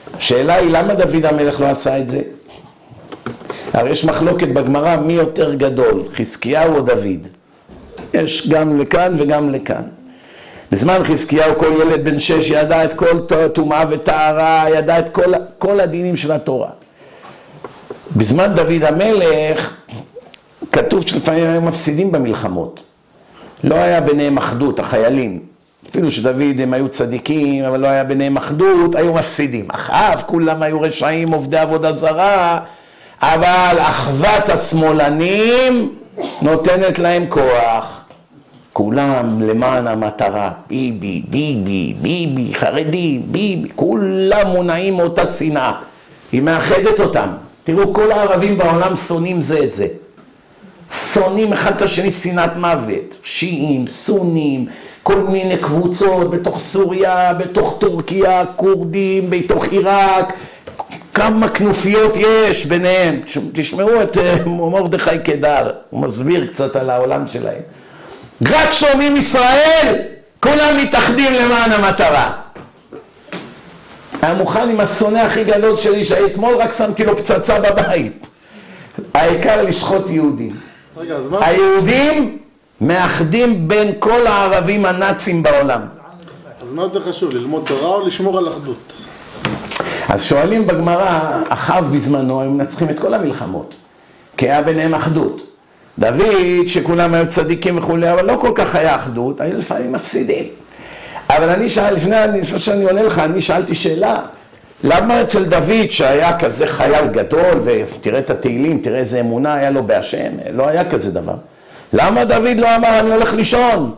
השאלה היא, למה דוד המלך לא עשה את זה? הרי יש מחלוקת בגמרא מי יותר גדול, חזקיהו או דוד. יש גם לכאן וגם לכאן. בזמן חזקיהו כל ילד בן 6 ידע את כל טומאה וטהרה, ידע את כל הדינים של התורה. בזמן דוד המלך כתוב שלפעמים היו מפסידים במלחמות. לא היה ביניהם אחדות, החיילים. אפילו שדוד הם היו צדיקים, אבל לא היה ביניהם אחדות, היו מפסידים. אחאב, כולם היו רשעים, עובדי עבודה זרה, אבל אחוות השמאלנים נותנת להם כוח. כולם למען המטרה, ביבי, ביבי, ביבי, חרדים, ביבי, כולם מונעים מאותה שנאה. היא מאחדת אותם. תראו, כל הערבים בעולם שונאים זה את זה. שונאים אחד את השני שנאת מוות. שיעים, סונים, כל מיני קבוצות בתוך סוריה, בתוך טורקיה, קורדים, בתוך עיראק. כמה כנופיות יש ביניהם. תשמעו את מרדכי קדר, הוא מסביר קצת על העולם שלהם. רק שומעים ישראל, כולם מתאחדים למען המטרה. היה מוכן עם השונא הכי גדול שלי, שאתמול רק שמתי לו פצצה בבית. העיקר לשחוט יהודים. רגע, אז מה? היהודים מאחדים בין כל הערבים הנאצים בעולם. אז מה יותר חשוב, ללמוד תורה או לשמור על אחדות? אז שואלים בגמרא, אחאב בזמנו הם מנצחים את כל המלחמות, כי היה ביניהם אחדות. דוד, שכולם היו צדיקים וכולי, אבל לא כל כך היה אחדות, היו לפעמים מפסידים. אבל אני שאל, לפני שאני עונה לך, אני שאלתי שאלה, למה אצל דוד שהיה כזה חייל גדול, ותראה את התהילים, תראה איזה אמונה היה לו בהשם, לא היה כזה דבר. למה דוד לא אמר, אני הולך לישון?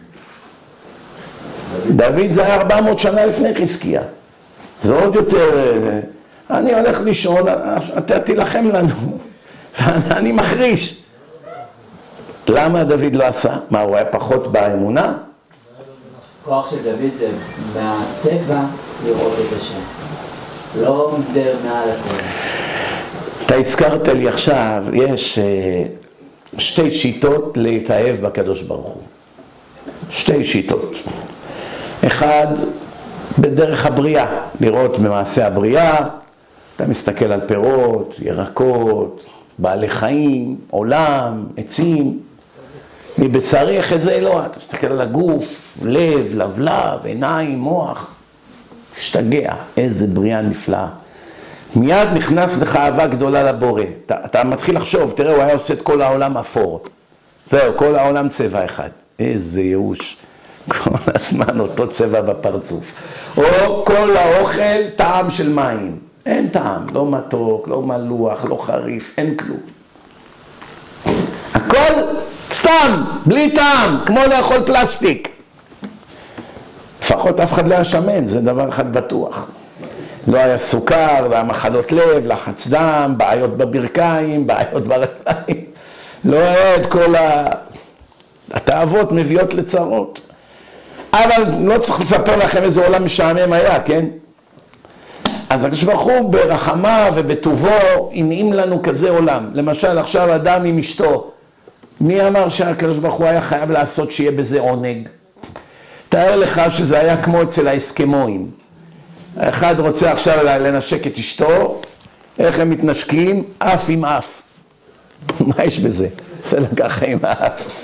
דוד זה היה 400 שנה לפני חזקיה. זה עוד יותר, אני הולך לישון, אתה תילחם לנו, ואני מחריש. למה דוד לא עשה? מה, הוא היה פחות באמונה? כוח של דוד זה מהטבע לראות את השם. לא מדר מעל הכל. אתה הזכרת לי עכשיו, יש שתי שיטות להתאהב בקדוש ברוך הוא. שתי שיטות. אחד, בדרך הבריאה, לראות במעשה הבריאה, אתה מסתכל על פירות, ירקות, בעלי חיים, עולם, עצים, מבשרי אחזה אלוה, אתה מסתכל על הגוף, לב, לבלב, עיניים, מוח, משתגע, איזה בריאה נפלאה. מיד נכנס לך אהבה גדולה לבורא, אתה מתחיל לחשוב, תראה, הוא היה עושה את כל העולם אפור, זהו, כל העולם צבע אחד, איזה ייאוש, כל הזמן אותו צבע בפרצוף, או כל האוכל טעם של מים, אין טעם, לא מתוק, לא מלוח, לא חריף, אין כלום. הכל סתם, בלי טעם, כמו לאכול פלסטיק. לפחות אף אחד לא היה שמן, זה דבר אחד בטוח. לא היה סוכר, לא היה מחלות לב, לחץ דם, בעיות בברכיים, בעיות ברגליים. לא היה את כל התאוות מביאות לצרות. אבל לא צריך לספר לכם איזה עולם משעמם היה, כן? אז הקדוש ברוך הוא ברחמה ובטובו הנעים לנו כזה עולם. למשל עכשיו אדם עם אשתו, מי אמר שהקדוש ברוך הוא היה חייב לעשות שיהיה בזה עונג? תאר לך שזה היה כמו אצל האסקימואים. אחד רוצה עכשיו לנשק את אשתו, איך הם מתנשקים? אף עם אף. מה יש בזה? עושה לה ככה עם האף.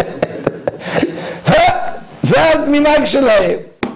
זה המנהג שלהם.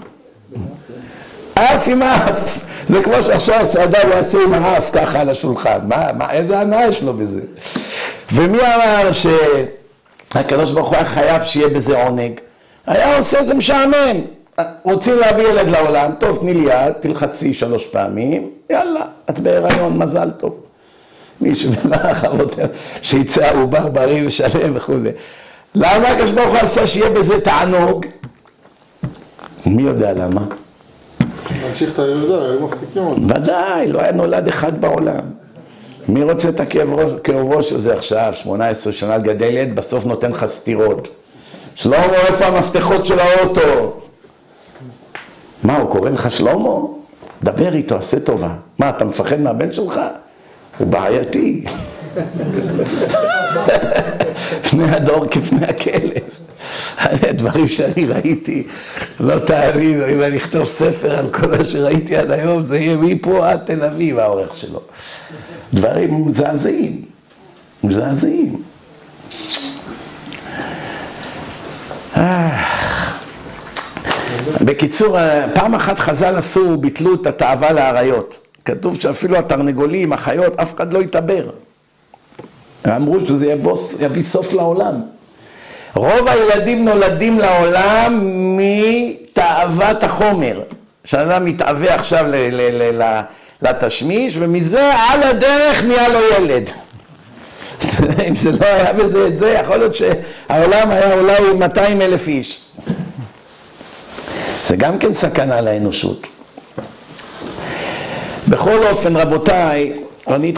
אף עם אף. זה כמו שעכשיו אדם יעשה עם האף ככה על השולחן. איזה הנאה יש לו בזה? ומי אמר שהקדוש ברוך הוא היה חייב שיהיה בזה עונג? היה עושה את זה משעמם. רוצים להביא ילד לעולם, טוב, תני לי יד, תלחצי 3 פעמים, יאללה, את בהיריון, מזל טוב. מי שבלח אבותינו, שיצא העובר בריא ושלם וכו'. למה הקדוש ברוך הוא עשה שיהיה בזה תענוג? מי יודע למה? להמשיך את הילדה, היו מחזיקים אותו. ודאי, לא היה נולד אחד בעולם. מי רוצה את הכאב ראש הזה עכשיו, 18 שנה גדל ילד, בסוף נותן לך סתירות. שלמה, איפה המפתחות של האוטו? מה, הוא קורא לך שלמה? דבר איתו, עשה טובה. מה, אתה מפחד מהבן שלך? הוא בעייתי. פני הדור כפני הכלב. דברים שאני ראיתי, לא תאמין, אם אני אכתוב ספר על כל מה שראיתי עד היום, זה יהיה מפה עד תל אביב האורך שלו. דברים מזעזעים, מזעזעים. בקיצור, פעם אחת חז"ל עשו, ביטלו את התאווה לאריות. כתוב שאפילו התרנגולים, החיות, אף אחד לא יתעבר. אמרו שזה יביא סוף לעולם. רוב הילדים נולדים לעולם מתאוות החומר. שאדם מתאווה עכשיו לתשמיש, ומזה על הדרך נהיה לו ילד. אם זה לא היה בזה את זה, יכול להיות שהעולם היה אולי 200,000 איש. זה גם כן סכנה לאנושות. בכל אופן, רבותיי, אני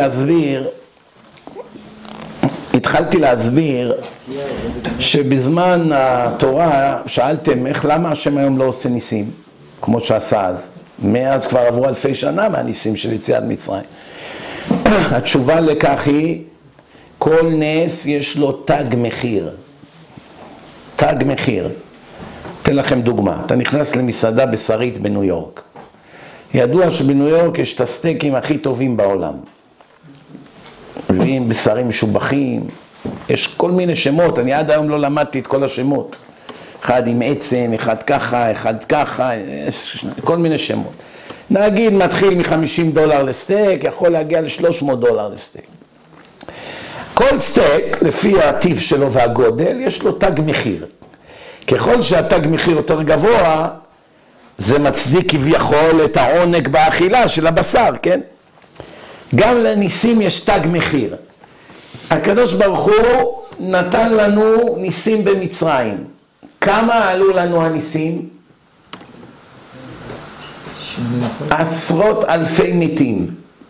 התחלתי להסביר שבזמן התורה שאלתם למה השם היום לא עושה ניסים, כמו שעשה אז. מאז כבר עברו אלפי שנה מהניסים של יציאת מצרים. התשובה לכך היא, כל נס יש לו תג מחיר. תג מחיר. אתן לכם דוגמה, אתה נכנס למסעדה בשרית בניו יורק. ידוע שבניו יורק יש את הסטייקים הכי טובים בעולם. מביאים בשרים משובחים, יש כל מיני שמות, אני עד היום לא למדתי את כל השמות. אחד עם עצם, אחד ככה, אחד ככה, כל מיני שמות. נגיד מתחיל $50 לסטייק, יכול להגיע $300 לסטייק. כל סטייק, לפי הטיב שלו והגודל, יש לו תג מחיר. ככל שהתג מחיר יותר גבוה, זה מצדיק כביכול את העונג באכילה של הבשר, כן? גם לניסים יש תג מחיר. הקדוש ברוך הוא נתן לנו ניסים במצרים. כמה עלו לנו הניסים? 10,000 מתים.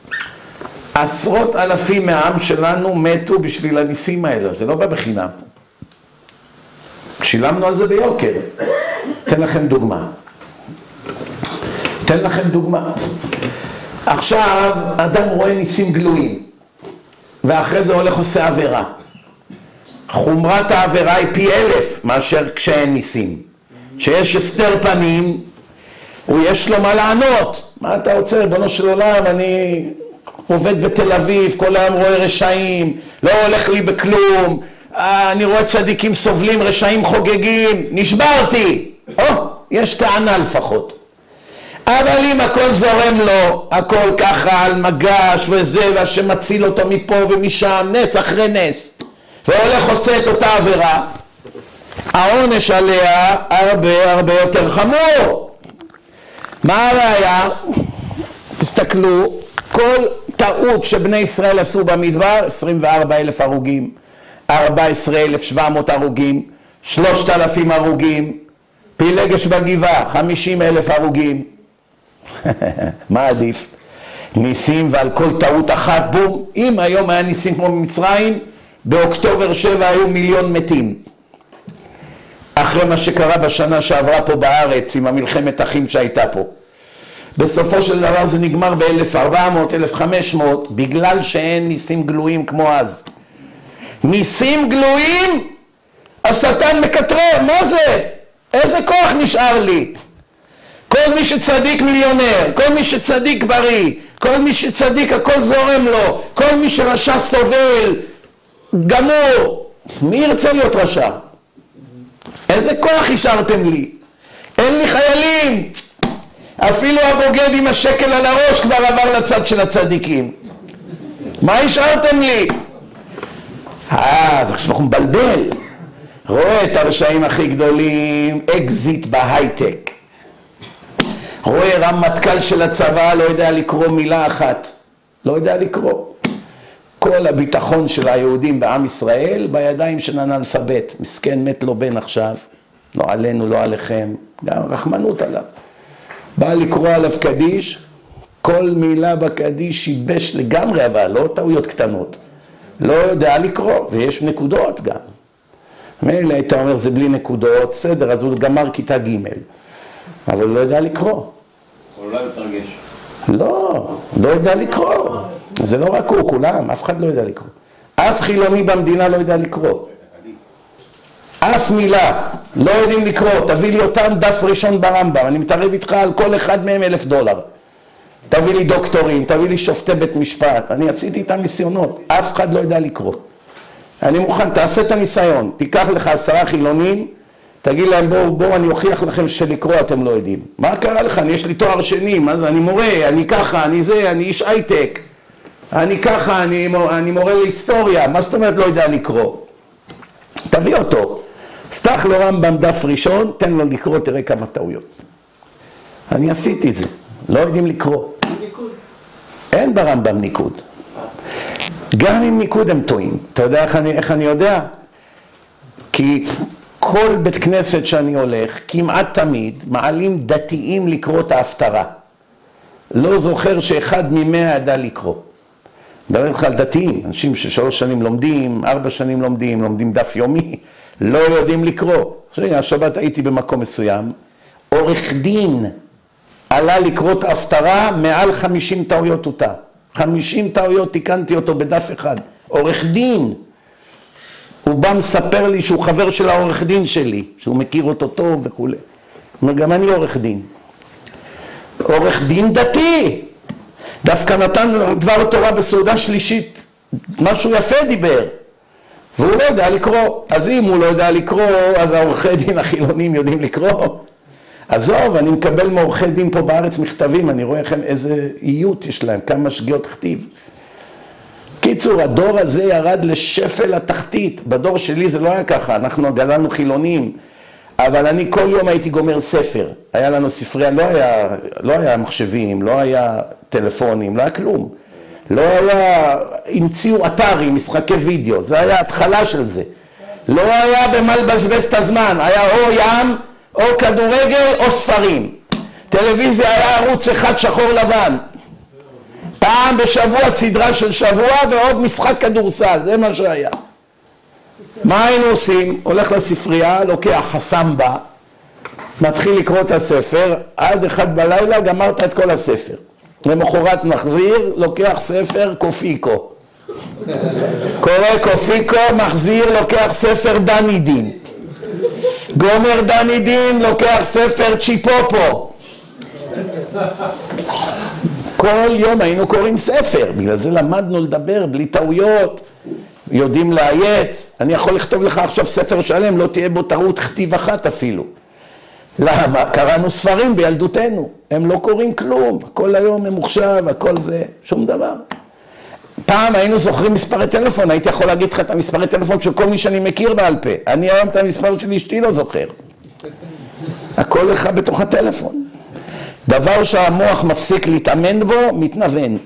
10,000 מהעם שלנו מתו בשביל הניסים האלה, זה לא בא בחינם. שילמנו על זה ביוקר. אתן לכם דוגמה. עכשיו אדם רואה ניסים גלויים, ואחרי זה הולך עושה עבירה. חומרת העבירה היא פי 1,000 מאשר כשאין ניסים. שיש הסתר פנים, יש לו מה לענות. מה אתה רוצה, ריבונו של עולם, אני עובד בתל אביב, כל היום רואה רשעים, לא הולך לי בכלום, אני רואה צדיקים סובלים, רשעים חוגגים, נשברתי. יש טענה לפחות. אבל אם הכל זורם לו, הכל ככה על מגש וזה, והשם מציל אותו מפה ומשם, נס אחרי נס, והולך עושה את אותה עבירה, העונש עליה הרבה יותר חמור. מה הראיה? תסתכלו, כל טעות שבני ישראל עשו במדבר, 24,000 הרוגים, 14,700 הרוגים, 3,000 הרוגים, פילגש בגבעה, 50,000 הרוגים. מה עדיף? ניסים ועל כל טעות אחת, בום. אם היום היה ניסים כמו במצרים, באוקטובר 7 היו 1,000,000 מתים. אחרי מה שקרה בשנה שעברה פה בארץ עם המלחמת אחים שהייתה פה. בסופו של דבר זה נגמר ב-1400, 1500, בגלל שאין ניסים גלויים כמו אז. ניסים גלויים, השטן מקטרר, מה זה? איזה כוח נשאר לי? כל מי שצדיק מיליונר, כל מי שצדיק בריא, כל מי שצדיק הכל זורם לו, כל מי שרשע סובל, גמור. מי ירצה להיות רשע? איזה כוח השארתם לי? אין לי חיילים. אפילו הבוגד עם השקל על הראש כבר עבר לצד של הצדיקים. מה השארתם לי? אז עכשיו אנחנו מבלבל. רואה את הרשעים הכי גדולים, אקזיט בהייטק. רואה רמטכ"ל של הצבא, לא יודע לקרוא מילה אחת. לא יודע לקרוא. כל הביטחון של היהודים בעם ישראל בידיים של אנאלפבית. מסכן, מת לו בן עכשיו. לא עלינו, לא עליכם. גם רחמנות עליו. בא לקרוא עליו קדיש, כל מילה בקדיש שיבש לגמרי, אבל לא טעויות קטנות. לא יודע לקרוא, ויש נקודות גם. מילא היית אומר זה בלי נקודות, בסדר, אז הוא גמר כיתה ג', אבל לא יודע לקרוא. אולי מתרגש. לא יודע לקרוא. זה לא רק הוא, כולם, אף אחד לא יודע לקרוא. אף חילוני במדינה לא יודע לקרוא. אף מילה, לא יודעים לקרוא, תביא לי אותם דף ראשון ברמב"ם, אני מתערב איתך על כל אחד מהם $1,000. תביא לי דוקטורים, תביא לי שופטי בית משפט, אני עשיתי איתם ניסיונות, אף אחד לא יודע לקרוא. אני מוכן, תעשה את הניסיון, תיקח לך 10 חילונים, תגיד להם בואו אני אוכיח לכם שלקרוא אתם לא יודעים. מה קרה לך? יש לי תואר שני, מה זה? אני מורה, אני ככה, אני זה, אני איש הייטק. אני ככה, אני מורה להיסטוריה, מה זאת אומרת לא יודע לקרוא? תביא אותו, פתח לו רמב"ם דף ראשון, תן לו לקרוא, תראה כמה טעויות. אני עשיתי את זה, לא יודעים לקרוא. אין ברמב"ם ניקוד. גם עם ניקוד הם טועים. אתה יודע איך אני יודע? כי כל בית כנסת שאני הולך, כמעט תמיד, מעלים דתיים לקרוא את ההפטרה. לא זוכר שאחד מ100 ידע לקרוא. מדבר לך על דתיים, אנשים ש3 שנים לומדים, 4 שנים לומדים דף יומי, לא יודעים לקרוא. השבת הייתי במקום מסוים, עורך דין עלה לקרוא את ההפטרה, מעל 50 טעויות אותה. 50 טעויות תיקנתי אותו בדף אחד. עורך דין. הוא בא מספר לי שהוא חבר של העורך דין שלי, שהוא מכיר אותו טוב וכו'. גם אני עורך דין. עורך דין דתי. דווקא נתן דבר תורה בסעודה שלישית, משהו יפה דיבר. והוא לא יודע לקרוא. אז אם הוא לא יודע לקרוא, אז העורכי דין החילונים יודעים לקרוא. עזוב, אני מקבל מעורכי דין פה בארץ מכתבים, אני רואה לכם איזה איות יש להם, כמה שגיאות כתיב. קיצור, הדור הזה ירד לשפל התחתית. בדור שלי זה לא היה ככה, אנחנו גדלנו חילונים, אבל אני כל יום הייתי גומר ספר. היה לנו ספרייה, לא היה מחשבים, לא היה טלפונים, לא היה כלום. לא היה, המציאו אתרים, משחקי וידאו, זה היה התחלה של זה. לא היה במה לבזבז את הזמן, היה או ים, או כדורגל, או ספרים. טלוויזיה היה ערוץ אחד שחור לבן. פעם בשבוע סדרה של שבוע ועוד משחק כדורסל, זה מה שהיה. מה היינו עושים? הולך לספרייה, לוקח חסמבה, מתחיל לקרוא את הספר, עד 1 בלילה גמרת את כל הספר. למחרת מחזיר, לוקח ספר קופיקו. קורא קופיקו, מחזיר, לוקח ספר דני דין. גומר דני דין, לוקח ספר צ'יפופו. כל יום היינו קוראים ספר, בגלל זה למדנו לדבר בלי טעויות, יודעים להייץ. אני יכול לכתוב לך עכשיו ספר שלם, לא תהיה בו טעות כתיב אחת אפילו. למה? קראנו ספרים בילדותנו, הם לא קוראים כלום, כל היום ממוחשב, הכל זה, שום דבר. פעם היינו זוכרים מספרי טלפון, הייתי יכול להגיד לך את המספרי טלפון של כל מי שאני מכיר בעל פה. אני היום את המספר של אשתי לא זוכר. הכל לך בתוך הטלפון. דבר שהמוח מפסיק להתאמן בו, מתנוון.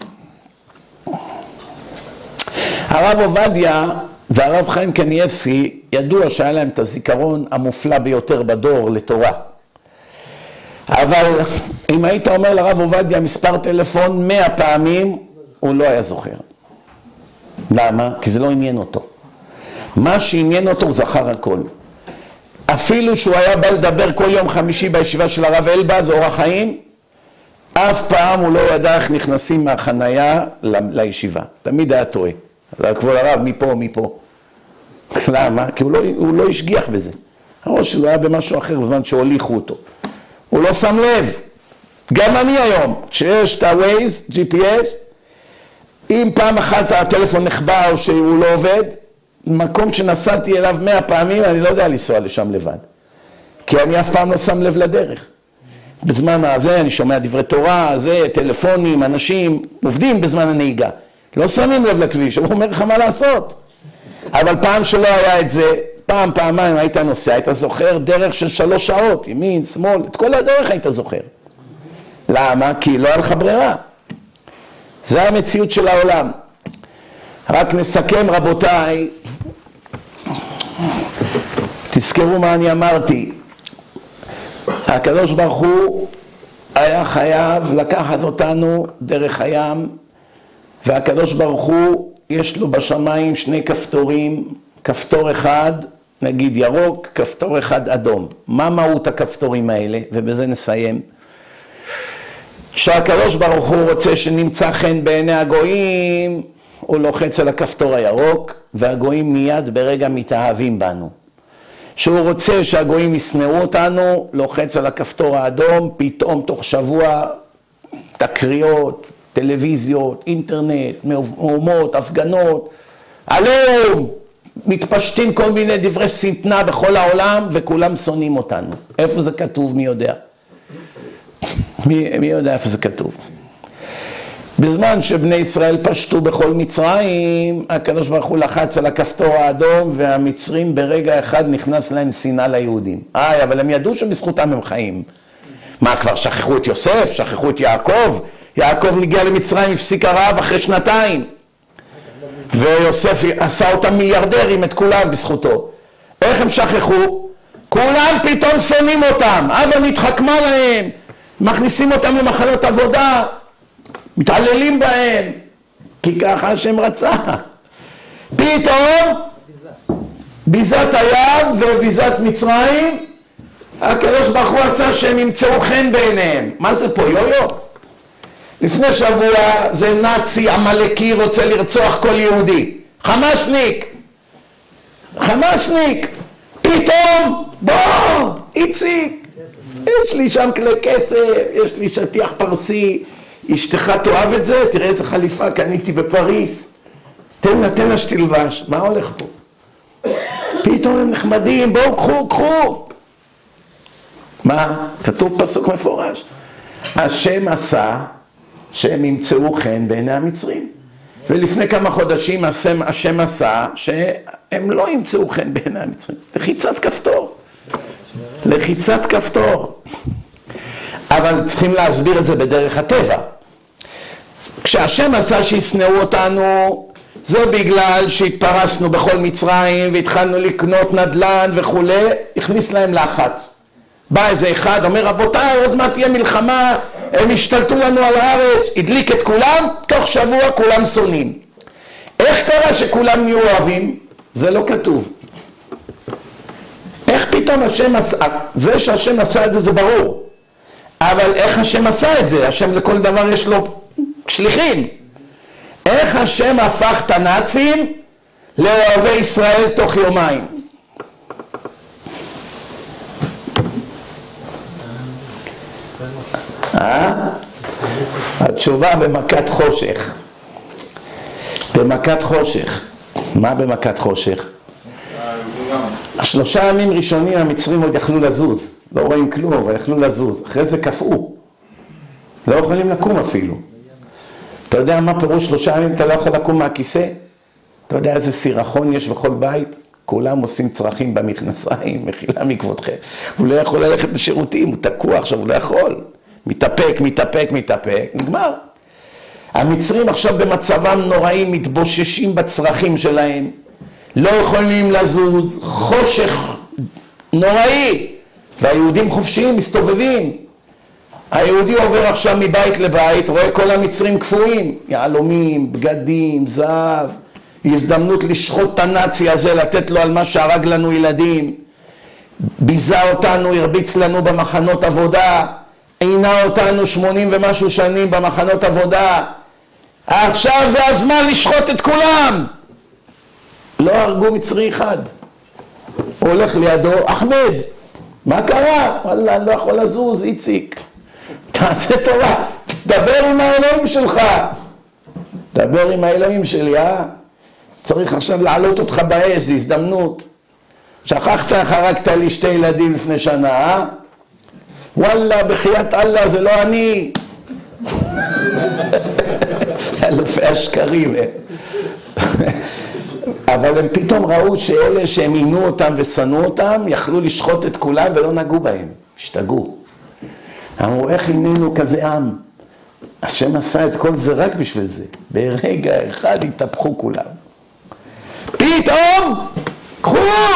הרב עובדיה והרב חיים קניאבסקי ידוע שהיה להם את הזיכרון המופלא ביותר בדור לתורה. אבל אם היית אומר לרב עובדיה מספר טלפון 100 פעמים, הוא לא היה זוכר. למה? כי זה לא עניין אותו. מה שעניין אותו הוא זכר הכל. אפילו שהוא היה בא לדבר כל יום חמישי בישיבה של הרב אלבז, אור החיים, אף פעם הוא לא ידע איך נכנסים מהחנייה לישיבה. תמיד היה טועה. כבוד הרב, מפה. למה? כי הוא לא השגיח בזה. הראש שלו היה במשהו אחר בזמן שהוליכו אותו. הוא לא שם לב. גם אני היום, כשיש את ה-Waze, GPS, אם פעם אחת הטלפון נחבא או שהוא לא עובד, מקום שנסעתי אליו 100 פעמים, אני לא יודע לנסוע לשם לבד. כי אני אף פעם לא שם לב לדרך. בזמן הזה אני שומע דברי תורה, טלפונים, אנשים, עובדים בזמן הנהיגה. לא שמים לב לכביש, הוא אומר לך מה לעשות. אבל פעם שלא היה את זה, פעמיים היית נוסע, היית זוכר דרך של 3 שעות, ימין, שמאל, את כל הדרך היית זוכר. למה? כי לא היה לך ברירה. זה המציאות של העולם. רק נסכם רבותיי, תזכרו מה אני אמרתי. הקדוש ברוך הוא היה חייב לקחת אותנו דרך הים, והקדוש ברוך הוא יש לו בשמיים 2 כפתורים, כפתור אחד נגיד ירוק, כפתור אחד אדום. מה מהות הכפתורים האלה? ובזה נסיים. כשהקדוש ברוך הוא רוצה שנמצא חן בעיני הגויים, הוא לוחץ על הכפתור הירוק, והגויים מיד ברגע מתאהבים בנו. שהוא רוצה שהגויים ישנאו אותנו, לוחץ על הכפתור האדום, פתאום תוך שבוע תקריות, טלוויזיות, אינטרנט, מהומות, הפגנות, עליהם מתפשטים כל מיני דברי שטנה בכל העולם, וכולם שונאים אותנו. איפה זה כתוב? מי יודע? מי יודע איפה זה כתוב? בזמן שבני ישראל פשטו בכל מצרים, הקדוש ברוך הוא לחץ על הכפתור האדום, והמצרים ברגע אחד נכנס להם שנאה ליהודים. אבל הם ידעו שבזכותם הם חיים. מה, כבר שכחו את יוסף? שכחו את יעקב? יעקב מגיע למצרים, הפסיק הרעב אחרי 2 ויוסף עשה אותם מיליארדרים, את כולם בזכותו. איך הם שכחו? כולם פתאום שונאים אותם, אבא מתחכמה להם, מכניסים אותם למחנות עבודה, מתעללים בהם, כי ככה השם רצה. פתאום ביזת הים וביזת מצרים, הקדוש ברוך הוא עשה שהם ימצאו חן בעיניהם. מה זה פה, יו-יו? לפני שבוע זה נאצי עמלקי רוצה לרצוח כל יהודי, חמאסניק, פתאום בוא איציק, יש לי שם כלי כסף, יש לי שטיח פרסי, אשתך תאהב את זה, תראה איזה חליפה קניתי בפריס, תן לה שתלבש. מה הולך פה? פתאום הם נחמדים, בואו קחו. מה? כתוב פסוק מפורש, השם עשה שהם ימצאו חן בעיני המצרים, ולפני כמה חודשים השם עשה שהם לא ימצאו חן בעיני המצרים. לחיצת כפתור. אבל צריכים להסביר את זה בדרך הטבע. כשהשם עשה שישנאו אותנו, זה בגלל שהתפרסנו בכל מצרים והתחלנו לקנות נדל"ן וכו', הכניס להם לחץ. בא איזה אחד, אומר רבותיי, עוד מעט תהיה מלחמה, הם השתלטו לנו על הארץ, הדליק את כולם, תוך שבוע כולם שונאים. איך קרה שכולם נהיו אוהבים? זה לא כתוב. איך פתאום השם עשה? זה שהשם עשה את זה זה ברור. אבל איך השם עשה את זה? השם לכל דבר יש לו שליחים. איך השם הפך את הנאצים לאוהבי ישראל תוך יומיים? התשובה במכת חושך. מה במכת חושך? 3 ימים ראשונים המצרים עוד יכלו לזוז, לא רואים כלום, אבל יכלו לזוז. אחרי זה קפאו, לא יכולים לקום אפילו. אתה יודע מה פירוש 3 ימים אתה לא יכול לקום מהכיסא? אתה יודע איזה סירחון יש בכל בית? כולם עושים צרכים במכנסיים, מחילה מכבודכם. הוא לא יכול ללכת לשירותים, הוא תקוע עכשיו, הוא לא יכול. מתאפק, נגמר. המצרים עכשיו במצבם נוראים, מתבוששים בצרכים שלהם, לא יכולים לזוז, חושך נוראי, והיהודים חופשיים, מסתובבים. היהודי עובר עכשיו מבית לבית, רואה כל המצרים קפואים, יעלומים, בגדים, זהב, הזדמנות לשחוט את הנאצי הזה, לתת לו על מה שהרג לנו ילדים, ביזה אותנו, הרביץ לנו במחנות עבודה, עינה אותנו 80 ומשהו שנים במחנות עבודה, עכשיו זה הזמן לשחוט את כולם. לא הרגו מצרי אחד. הוא הולך לידו, אחמד, מה קרה? וואלה, אני לא יכול לזוז, איציק. תעשה טובה, דבר עם האלוהים שלך. דבר עם האלוהים שלי, צריך עכשיו לעלות אותך באש, זו הזדמנות. שכחת איך הרגת לי 2 ילדים לפני שנה, וואלה, בחיית אללה, זה לא אני. אלופי השקרים. אבל הם פתאום ראו שאלה שהם עינו אותם ושנאו אותם, יכלו לשחוט את כולם ולא נגעו בהם. השתגעו. אמרו, איך עינינו כזה עם? השם עשה את כל זה רק בשביל זה. ברגע אחד התהפכו כולם. פתאום, קחו!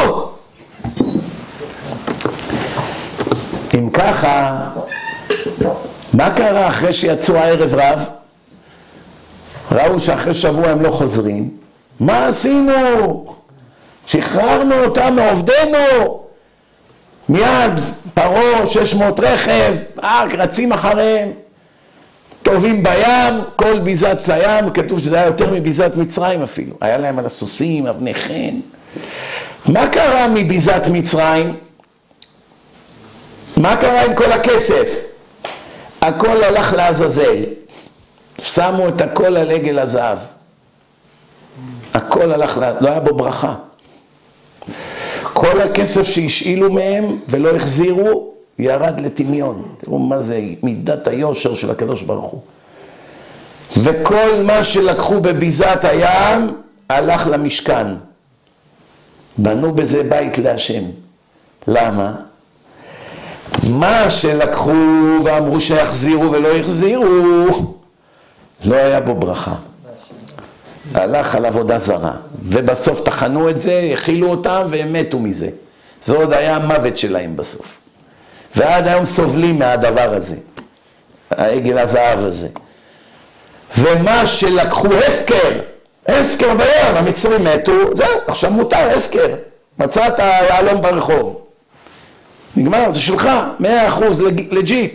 אם ככה, מה קרה אחרי שיצאו הערב רב? ראו שאחרי שבוע הם לא חוזרים. מה עשינו? שחררנו אותם מעובדנו. מיד פרעה 600 רכב, רצים אחריהם. טובים בים, כל ביזת הים, כתוב שזה היה יותר מביזת מצרים אפילו. היה להם על הסוסים, אבני חן. מה קרה מביזת מצרים? מה קרה עם כל הכסף? הכל הלך לעזאזל. שמו את הכל על עגל הזהב. הכל הלך, לא היה בו ברכה. כל הכסף שהשאילו מהם ולא החזירו, ירד לטמיון. תראו מה זה מידת היושר של הקדוש ברוך הוא. וכל מה שלקחו בביזת הים, הלך למשכן. בנו בזה בית להשם. למה? מה שלקחו ואמרו שיחזירו ולא החזירו, לא היה בו ברכה. הלך על עבודה זרה. ובסוף תחנו את זה, הכילו אותם והם מתו מזה. זה עוד היה המוות שלהם בסוף. ועד היום סובלים מהדבר הזה. העגל הזהב הזה. ומה שלקחו הפקר, הפקר בים, המצרים מתו, זהו, עכשיו מותר, הפקר. מצאת יעלום ברחוב. נגמר, זה שלך, 100% לג'יט.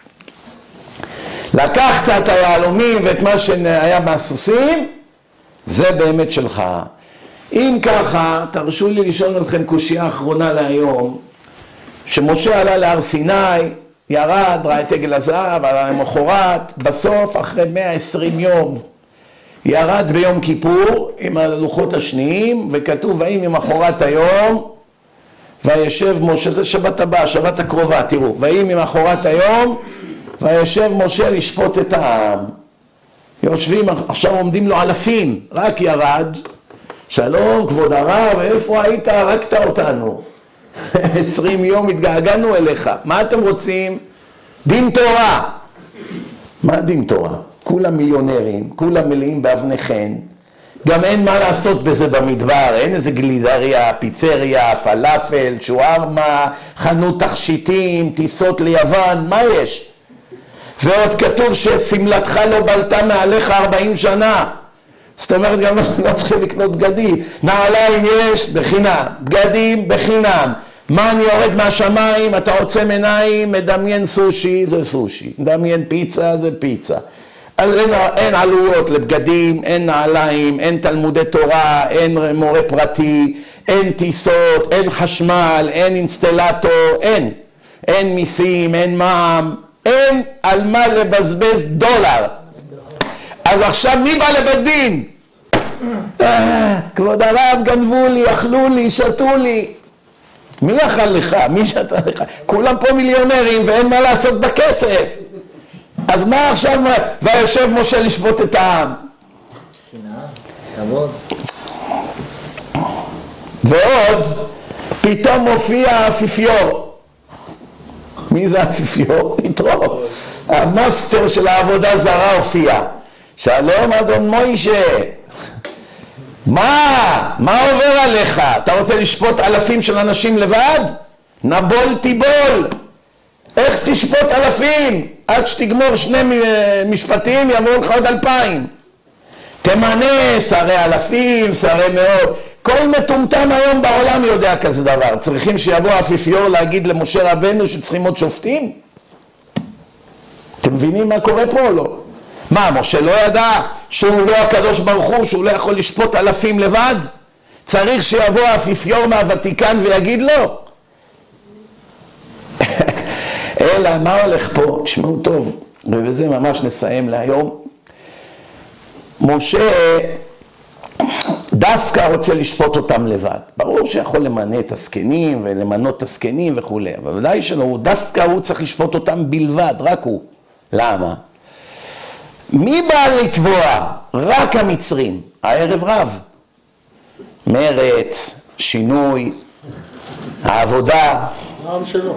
לקחת את היעלומים ואת מה שהיה מהסוסים, זה באמת שלך. אם ככה, תרשו לי לשאול אתכם קושייה אחרונה להיום, שמשה עלה להר סיני, ירד, ראה את עגל הזהב, עלה למחרת, בסוף, אחרי 120 יום, ירד ביום כיפור עם הלוחות השניים, וכתוב, ויהי ממחרת היום, וישב משה, זה שבת הבאה, שבת הקרובה, תראו, ויהי ממחרת היום, וישב משה לשפוט את העם. יושבים, עכשיו עומדים לו אלפים, רק ירד, שלום, כבוד הרב, איפה היית? הרגת אותנו. 20 יום התגעגענו אליך. מה אתם רוצים? דין תורה. מה דין תורה? כולם מיליונרים, כולם מלאים באבני חן. גם אין מה לעשות בזה במדבר, אין איזה גלידריה, פיצריה, פלאפל, שוארמה, חנות תכשיטים, טיסות ליוון, מה יש? ועוד כתוב שסמלתך לא בלטה מעליך 40 שנה. זאת אומרת, גם לא צריכים לקנות בגדים. נעליים יש בחינם, בגדים בחינם. מן יורד מהשמיים, אתה עוצם עיניים, מדמיין סושי, זה סושי. מדמיין פיצה, זה פיצה. אז אין עלויות לבגדים, אין נעליים, אין תלמודי תורה, אין מורה פרטי, אין טיסות, אין חשמל, אין אינסטלטור, אין מיסים, אין מע"מ, אין על מה לבזבז דולר. אז עכשיו מי בא לבית דין? כבוד הרב, גנבו לי, אכלו לי, שתו לי. מי אכל לך? מי שתה לך? כולם פה מיליונרים ואין מה לעשות בכסף. אז מה עכשיו? וישב משה לשפוט את העם. כבוד. ועוד, פתאום מופיע האפיפיור. מי זה האפיפיור? יתרו. המאסטר של העבודה זרה הופיע. שלום אדון מוישה. מה עובר עליך? אתה רוצה לשפוט אלפים של אנשים לבד? נבול תיבול. איך תשפוט אלפים? עד שתגמור 2 משפטים יבואו לך עוד 2,000. תמנה שרי אלפים, שרי מאות. כל מטומטם היום בעולם יודע כזה דבר. צריכים שיבוא האפיפיור להגיד למשה רבנו שצריכים עוד שופטים? אתם מבינים מה קורה פה או לא? מה, משה לא ידע שהוא לא הקדוש ברוך הוא, שהוא לא יכול לשפוט אלפים לבד? צריך שיבוא האפיפיור מהוותיקן ויגיד לו? אלא, מה הולך פה? תשמעו טוב, ובזה ממש נסיים להיום. משה דווקא רוצה לשפוט אותם לבד. ברור שיכול למנה את הזקנים ולמנות את הזקנים וכו'. אבל ודאי שלא, דווקא הוא צריך לשפוט אותם בלבד, רק הוא. למה? מי בא לתבוע? רק המצרים. הערב רב. מרץ, שינוי, העבודה. העם שלו.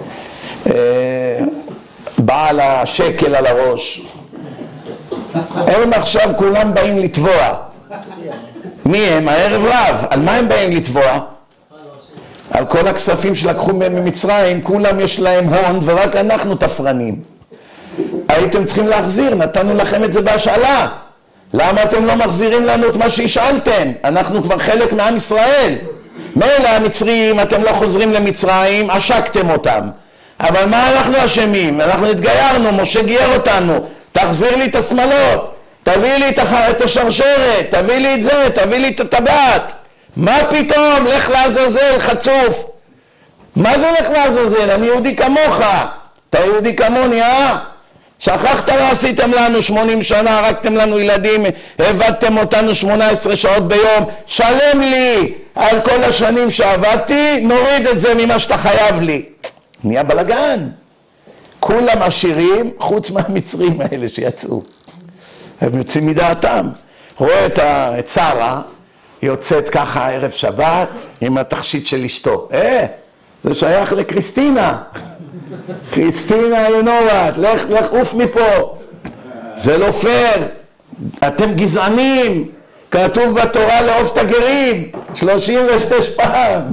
בעל השקל על הראש. הם עכשיו כולם באים לתבוע. מי הם? הערב רב. על מה הם באים לתבוע? על כל הכספים שלקחו מהם ממצרים, כולם יש להם הון ורק אנחנו תפרנים. הייתם צריכים להחזיר, נתנו לכם את זה בהשאלה. למה אתם לא מחזירים לנו את מה שהשאלתם? אנחנו כבר חלק מעם ישראל. מילא המצרים, אתם לא חוזרים למצרים, עשקתם אותם. אבל מה אנחנו אשמים? אנחנו התגיירנו, משה גייר אותנו. תחזיר לי את השמלות, תביא לי את השרשרת, תביא לי את זה, תביא לי את הטבעת. מה פתאום? לך לעזאזל, חצוף. מה זה לך לעזאזל? אני יהודי כמוך. אתה יהודי כמוני, שכחת מה עשיתם לנו 80 שנה, הרגתם לנו ילדים, עבדתם אותנו 18 שעות ביום, שלם לי על כל השנים שעבדתי, נוריד את זה ממה שאתה חייב לי. נהיה בלגן. כולם עשירים, חוץ מהמצרים האלה שיצאו. הם יוצאים מדעתם. רואה את שרה, יוצאת ככה ערב שבת עם התכשיט של אשתו. זה שייך לקריסטינה. קריסטינה ינורת, לך עוף מפה. זה לא פייר. אתם גזענים. כתוב בתורה לאהוב את הגרים. 36 פעם.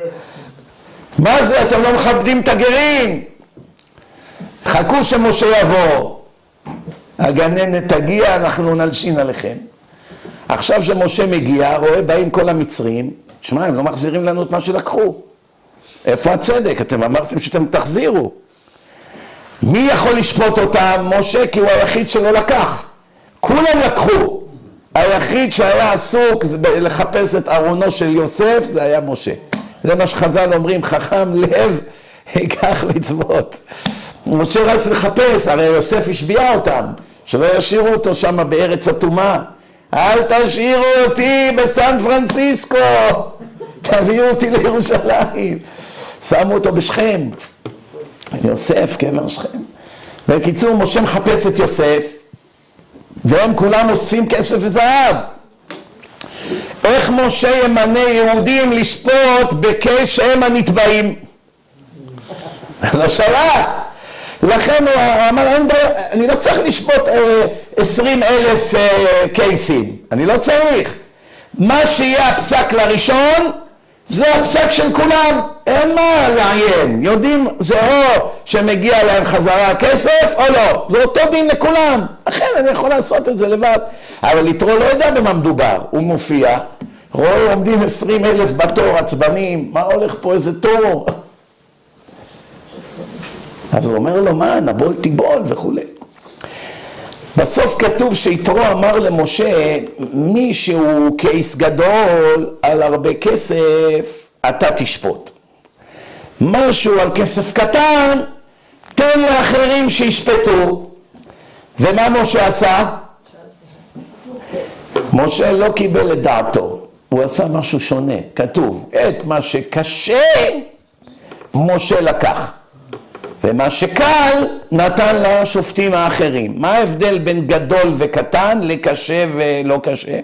מה זה? אתם לא מכבדים את הגרים. חכו שמשה יבוא. הגננת תגיע, אנחנו נלשין עליכם. עכשיו שמשה מגיע, רואה באים כל המצרים. תשמע, הם לא מחזירים לנו את מה שלקחו. איפה הצדק? אתם אמרתם שאתם תחזירו. מי יכול לשפוט אותם? משה, כי הוא היחיד שלא לקח. כולם לקחו. היחיד שהיה עסוק לחפש את ארונו של יוסף, זה היה משה. זה מה שחז"ל אומרים, חכם לב, ייקח מצוות. משה רץ לחפש, הרי יוסף השביע אותם, שלא ישאירו אותו שם בארץ אטומה. אל תשאירו אותי בסן פרנסיסקו, תביאו אותי לירושלים. שמו אותו בשכם, יוסף, קבר שכם. בקיצור, משה מחפש את יוסף, והם כולם אוספים כסף וזהב. איך משה ימנה יהודים לשפוט בקש שהם הנתבעים? לא שלח. לכן הוא אמר, אני לא צריך לשפוט 20,000 קייסים, אני לא צריך. מה שיהיה הפסק לראשון, זה הפסק של כולם, אין מה לעיין. יודעים, זה או שמגיע להם חזרה הכסף או לא, זה אותו דין לכולם. לכן אני יכול לעשות את זה לבד. אבל יתרו לא יודע במה מדובר, הוא מופיע, רואה עומדים 20,000 בתור עצבנים, מה הולך פה איזה תור? אז הוא אומר לו, מה, נבול תיבול וכו'. בסוף כתוב שיתרו אמר למשה, מי שהוא קייס גדול על הרבה כסף, אתה תשפוט. משהו על כסף קטן, תן לאחרים שישפטו. ומה משה עשה? משה לא קיבל את דעתו, הוא עשה משהו שונה. כתוב, את מה שקשה, משה לקח. ומה שקל נתן לשופטים האחרים. מה ההבדל בין גדול וקטן לקשה ולא קשה?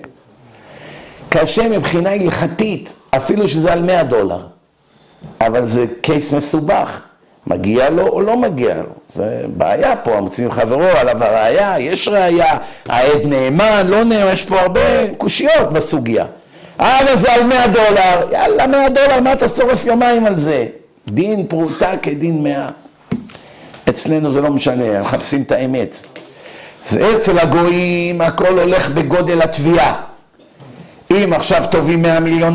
קשה מבחינה הלכתית, אפילו שזה על $100. אבל זה קייס מסובך. מגיע לו או לא מגיע לו. זה בעיה פה, המציעים חברו עליו הראיה, יש ראיה, העד נאמן, לא נאמן, יש פה הרבה קושיות בסוגיה. אבל זה על $100, יאללה $100, מה אתה שורף יומיים על זה? דין פרוטה כדין 100. אצלנו זה לא משנה, מחפשים את האמת. זה אצל הגויים, הכל הולך בגודל התביעה. אם עכשיו טובים $100 מיליון,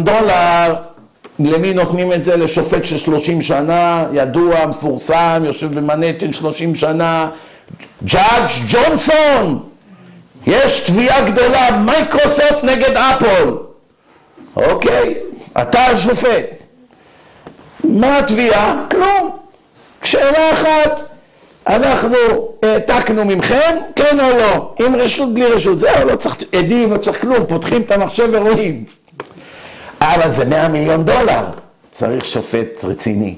למי נותנים את זה? לשופט של 30 שנה, ידוע, מפורסם, יושב במנהטן 30 שנה, ג'אדג' ג'ונסון. יש תביעה גדולה, מייקרוסופט נגד אפל. אוקיי, אתה השופט. מה התביעה? כלום. שאלה אחת, אנחנו העתקנו ממכם, כן או לא? עם רשות, בלי רשות, זהו, לא צריך עדים, לא צריך כלום, פותחים את המחשב ורואים. אבל זה $100 מיליון, צריך שופט רציני.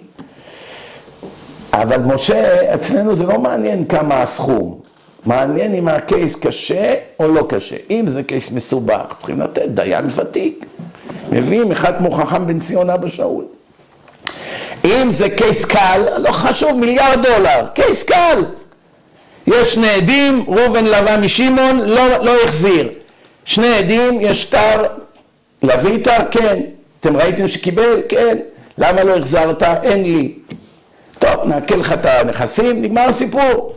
אבל משה, אצלנו זה לא מעניין כמה הסכום, מעניין אם הקייס קשה או לא קשה. אם זה קייס מסובך, צריכים לתת דיין ותיק. מביאים אחד כמו חכם בן ציון אבא שאול. אם זה קייס קל, לא חשוב, $1 מיליארד, קייס קל. יש 2 עדים, ראובן לבא משמעון, לא החזיר. 2 עדים, יש שטר, לווית? כן. אתם ראיתם שקיבל? כן. למה לא החזרת? אין לי. טוב, נעקל לך את הנכסים, נגמר הסיפור.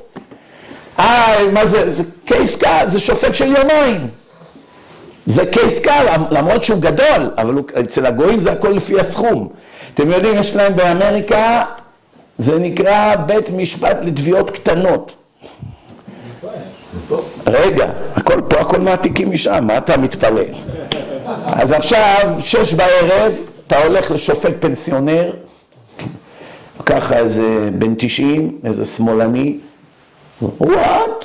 מה זה? זה קייס קל, זה שופט של יומיים. זה קייס קל, למרות שהוא גדול, אבל אצל הגויים זה הכל לפי הסכום. אתם יודעים, יש להם באמריקה, זה נקרא בית משפט לתביעות קטנות. רגע, הכל מעתיקים משם, מה אתה מתפלא? אז עכשיו, 6 בערב, אתה הולך לשופט פנסיונר, ככה איזה בן 90, איזה שמאלני, וואט?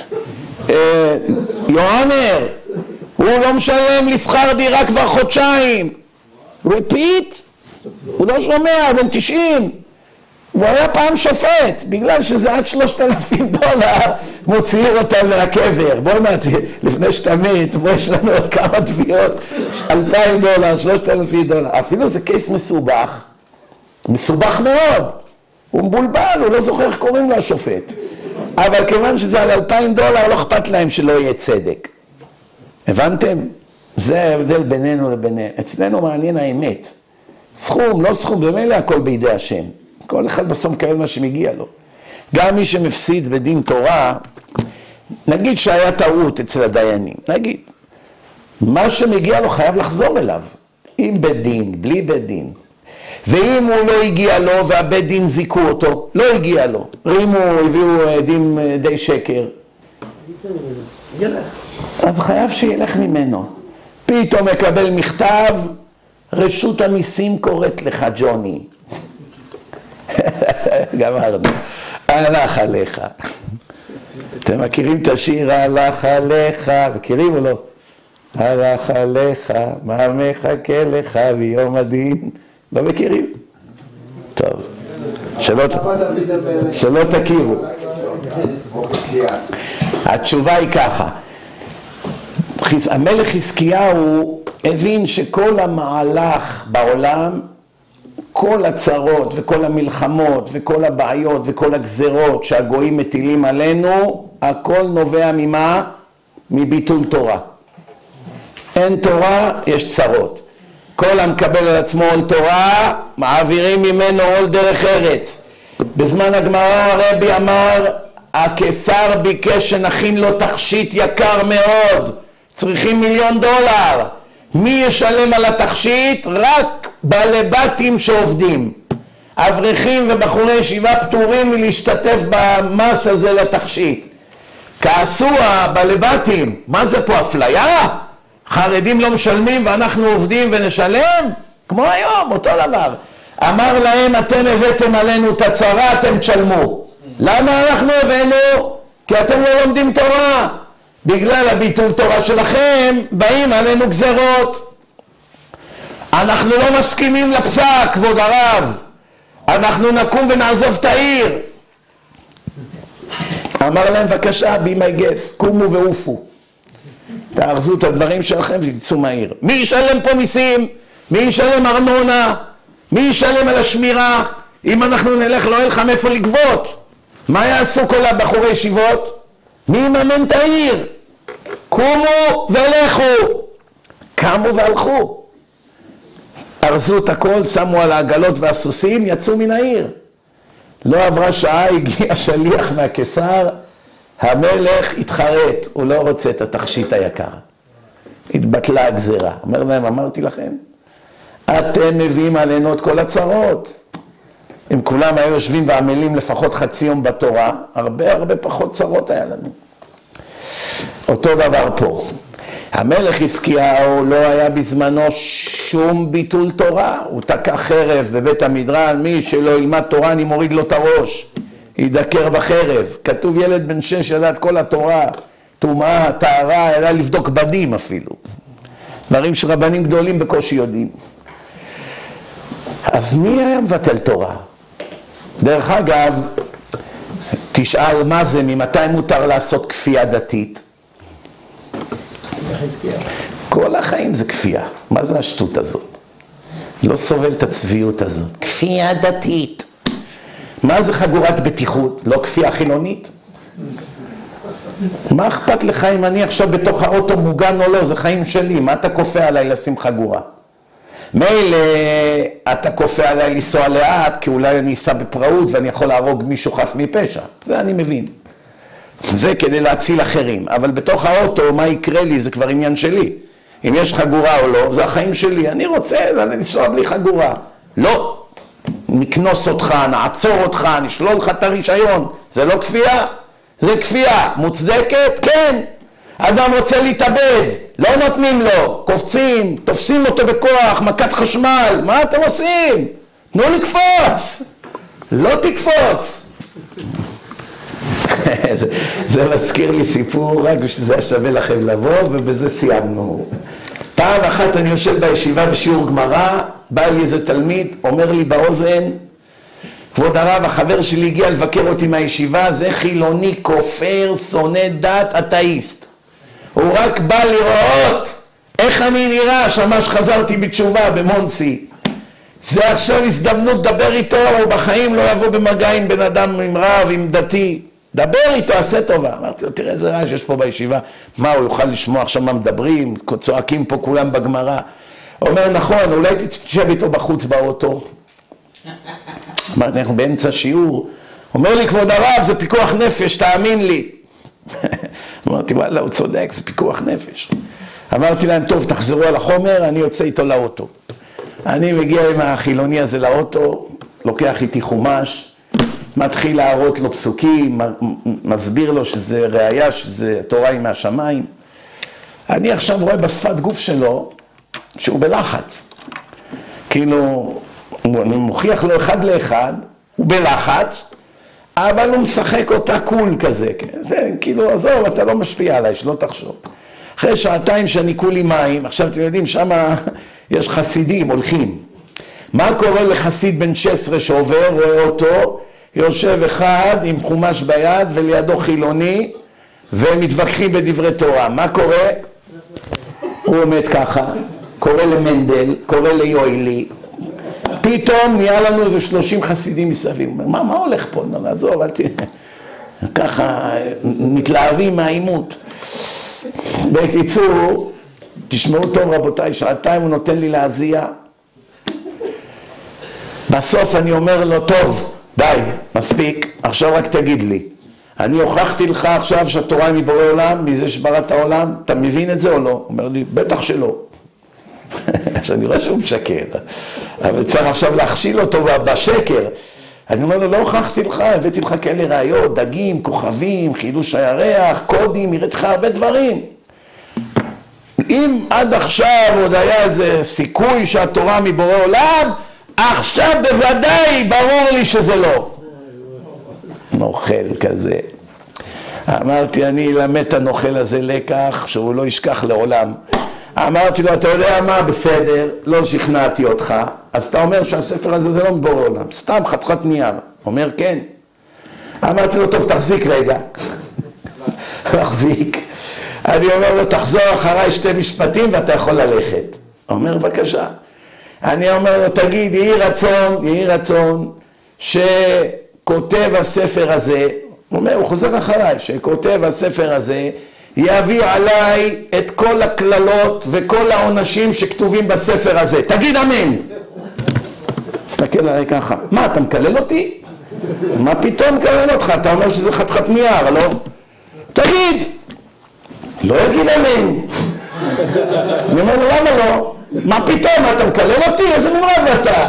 יוהנר, הוא לא משלם לי שכר דירה כבר חודשיים. repeat? הוא לא שומע, בן 90. הוא היה פעם שופט, בגלל שזה עד $3,000 מוציאים אותם מהקבר. בואו נעתי, לפני שאתה מת, בואו יש לנו עוד כמה תביעות, $2,000, $3,000. אפילו זה קייס מסובך, מסובך מאוד. הוא מבולבל, הוא לא זוכר איך קוראים לו השופט. אבל כיוון שזה על $2,000, לא אכפת להם שלא יהיה צדק. הבנתם? זה ההבדל בינינו לביניהם. אצלנו מעניין האמת. סכום, לא סכום, במילא הכל בידי השם. כל אחד בסוף מקבל מה שמגיע לו. גם מי שמפסיד בדין תורה, נגיד שהיה טעות אצל הדיינים, נגיד. מה שמגיע לו חייב לחזור אליו. עם בית דין, בלי בית דין. ואם הוא לא הגיע לו והבית דין זיקו אותו, לא הגיע לו. רימו, הביאו עדים די שקר. אז חייב שילך ממנו. פתאום מקבל מכתב, רשות המיסים קוראת לך ג'וני. גמרנו. הלך עליך. אתם מכירים את השיר הלך עליך? מכירים או לא? הלך עליך, מה מחכה לך ביום הדין? לא מכירים? טוב. שלא תכירו. התשובה היא ככה. המלך חזקיהו הבין שכל המהלך בעולם, כל הצרות וכל המלחמות וכל הבעיות וכל הגזרות שהגויים מטילים עלינו, הכל נובע ממה? מביטול תורה. אין תורה, יש צרות. כל המקבל על עצמו עול תורה, מעבירים ממנו עול דרך ארץ. בזמן הגמרא הרבי אמר, הקיסר ביקש שנכין לו תכשיט יקר מאוד, צריכים $1,000,000. מי ישלם על התכשיט? רק בעלי בתים שעובדים. אברכים ובחורי ישיבה פטורים מלהשתתף במס הזה לתכשיט. כעסו הבעלי בתים, מה זה פה אפליה? חרדים לא משלמים ואנחנו עובדים ונשלם? כמו היום, אותו דבר. אמר להם, אתם הבאתם עלינו את הצרה, אתם תשלמו. למה אנחנו הבאנו? כי אתם לא לומדים תורה. בגלל הביטול תורה שלכם, באים עלינו גזרות. אנחנו לא מסכימים לפסק, כבוד הרב. אנחנו נקום ונעזוב את העיר. אמר להם, בבקשה, be my guest, קומו ועופו. תארזו את הדברים שלכם ותצאו מהעיר. מי ישלם פה מיסים? מי ישלם ארנונה? מי ישלם על השמירה? אם אנחנו נלך לא יהיה לך מאיפה לגבות. מה יעשו כל הבחורי ישיבות? מי יממן את העיר? קומו ולכו. קמו והלכו. ארזו את הכל, שמו על העגלות והסוסים, יצאו מן העיר. לא עברה שעה, הגיע שליח מהקיסר, המלך התחרט, הוא לא רוצה את התכשיט היקר. התבטלה הגזרה. אומר להם, אמרתי לכם, אתם מביאים עלינו את כל הצרות. אם כולם היו יושבים ועמלים לפחות חצי יום בתורה, הרבה פחות צרות היה לנו. אותו דבר פה. המלך חזקיהו לא היה בזמנו שום ביטול תורה. הוא תקע חרב בבית המדרן, מי שלא ילמד תורה אני מוריד לו את הראש. ידקר בחרב. כתוב ילד בן 6 ידע את כל התורה, טומאה, טהרה, ידע לבדוק בדים אפילו. דברים שרבנים גדולים בקושי יודעים. אז מי היה מבטל תורה? דרך אגב, תשאל מה זה, ממתי מותר לעשות כפייה דתית? כל החיים זה כפייה. מה זה השטות הזאת? לא סובל את הצביעות הזאת. כפייה דתית. מה זה חגורת בטיחות? לא כפייה חילונית? מה אכפת לך אם אני עכשיו בתוך האוטו מוגן או לא? זה חיים שלי. מה אתה כופה עליי לשים חגורה? מילא אתה כופה עליי לנסוע לאט, כי אולי אני אסע בפראות ואני יכול להרוג מישהו חף מפשע. זה אני מבין. זה כדי להציל אחרים. אבל בתוך האוטו, מה יקרה לי? זה כבר עניין שלי. אם יש חגורה או לא, זה החיים שלי. אני רוצה לנסוע בלי חגורה. לא. נקנוס אותך, נעצור אותך, נשלול לך את הרישיון. זה לא כפייה? זה כפייה. מוצדקת? כן. אדם רוצה להתאבד, לא נותנים לו, קופצים, תופסים אותו בכוח, מכת חשמל, מה אתם עושים? תנו לקפוץ, לא תקפוץ. זה מזכיר לי סיפור, רק בשביל זה שווה לכם לבוא, ובזה סיימנו. פעם אחת אני יושב בישיבה בשיעור גמרא, בא לי איזה תלמיד, אומר לי באוזן, כבוד הרב, החבר שלי הגיע לבקר אותי מהישיבה, זה חילוני, כופר, שונא דת, אתאיסט. הוא רק בא לראות איך אני נראה, שמש חזרתי בתשובה במונסי. זה עכשיו הזדמנות לדבר איתו, הוא בחיים לא יבוא במגע עם בן אדם, עם רב, עם דתי. דבר איתו, עשה טובה. אמרתי לו, תראה איזה רעש יש פה בישיבה. מה, הוא יוכל לשמוע עכשיו מה מדברים? צועקים פה כולם בגמרא. הוא אומר, נכון, אולי תשב איתו בחוץ באוטו. אמרתי, אנחנו באמצע שיעור. אומר לי, כבוד הרב, זה פיקוח נפש, תאמין לי. אמרתי, וואלה, הוא צודק, זה פיקוח נפש. אמרתי להם, טוב, תחזרו על החומר, אני יוצא איתו לאוטו. אני מגיע עם החילוני הזה לאוטו, לוקח איתי חומש, מתחיל להראות לו פסוקים, מסביר לו שזה ראיה, שזה תורה היא מהשמיים. אני עכשיו רואה בשפת גוף שלו שהוא בלחץ. כאילו, אני מוכיח לו אחד לאחד, הוא בלחץ, אבל הוא משחק אותה קול כזה. זה כאילו, עזוב, אתה לא משפיע עליי, שלא תחשוב. אחרי שעתיים שאני כולי מים, עכשיו אתם יודעים, שם יש חסידים, הולכים. מה קורה לחסיד בן 16 שעובר, רואה אותו, יושב אחד עם חומש ביד ולידו חילוני, והם מתווכחים בדברי תורה. מה קורה? הוא עומד ככה, קורא למנדל, קורא ליואלי. פתאום נהיה לנו איזה 30 חסידים מסביב. הוא אומר, מה הולך פה? נעזור, אל תראה. ככה מתלהבים מהעימות. בקיצור, תשמעו טוב רבותיי, שעתיים הוא נותן לי להזיע. בסוף אני אומר לו, טוב, די, מספיק, עכשיו רק תגיד לי. אני הוכחתי לך עכשיו שהתורה היא מבורא עולם, מזה שברא את העולם, אתה מבין את זה או לא? הוא אומר לי, בטח שלא. אני רואה שהוא משקר, אבל צריך עכשיו להכשיל אותו בשקר. אני אומר לו, לא הוכחתי לך, הבאתי לך כאלה ראיות, דגים, כוכבים, חילוש הירח, קודים, הראיתי לך הרבה דברים. אם עד עכשיו עוד היה איזה סיכוי שהתורה מבורא עולם, עכשיו בוודאי ברור לי שזה לא. נוכל כזה. אמרתי, אני אלמד את הנוכל הזה לקח, שהוא לא ישכח לעולם. אמרתי לו, אתה יודע מה? בסדר, לא שכנעתי אותך, אז אתה אומר שהספר הזה זה לא מבורא עולם, סתם חתיכת נייר. אומר, כן. אמרתי לו, טוב, תחזיק רגע. תחזיק. אני אומר לו, תחזור אחריי 2 משפטים ואתה יכול ללכת. אומר, בבקשה. אני אומר לו, תגיד, יהי רצון שכותב הספר הזה, הוא אומר, הוא חוזר אחריי, שכותב הספר הזה, יביא עליי את כל הכללות וכל העונשים שכתובים בספר הזה. תגיד אמן. תסתכל עליי ככה. מה, אתה מקלל אותי? מה פתאום מקלל אותך? אתה אומר שזה חתיכת נייר, לא? תגיד. לא יגיד אמן. אני אומר לו, למה לא? מה פתאום? אתה מקלל אותי? איזה נמרב אתה?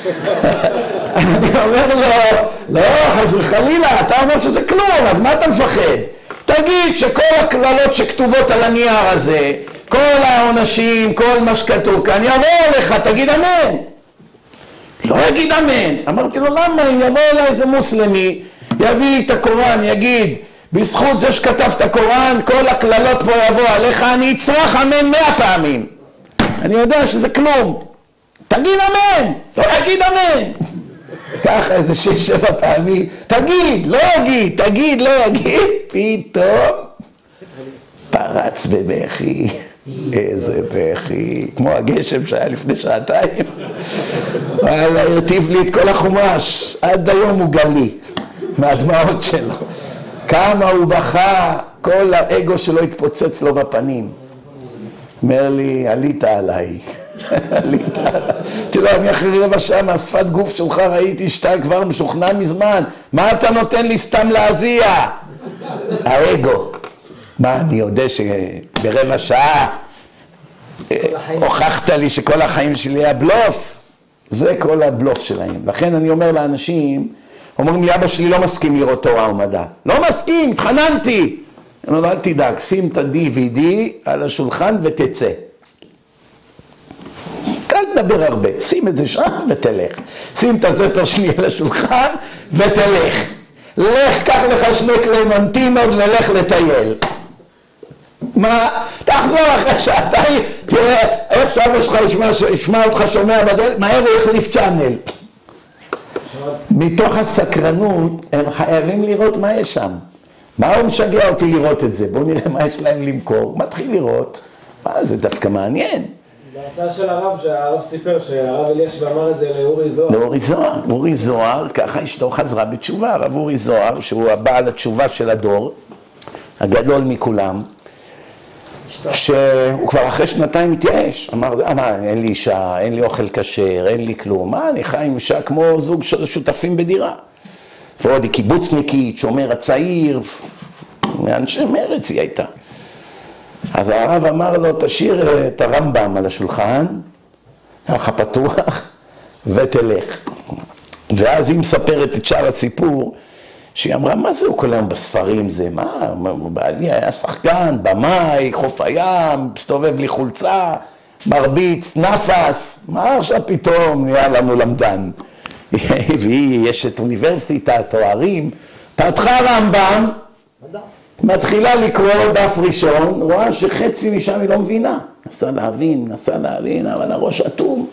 אני אומר לו, לא, חס וחלילה, אתה אומר שזה כלום, אז מה אתה מפחד? תגיד שכל הכללות שכתובות על הנייר הזה, כל העונשים, כל מה שכתוב כאן, יבוא לך, תגיד אמן. לא יגיד אמן. אמרתי לו, למה? אם יבוא אליי איזה מוסלמי, יביא לי את הקוראן, יגיד, בזכות זה שכתב את הקוראן, כל הכללות פה יבוא עליך, אני אצרח אמן 100 פעמים. אני יודע שזה כלום. תגיד אמן. לא יגיד אמן. ככה איזה 6-7 פעמים, תגיד, לא יגיד, תגיד, לא יגיד, פתאום פרץ בבכי, איזה בכי, כמו הגשם שהיה לפני שעתיים, וואלה, הרטיב לי את כל החומש, עד היום הוא גלי, מהדמעות שלו, כמה הוא בכה, כל האגו שלו התפוצץ לו בפנים, אומר לי, עלית עליי. תראה, אני אחרי 15 שעה מהשפת גוף שלך ראיתי שאתה כבר משוכנע מזמן. מה אתה נותן לי סתם להזיע? האגו. מה, אני יודע שברבע שעה הוכחת לי שכל החיים שלי היה בלוף? זה כל הבלוף שלהם. לכן אני אומר לאנשים, אומרים לי, אבא שלי לא מסכים לראות תורה ומדע. לא מסכים, התחננתי. אמר לו, אל תדאג, שים את ה-DVD על השולחן ותצא. אל תדבר הרבה, שים את זה שם ותלך. שים את הספר שלי על השולחן ותלך. לך, קח לך 2 קלמנטינות ולך לטייל. מה? תחזור אחרי שעתיים, תראה, איך שאבא שלך ישמע אותך שומע בדלת, מהר הוא יחליף צ'אנל. מתוך הסקרנות, הם חייבים לראות מה יש שם. מה הוא משגע אותי לראות את זה? בואו נראה מה יש להם למכור. מתחיל לראות, זה דווקא מעניין. בהרצאה של הרב, שהרב סיפר שהרב אלישיב אמר את זה לאורי זוהר. לאורי זוהר, אורי זוהר, ככה אשתו חזרה בתשובה. הרב אורי זוהר, שהוא הבעל התשובה של הדור, הגדול מכולם, שהוא כבר אחרי 2 התייאש. אמר, אין לי אישה, אין לי אוכל כשר, אין לי כלום. אני חי עם אישה כמו זוג של שותפים בדירה. ועוד היא קיבוצניקית, שומר הצעיר, מאנשי מרץ היא הייתה. אז הרב אמר לו, תשאיר את הרמב"ם על השולחן, ככה פתוח, ותלך. ואז היא מספרת את שאר הסיפור, שהיא אמרה, מה זה הוא כל היום בספרים זה? מה? בעלי היה שחקן, במאי, חוף הים, מסתובב בלי חולצה, מרביץ, נפס, מה עכשיו פתאום נהיה לנו למדן? והיא, יש את אוניברסיטה, תוארים, פתחה רמב"ם, מתחילה לקרוא דף ראשון, רואה שחצי משם היא לא מבינה. נסה להבין, אבל הראש אטום.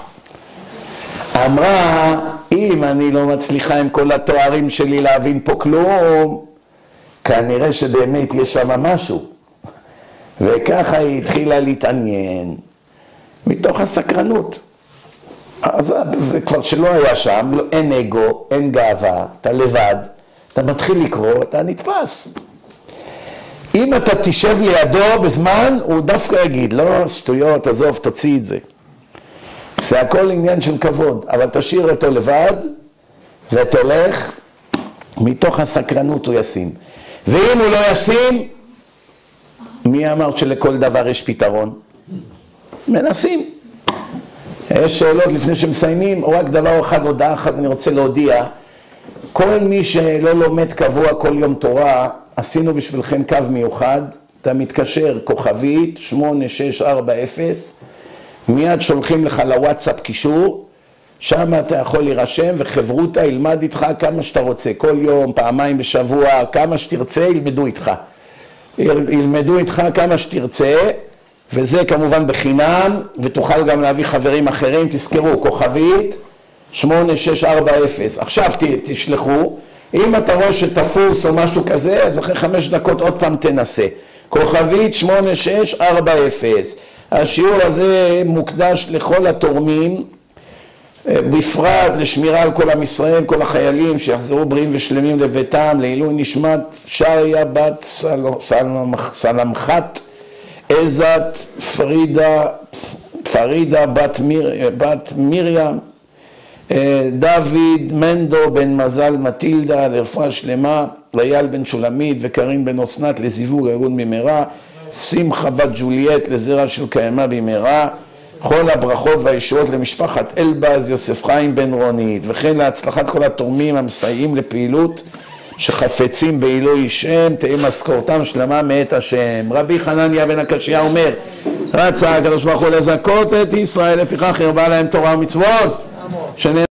אמרה, אם אני לא מצליחה עם כל התוארים שלי להבין פה כלום, כנראה שבאמת יש שם משהו. וככה היא התחילה להתעניין, מתוך הסקרנות. אז זה כבר שלא היה שם, אין אגו, אין גאווה, אתה לבד, אתה מתחיל לקרוא, אתה נתפס. אם אתה תשב לידו בזמן, הוא דווקא יגיד, לא, שטויות, עזוב, תוציא את זה. זה הכל עניין של כבוד, אבל תשאיר אותו לבד ותלך, מתוך הסקרנות הוא ישים. ואם הוא לא ישים, מי אמר שלכל דבר יש פתרון? מנסים. יש שאלות לפני שמסיימים, או רק דבר אחד, הודעה אחת, אני רוצה להודיע. כל מי שלא לומד קבוע כל יום תורה, עשינו בשבילכם קו מיוחד, אתה מתקשר כוכבית 8640, מיד שולחים לך לוואטסאפ קישור, שם אתה יכול להירשם וחברותה ילמד איתך כמה שאתה רוצה, כל יום, פעמיים בשבוע, כמה שתרצה ילמדו איתך. ילמדו איתך כמה שתרצה, וזה כמובן בחינם, ותוכל גם להביא חברים אחרים, תזכרו, כוכבית 8640. עכשיו תשלחו, אם אתה רואה שתפוס או משהו כזה, אז אחרי 5 דקות עוד פעם תנסה. כוכבית 8640. השיעור הזה מוקדש לכל התורמים, בפרט לשמירה על כל עם ישראל, כל החיילים שיחזרו בריאים ושלמים לביתם, לעילוי נשמת שריה בת סלמחת, עזת פרידה בת מרים, דוד מנדו בן מזל מטילדה לרפואה שלמה, רייל בן שולמית וקרין בן אסנת לזיווג ארגון במהרה, שמחה בת ג'וליאט לזרע של קיימה במהרה, כל הברכות והישועות למשפחת אלבז יוסף חיים בן רונית, וכן להצלחת כל התורמים המסייעים לפעילות שחפצים בעילוי שם, תהיה משכורתם שלמה מאת השם. רבי חנניה בן הקשיא אומר, רצה הקדוש ברוך הוא לזכות את ישראל, לפיכך הרבה להם תורה ומצוות.